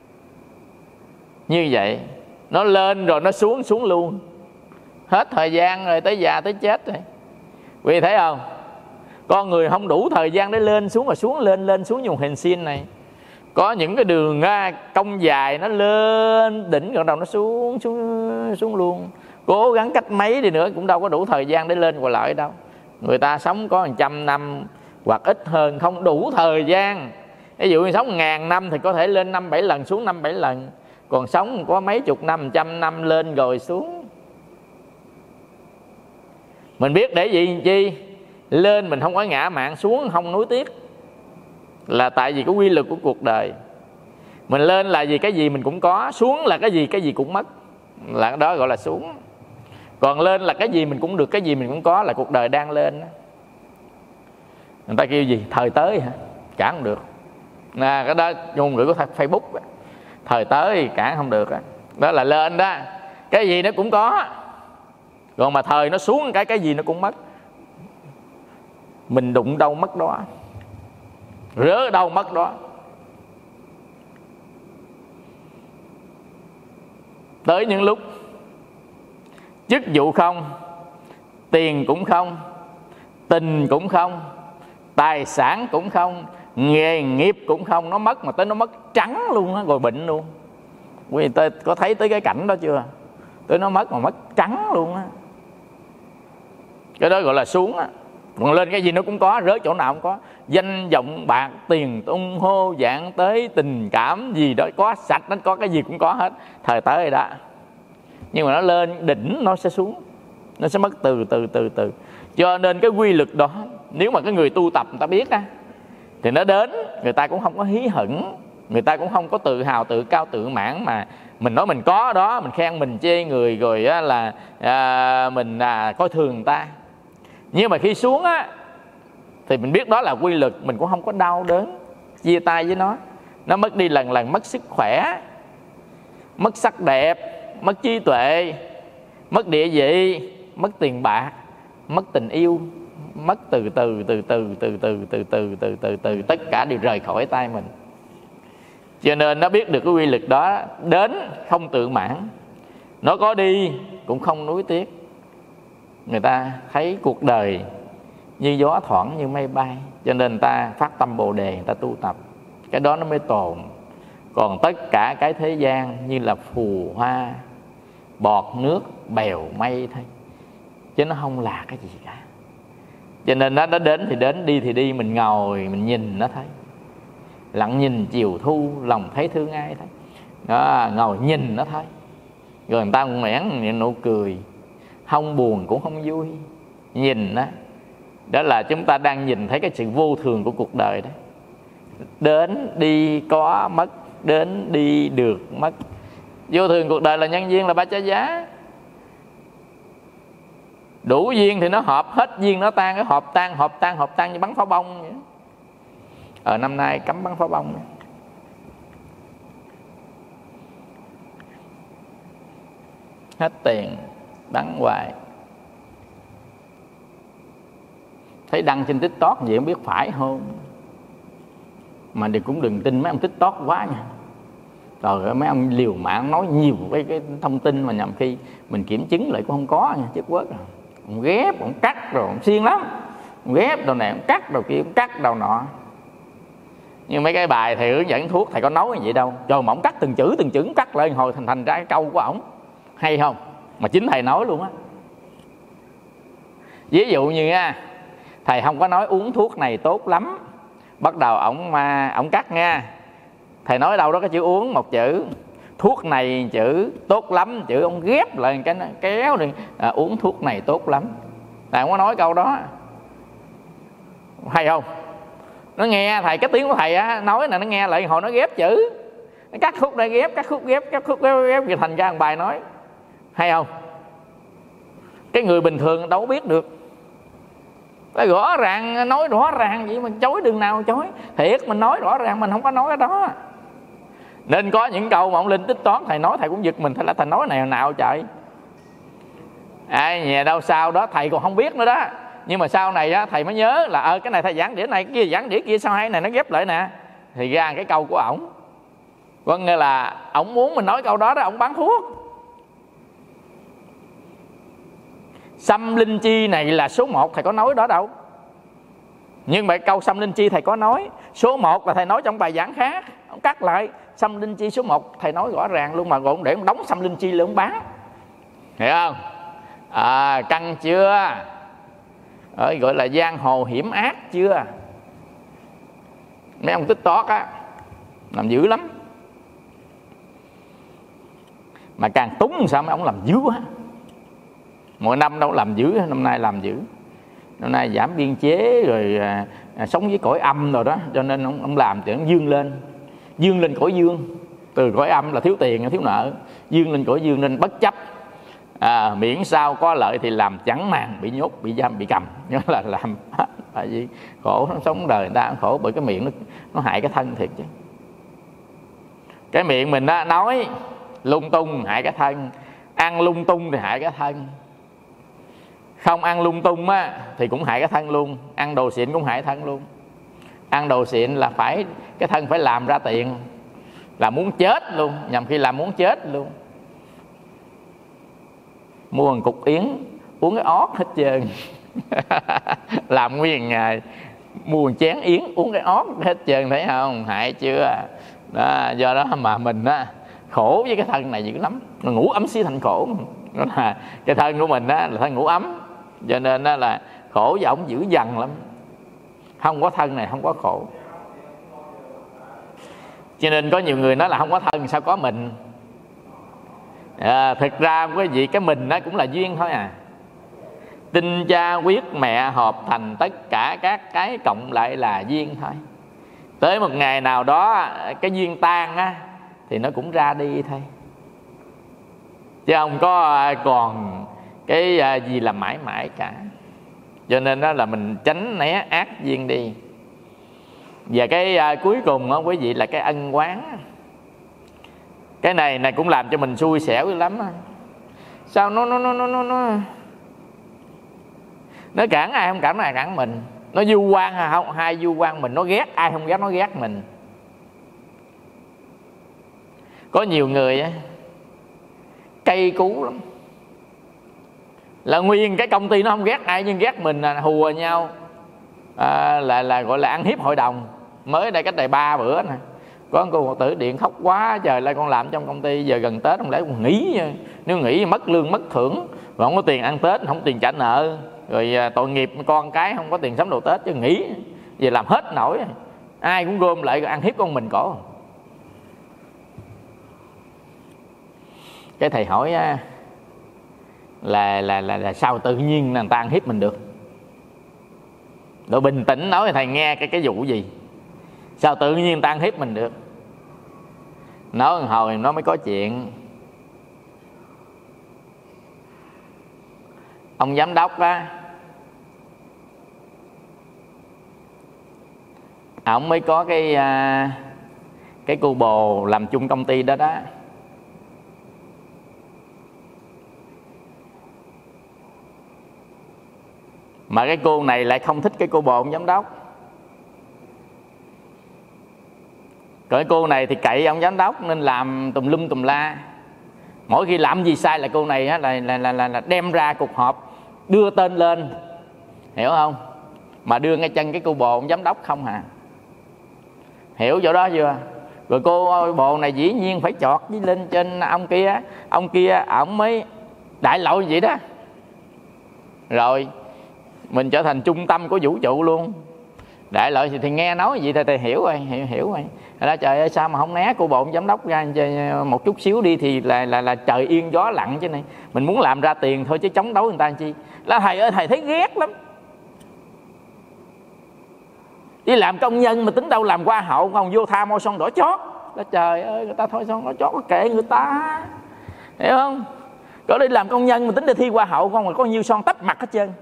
như vậy. Nó lên rồi nó xuống, xuống luôn. Hết thời gian rồi, tới già tới chết rồi. Quý vị thấy không? Con người không đủ thời gian để lên xuống, rồi xuống lên, lên xuống dùng hình sin này. Có những cái đường cong dài, nó lên đỉnh rồi đầu nó xuống, xuống luôn. Cố gắng cách mấy đi nữa cũng đâu có đủ thời gian để lên qua lại đâu. Người ta sống có 100 năm hoặc ít hơn, không đủ thời gian. Ví dụ như sống 1000 năm thì có thể lên 5-7 lần, xuống 5-7 lần. Còn sống có mấy chục năm, 100 năm lên rồi xuống. Mình biết để gì chi? Lên mình không có ngã mạn, xuống không nuối tiếc. Là tại vì cái quy luật của cuộc đời. Mình lên là vì cái gì mình cũng có, xuống là cái gì cũng mất. Là cái đó gọi là xuống. Còn lên là cái gì mình cũng được, cái gì mình cũng có, là cuộc đời đang lên. Người ta kêu gì? Thời tới hả? Cản không được. Cái đó ngôn ngữ của Facebook. Thời tới cản không được. Đó là lên đó. Cái gì nó cũng có. Còn mà thời nó xuống cái gì nó cũng mất. Mình đụng đâu mất đó, rỡ đâu mất đó. Tới những lúc chức vụ không, tiền cũng không, tình cũng không, tài sản cũng không, nghề nghiệp cũng không, nó mất mà tới nó mất trắng luôn á, rồi bệnh luôn. Quý vị có thấy tới cái cảnh đó chưa? Tới nó mất mà mất trắng luôn á. Cái đó gọi là xuống á. Còn lên cái gì nó cũng có, rớt chỗ nào cũng có. Danh vọng bạc tiền tung hô dạng tới, tình cảm gì đó có sạch, nó có cái gì cũng có hết. Thời tới rồi đó. nhưng mà nó lên đỉnh nó sẽ xuống, nó sẽ mất từ từ. Cho nên cái quy luật đó, nếu mà cái người tu tập người ta biết á, thì nó đến người ta cũng không có hí hửng, người ta cũng không có tự hào, tự cao, tự mãn mà mình nói mình có đó, mình khen mình chê người, rồi á là mình coi thường người ta. Nhưng mà khi xuống á thì mình biết đó là quy luật, mình cũng không có đau đớn chia tay với nó mất đi lần lần, mất sức khỏe, mất sắc đẹp, mất trí tuệ, mất địa vị, mất tiền bạc, mất tình yêu, mất từ từ, tất cả đều rời khỏi tay mình. Cho nên nó biết được cái quy luật đó, đến không tự mãn, nó có đi cũng không nuối tiếc. Người ta thấy cuộc đời như gió thoảng, như mây bay, cho nên người ta phát tâm Bồ Đề, người ta tu tập, cái đó nó mới tồn. Còn tất cả cái thế gian như là phù hoa, bọt nước, bèo mây thôi, chứ nó không là cái gì cả. Cho nên nó đến thì đến, đi thì đi, mình ngồi mình nhìn nó thấy. Lặng nhìn chiều thu, lòng thấy thương ai thấy đó, ngồi nhìn nó thấy. Rồi người ta nhoẻn nụ cười, không buồn cũng không vui, nhìn đó. Đó là chúng ta đang nhìn thấy cái sự vô thường của cuộc đời đó. Đến đi có mất, đến đi được mất. Vô thường cuộc đời là nhân duyên, là ba chá giá. Đủ duyên thì nó hợp, hết duyên nó tan, cái họp tan như bắn pháo bông vậy. Năm nay cấm bắn pháo bông, hết tiền bắn hoài. Thấy đăng trên TikTok vậy không biết phải không, mà cũng đừng tin mấy ông TikTok quá nha. Trời ơi, mấy ông liều mạng nói nhiều cái thông tin mà nhằm khi mình kiểm chứng lại cũng không có nha, chết quất rồi. Ông ghép, ông cắt rồi, ông xiên lắm. Ông ghép đầu này, ông cắt đầu kia, ông cắt đầu nọ. Nhưng mấy cái bài thầy hướng dẫn thuốc, thầy có nói như vậy đâu. Trời mà ông cắt từng chữ cắt lại hồi thành ra cái câu của ổng. Hay không? Mà chính thầy nói luôn á. Ví dụ như nha, thầy không có nói uống thuốc này tốt lắm, bắt đầu ổng cắt nha. Thầy nói đâu đó cái chữ uống một chữ, thuốc này chữ tốt lắm chữ, ông ghép lại cái nó kéo đi, uống thuốc này tốt lắm. Thầy không có nói câu đó. Hay không? Nó nghe thầy, cái tiếng của thầy á nói là nó nghe lại hồi nó ghép chữ, nó cắt khúc đây ghép, cắt khúc ghép thì thành ra một bài nói. Hay không? Cái người bình thường đâu biết được. Nó rõ ràng, nói rõ ràng vậy mà chối đường nào chối. Thiệt mình nói rõ ràng, mình không có nói cái đó. Nên có những câu mà ông lên TikTok thầy nói thầy cũng giật mình, thầy là thầy nói này nào trời. Ai nhà đâu sau đó thầy còn không biết nữa đó. Nhưng mà sau này á, thầy mới nhớ là cái này thầy giảng đĩa này, kia giảng đĩa kia sao hay này, nó ghép lại nè. Thì ra cái câu của ổng, có nghĩa là ổng muốn mình nói câu đó đó, ổng bán thuốc. Xăm linh chi này là số 1, thầy có nói đó đâu. Nhưng mà câu xăm linh chi thầy có nói. Số 1 là thầy nói trong bài giảng khác, ông cắt lại xăm linh chi số 1 thầy nói rõ ràng luôn, mà còn để ông đóng xăm linh chi lên ông bán. Hiểu không? Căng chưa? Gọi là giang hồ hiểm ác chưa? Mấy ông TikTok á làm dữ lắm. Mà càng túng sao mấy ông làm dữ quá. Mỗi năm đâu làm dữ, năm nay làm dữ. Năm nay giảm biên chế rồi sống với cõi âm rồi đó, cho nên ông làm thì ông dương lên cõi dương. Từ cõi âm là thiếu tiền, thiếu nợ, dương lên cõi dương nên bất chấp. Miễn sao có lợi thì làm chẳng màng bị nhốt, bị giam, bị cầm. Nhớ là làm tại vì khổ, sống đời người ta cũng khổ bởi cái miệng nó hại cái thân thiệt chứ. Cái miệng mình đó, nói lung tung hại cái thân, ăn lung tung thì hại cái thân. Không ăn lung tung á thì cũng hại cái thân luôn. Ăn đồ xịn cũng hại thân luôn. Ăn đồ xịn là phải cái thân phải làm ra tiền, là muốn chết luôn, nhằm khi làm muốn chết luôn. Mua một cục yến uống cái ót hết trơn. Làm nguyên ngày mua một chén yến uống cái ót hết trơn, thấy không? Hại chưa đó. Do đó mà mình á khổ với cái thân này dữ lắm. Nó ngủ ấm xí thành khổ. Đó là cái thân của mình á là thân ngủ ấm, cho nên đó là khổ và ổng dữ dằn lắm. Không có thân này không có khổ. Cho nên có nhiều người nói là không có thân sao có mình. Thực ra quý vị, cái mình đó cũng là duyên thôi à. Tinh cha quyết mẹ hợp thành tất cả các cái cộng lại là duyên thôi. Tới một ngày nào đó cái duyên tan á, thì nó cũng ra đi thôi, chứ không có còn cái gì là mãi mãi cả. Cho nên đó là mình tránh né ác duyên đi. Và cái cuối cùng đó quý vị là cái ân oán. Cái này cũng làm cho mình xui xẻo dữ lắm. Sao nó cản ai không cản ai cản mình. Nó vu oan hay không hai vu oan mình. Nó ghét ai không ghét nó ghét mình. Có nhiều người á cay cú lắm, là nguyên cái công ty nó không ghét ai nhưng ghét mình, là hùa nhau, là gọi là ăn hiếp hội đồng. Mới đây cách đây 3 bữa nè, có cô Phật tử điện khóc quá trời là con làm trong công ty, giờ gần Tết không lẽ con nghỉ. Nếu nghỉ mất lương mất thưởng, rồi không có tiền ăn Tết, không có tiền trả nợ, rồi tội nghiệp con cái không có tiền sắm đồ Tết, chứ nghỉ về làm hết nổi. Ai cũng gom lại rồi ăn hiếp con mình cổ. Cái thầy hỏi là sao tự nhiên người ta ăn hiếp mình được? Rồi bình tĩnh nói thầy nghe cái vụ gì, sao tự nhiên người ta ăn hiếp mình được? Nói một hồi nó mới có chuyện. Ông giám đốc á, ổng mới có cái cô bồ làm chung công ty đó đó. Mà cái cô này lại không thích cái cô bồ ông giám đốc. Cái cô này thì cậy ông giám đốc nên làm tùm lum tùm la. Mỗi khi làm gì sai là cô này á, là đem ra cuộc họp đưa tên lên, hiểu không? Mà đưa ngay chân cái cô bồ ông giám đốc không à. Hiểu chỗ đó chưa? Rồi cô bồ này dĩ nhiên phải chọt với lên trên ông kia. Ông kia ổng mới đại lộ vậy đó. Rồi mình trở thành trung tâm của vũ trụ luôn. Đại lợi thì nghe nói gì thì hiểu rồi, hiểu rồi. Là trời ơi, sao mà không né cô bộ giám đốc ra một chút xíu đi thì là trời yên gió lặng chứ này. Mình muốn làm ra tiền thôi chứ chống đối người ta làm chi. Là thầy ơi, thầy thấy ghét lắm. Đi làm công nhân mà tính đâu làm hoa hậu, còn vô tha môi son đỏ chót. Là trời ơi, người ta thôi son đỏ chót có kệ người ta, hiểu không? Có đi làm công nhân mà tính đi thi hoa hậu, con mà có nhiêu son tách mặt hết trơn.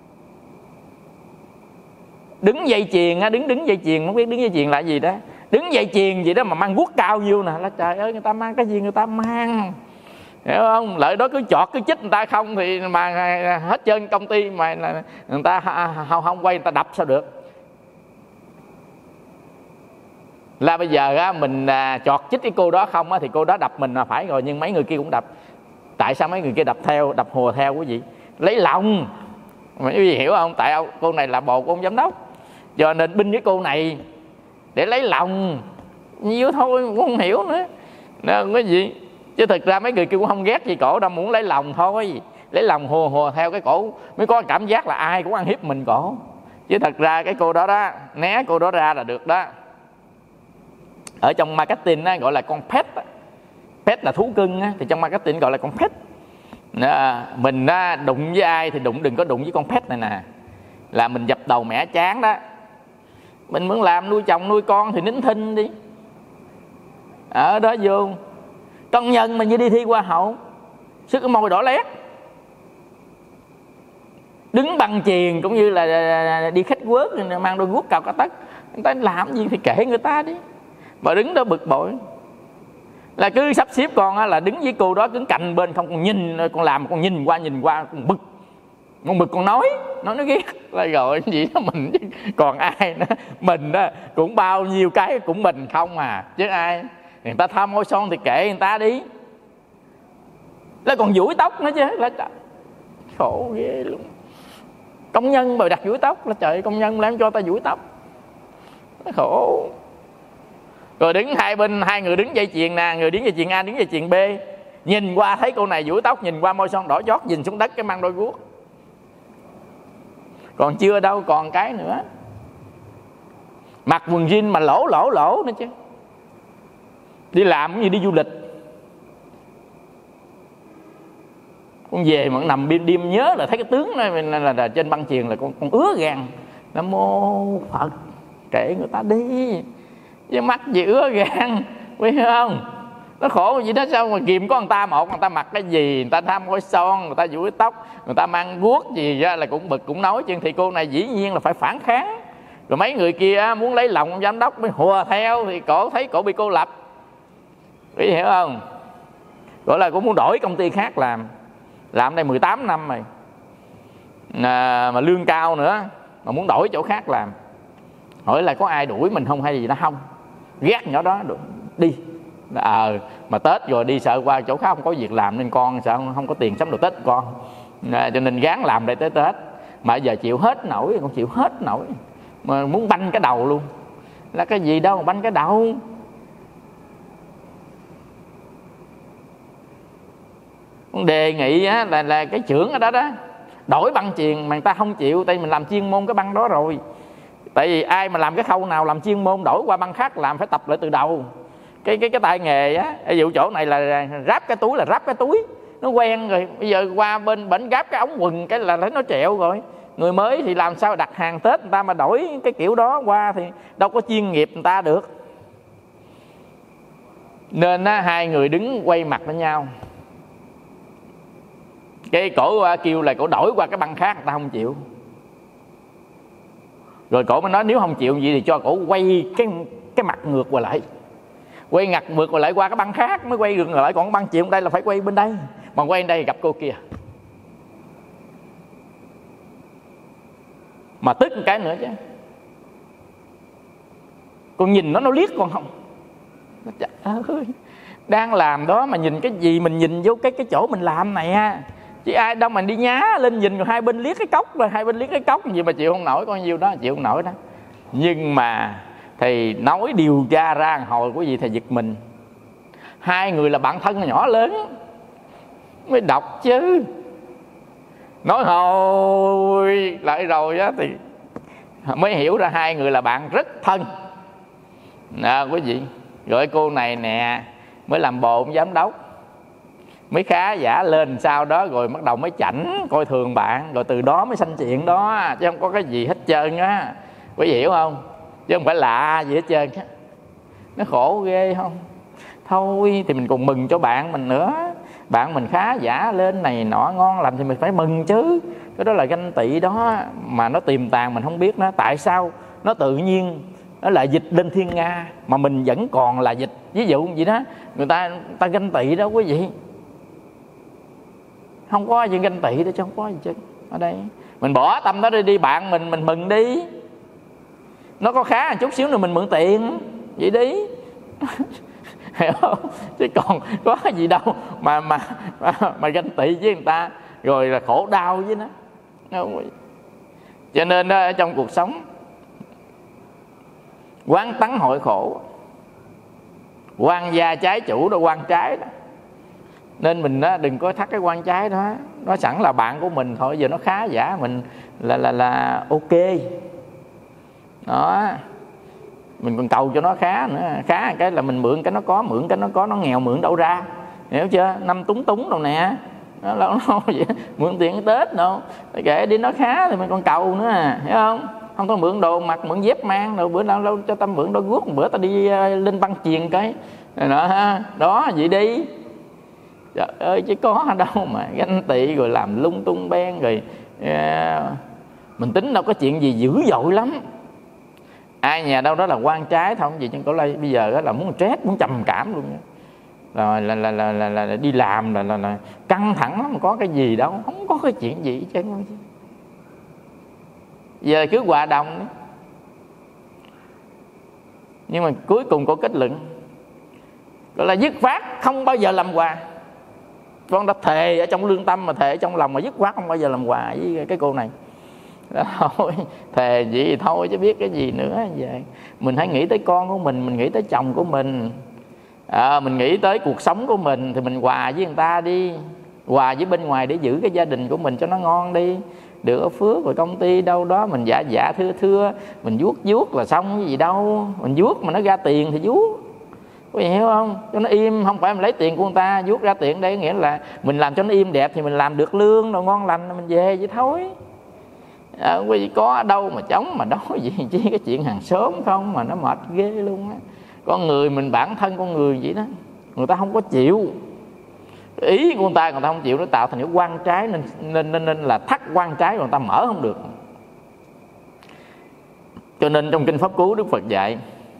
Đứng dây chuyền á, đứng dây chuyền, không biết đứng dây chuyền là gì đó. Đứng dây chuyền gì đó mà mang guốc cao nhiêu nè. Là trời ơi, người ta mang cái gì người ta mang, hiểu không? Lợi đó cứ chọt cứ chích người ta không thì mà hết trơn công ty mà người ta không quay người ta đập sao được. Là bây giờ á, mình chọt chích cái cô đó không á, thì cô đó đập mình là phải rồi, nhưng mấy người kia cũng đập. Tại sao mấy người kia đập theo, đập hùa theo quý vị? Lấy lòng. Quý vị hiểu không? Tại cô này là bồ của ông giám đốc, cho nên binh với cô này để lấy lòng nhiêu thôi, cũng không hiểu nữa. Nên cái gì? Chứ thực ra mấy người kia cũng không ghét gì cổ đâu, muốn lấy lòng thôi. Lấy lòng hùa theo cái cổ mới có cảm giác là ai cũng ăn hiếp mình cổ. Chứ thật ra cái cô đó đó, né cô đó ra là được đó. Ở trong marketing á, gọi là con pet. Pet là thú cưng á, thì trong marketing gọi là con pet. Mình đụng với ai thì đừng có đụng với con pet này nè. Là mình dập đầu mẻ chán đó. Mình muốn làm nuôi chồng nuôi con thì nín thinh đi. Ở đó vô công nhân mà như đi thi hoa hậu, sức cái môi đỏ lét, đứng bằng chuyền cũng như là đi khách quốc, mang đôi guốc cào cả tấc. Người ta làm gì thì kệ người ta đi. Mà đứng đó bực bội. Là cứ sắp xếp con á, là đứng với cô đó cứ cạnh bên không, con nhìn, con làm con nhìn qua con bực. Con bực con nói nó ghét là rồi gì đó mình chứ còn ai nữa. Mình đó cũng bao nhiêu cái cũng mình không à, chứ ai. Người ta tham môi son thì kệ người ta đi. Là còn duỗi tóc nữa chứ, là khổ ghê luôn. Công nhân mà đặt duỗi tóc, là trời, công nhân làm cho ta duỗi tóc, nó khổ. Rồi đứng hai bên, hai người đứng dây chuyền nè, người đứng dây chuyền A, đứng dây chuyền B, nhìn qua thấy cô này duỗi tóc, nhìn qua môi son đỏ chót, nhìn xuống đất cái mang đôi guốc. Còn chưa đâu, còn cái nữa, mặc quần jean mà lỗ nữa chứ. Đi làm cũng như đi du lịch, Con về mà nằm đêm nhớ là thấy cái tướng đó, là trên băng chuyền là con ứa gan. Nam mô Phật, kệ người ta đi, với mắt gì ứa gan, biết không? Nó khổ gì đó, sao mà kìm có người ta một, người ta mặc cái gì, người ta thăm môi son, người ta duỗi tóc, người ta mang guốc gì ra là cũng bực cũng nói. Chứ thì cô này dĩ nhiên là phải phản kháng. Rồi mấy người kia muốn lấy lòng giám đốc mới hùa theo, thì cổ thấy cổ bị cô lập, biết hiểu không? Gọi là cũng muốn đổi công ty khác làm đây 18 năm rồi mà lương cao nữa, mà muốn đổi chỗ khác làm. Hỏi là có ai đuổi mình không hay gì đó không, ghét nhỏ đó đi. Mà Tết rồi đi sợ qua chỗ khác không có việc làm, nên con sợ không có tiền sắm đồ Tết con, cho nên gán làm đây tới Tết. Mà giờ chịu hết nổi, con chịu hết nổi, mà muốn banh cái đầu luôn. Là cái gì đâu mà banh cái đầu. Con đề nghị á, là cái trưởng ở đó đó đổi băng chuyền, mà người ta không chịu, tại mình làm chuyên môn cái băng đó rồi. Tại vì ai mà làm cái khâu nào làm chuyên môn đổi qua băng khác làm phải tập lại từ đầu. Cái tay nghề á, ví dụ chỗ này là ráp cái túi là ráp cái túi, nó quen rồi. Bây giờ qua bên bển gáp cái ống quần cái là thấy nó trẹo rồi. Người mới thì làm sao đặt hàng Tết người ta mà đổi cái kiểu đó qua thì đâu có chuyên nghiệp người ta được. Nên á, hai người đứng quay mặt với nhau. Cái cổ kêu là cổ đổi qua cái băng khác, người ta không chịu. Rồi cổ mới nói nếu không chịu gì thì cho cổ quay cái mặt ngược qua lại. Quay ngược qua lại qua cái băng khác mới quay ngược lại. Còn băng chuyền đây là phải quay bên đây, mà quay bên đây gặp cô kia. Mà tức một cái nữa chứ, con nhìn nó liếc con không. Trời ơi, đang làm đó mà nhìn cái gì, mình nhìn vô cái chỗ mình làm này ha. Chứ ai đâu mà đi nhá lên nhìn rồi hai bên liếc cái cốc, rồi hai bên liếc cái cốc gì mà chịu không nổi, con nhiêu đó chịu không nổi đó. Nhưng mà thầy nói điều tra ra hồi quý vị thầy giật mình. Hai người là bạn thân nhỏ lớn mới đọc chứ. Nói hồi lại rồi á thì mới hiểu ra hai người là bạn rất thân. Quý vị, rồi cô này nè mới làm bộn giám đốc, mới khá giả lên sau đó rồi bắt đầu mới chảnh coi thường bạn, rồi từ đó mới sanh chuyện đó, chứ không có cái gì hết trơn á. Quý vị hiểu không? Chứ không phải lạ gì hết trơn á. Nó khổ ghê không? Thôi thì mình còn mừng cho bạn mình nữa. Bạn mình khá giả lên này nọ ngon lành thì mình phải mừng chứ. Cái đó là ganh tị đó, mà nó tiềm tàng mình không biết nó. Tại sao nó tự nhiên nó lại dịch lên thiên nga mà mình vẫn còn là dịch. Ví dụ gì đó, người ta ganh tị đó quý vị. Không có gì ganh tị đó chứ, không có gì chứ. Ở đây mình bỏ tâm đó đi, bạn mình mừng đi. Nó có khá một chút xíu nữa mình mượn tiền vậy đi. Hiểu không? Chứ còn có gì đâu mà ganh tị với người ta rồi là khổ đau với nó. Cho nên ở trong cuộc sống quán tắng hội khổ, quan gia trái chủ đó, quan trái đó. Nên mình đừng có thắt cái quan trái đó. Nó sẵn là bạn của mình thôi, giờ nó khá giả mình là ok đó. Mình còn cầu cho nó khá nữa. Khá cái là mình mượn cái nó có, mượn cái nó có, nó nghèo mượn đâu ra. Hiểu chưa? Năm túng đâu nè. Nó đâu vậy. Mượn tiền cái Tết đâu. Kệ đi, nó khá thì mình còn cầu nữa à. Hiểu không? Không có mượn đồ mặc, mượn dép mang đâu. Bữa nào cho ta mượn đôi guốc, bữa ta đi lên băng chuyền cái đó vậy đi. Trời ơi, chứ có đâu mà ganh tị rồi làm lung tung beng rồi. Mình tính đâu có chuyện gì dữ dội lắm. Ai nhà đâu đó là quan trái thôi, không gì trên cổ lây. Bây giờ đó là muốn stress, muốn trầm cảm luôn. Rồi là đi làm là căng thẳng lắm, có cái gì đâu, không có cái chuyện gì chứ. Giờ cứ hòa đồng đó. Nhưng mà cuối cùng có kết luận gọi là dứt khoát không bao giờ làm quà. Con đã thề ở trong lương tâm mà thề ở trong lòng mà dứt khoát không bao giờ làm quà với cái cô này. Thôi thề gì thì thôi chứ biết cái gì nữa. Vậy mình hãy nghĩ tới con của mình nghĩ tới chồng của mình, mình nghĩ tới cuộc sống của mình thì mình hòa với người ta đi, hòa với bên ngoài để giữ cái gia đình của mình cho nó ngon đi. Được ở phước rồi công ty đâu đó mình thưa mình vuốt là xong, cái gì đâu. Mình vuốt mà nó ra tiền thì vuốt. Quý vị hiểu không? Cho nó im, không phải mình lấy tiền của người ta vuốt ra tiền đây, nghĩa là mình làm cho nó im đẹp thì mình làm được lương rồi ngon lành mình về vậy thôi. Quý vị có đâu mà chống mà nói gì chi cái chuyện hàng xóm không mà nó mệt ghê luôn á. Con người mình bản thân con người vậy đó, người ta không có chịu ý của người ta không chịu, nó tạo thành cái quan trái nên là thắt quan trái rồi người ta mở không được. Cho nên trong kinh Pháp Cú Đức Phật dạy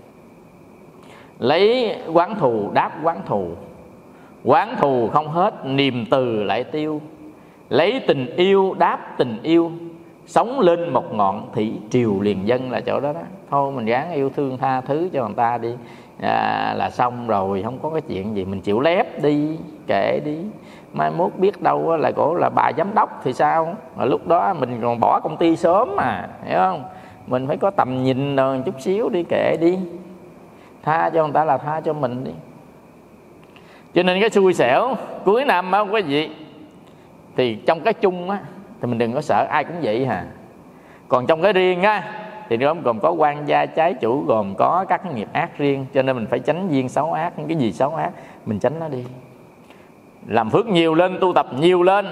lấy oán thù đáp oán thù, oán thù không hết niềm từ lại tiêu, lấy tình yêu đáp tình yêu, sống lên một ngọn thủy triều liền dân, là chỗ đó đó. Thôi mình ráng yêu thương tha thứ cho người ta đi, là xong rồi, không có cái chuyện gì, mình chịu lép đi, kệ đi. Mai mốt biết đâu là cổ là bà giám đốc thì sao, mà lúc đó mình còn bỏ công ty sớm mà, hiểu không? Mình phải có tầm nhìn rồi chút xíu đi, kệ đi, tha cho người ta là tha cho mình đi. Cho nên cái xui xẻo cuối năm á quý vị, thì trong cái chung á thì mình đừng có sợ, ai cũng vậy hà. Còn trong cái riêng á thì nó gồm có quan gia trái chủ, gồm có các cái nghiệp ác riêng. Cho nên mình phải tránh duyên xấu ác, những cái gì xấu ác mình tránh nó đi, làm phước nhiều lên, tu tập nhiều lên,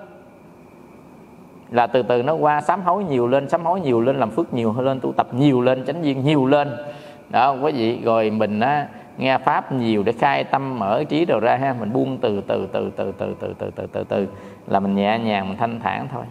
là từ từ nó qua. Sám hối nhiều lên, sám hối nhiều lên, làm phước nhiều lên, tu tập nhiều lên, chánh duyên nhiều lên đó quý vị. Rồi mình á nghe pháp nhiều để khai tâm mở trí rồi ra ha, mình buông từ từ là mình nhẹ nhàng, mình thanh thản thôi.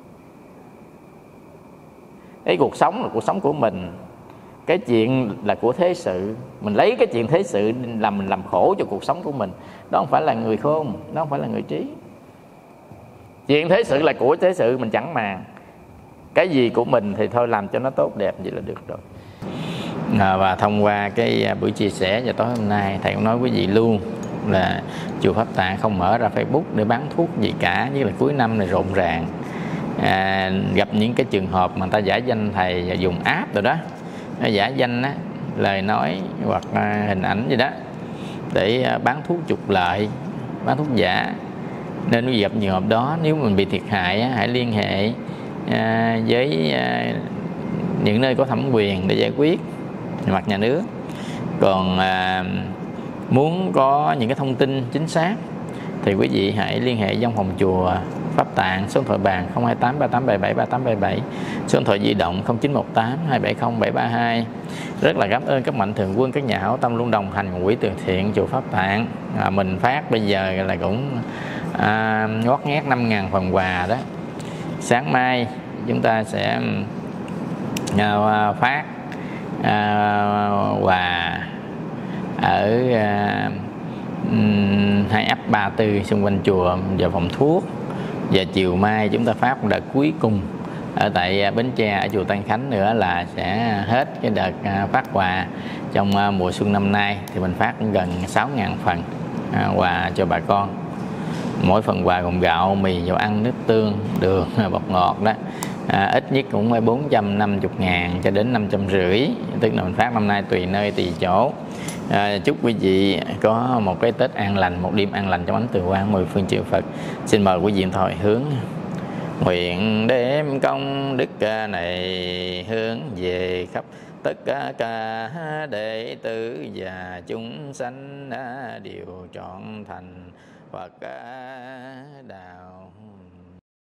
Cái cuộc sống là cuộc sống của mình, cái chuyện là của thế sự, mình lấy cái chuyện thế sự làm mình làm khổ cho cuộc sống của mình, đó không phải là người khôn, đó không phải là người trí. Chuyện thế sự là của thế sự, mình chẳng màng. Cái gì của mình thì thôi làm cho nó tốt đẹp vậy là được rồi. Và thông qua cái buổi chia sẻ vào tối hôm nay, thầy cũng nói quý vị luôn là chùa Pháp Tạng không mở ra Facebook để bán thuốc gì cả. Như là cuối năm này rộn ràng, gặp những cái trường hợp mà người ta giả danh thầy dùng app rồi đó, giả danh á, lời nói hoặc hình ảnh gì đó để bán thuốc trục lợi, bán thuốc giả. Nên quý vị gặp trường hợp đó, nếu mình bị thiệt hại hãy liên hệ với những nơi có thẩm quyền để giải quyết mặt nhà nước. Còn muốn có những cái thông tin chính xác thì quý vị hãy liên hệ văn phòng chùa Pháp Tạng, số điện thoại bàn 028 3877 3877, số điện thoại di động 0918 270 732. Rất là cảm ơn các mạnh thường quân, các nhà hảo tâm luôn đồng hành quỹ từ thiện chùa Pháp Tạng. Mình phát bây giờ là cũng ngót nghét 5.000 phần quà đó. Sáng mai chúng ta sẽ phát quà ở 2 ấp 34 xung quanh chùa và phòng thuốc. Và chiều mai chúng ta phát một đợt cuối cùng ở tại Bến Tre, ở chùa Tân Khánh nữa là sẽ hết cái đợt phát quà trong mùa xuân năm nay. Thì mình phát cũng gần 6.000 phần quà cho bà con. Mỗi phần quà gồm gạo, mì, dầu ăn, nước tương, đường, bột ngọt đó. Ít nhất cũng 450.000 cho đến 550, tức là mình phát năm nay tùy nơi tùy chỗ. Chúc quý vị có một cái Tết an lành, một đêm an lành trong ánh từ quang 10 phương chư Phật. Xin mời quý vị thôi hướng. Nguyện đem công đức này hướng về khắp tất cả đệ tử và chúng sanh đều trọn thành Phật đạo.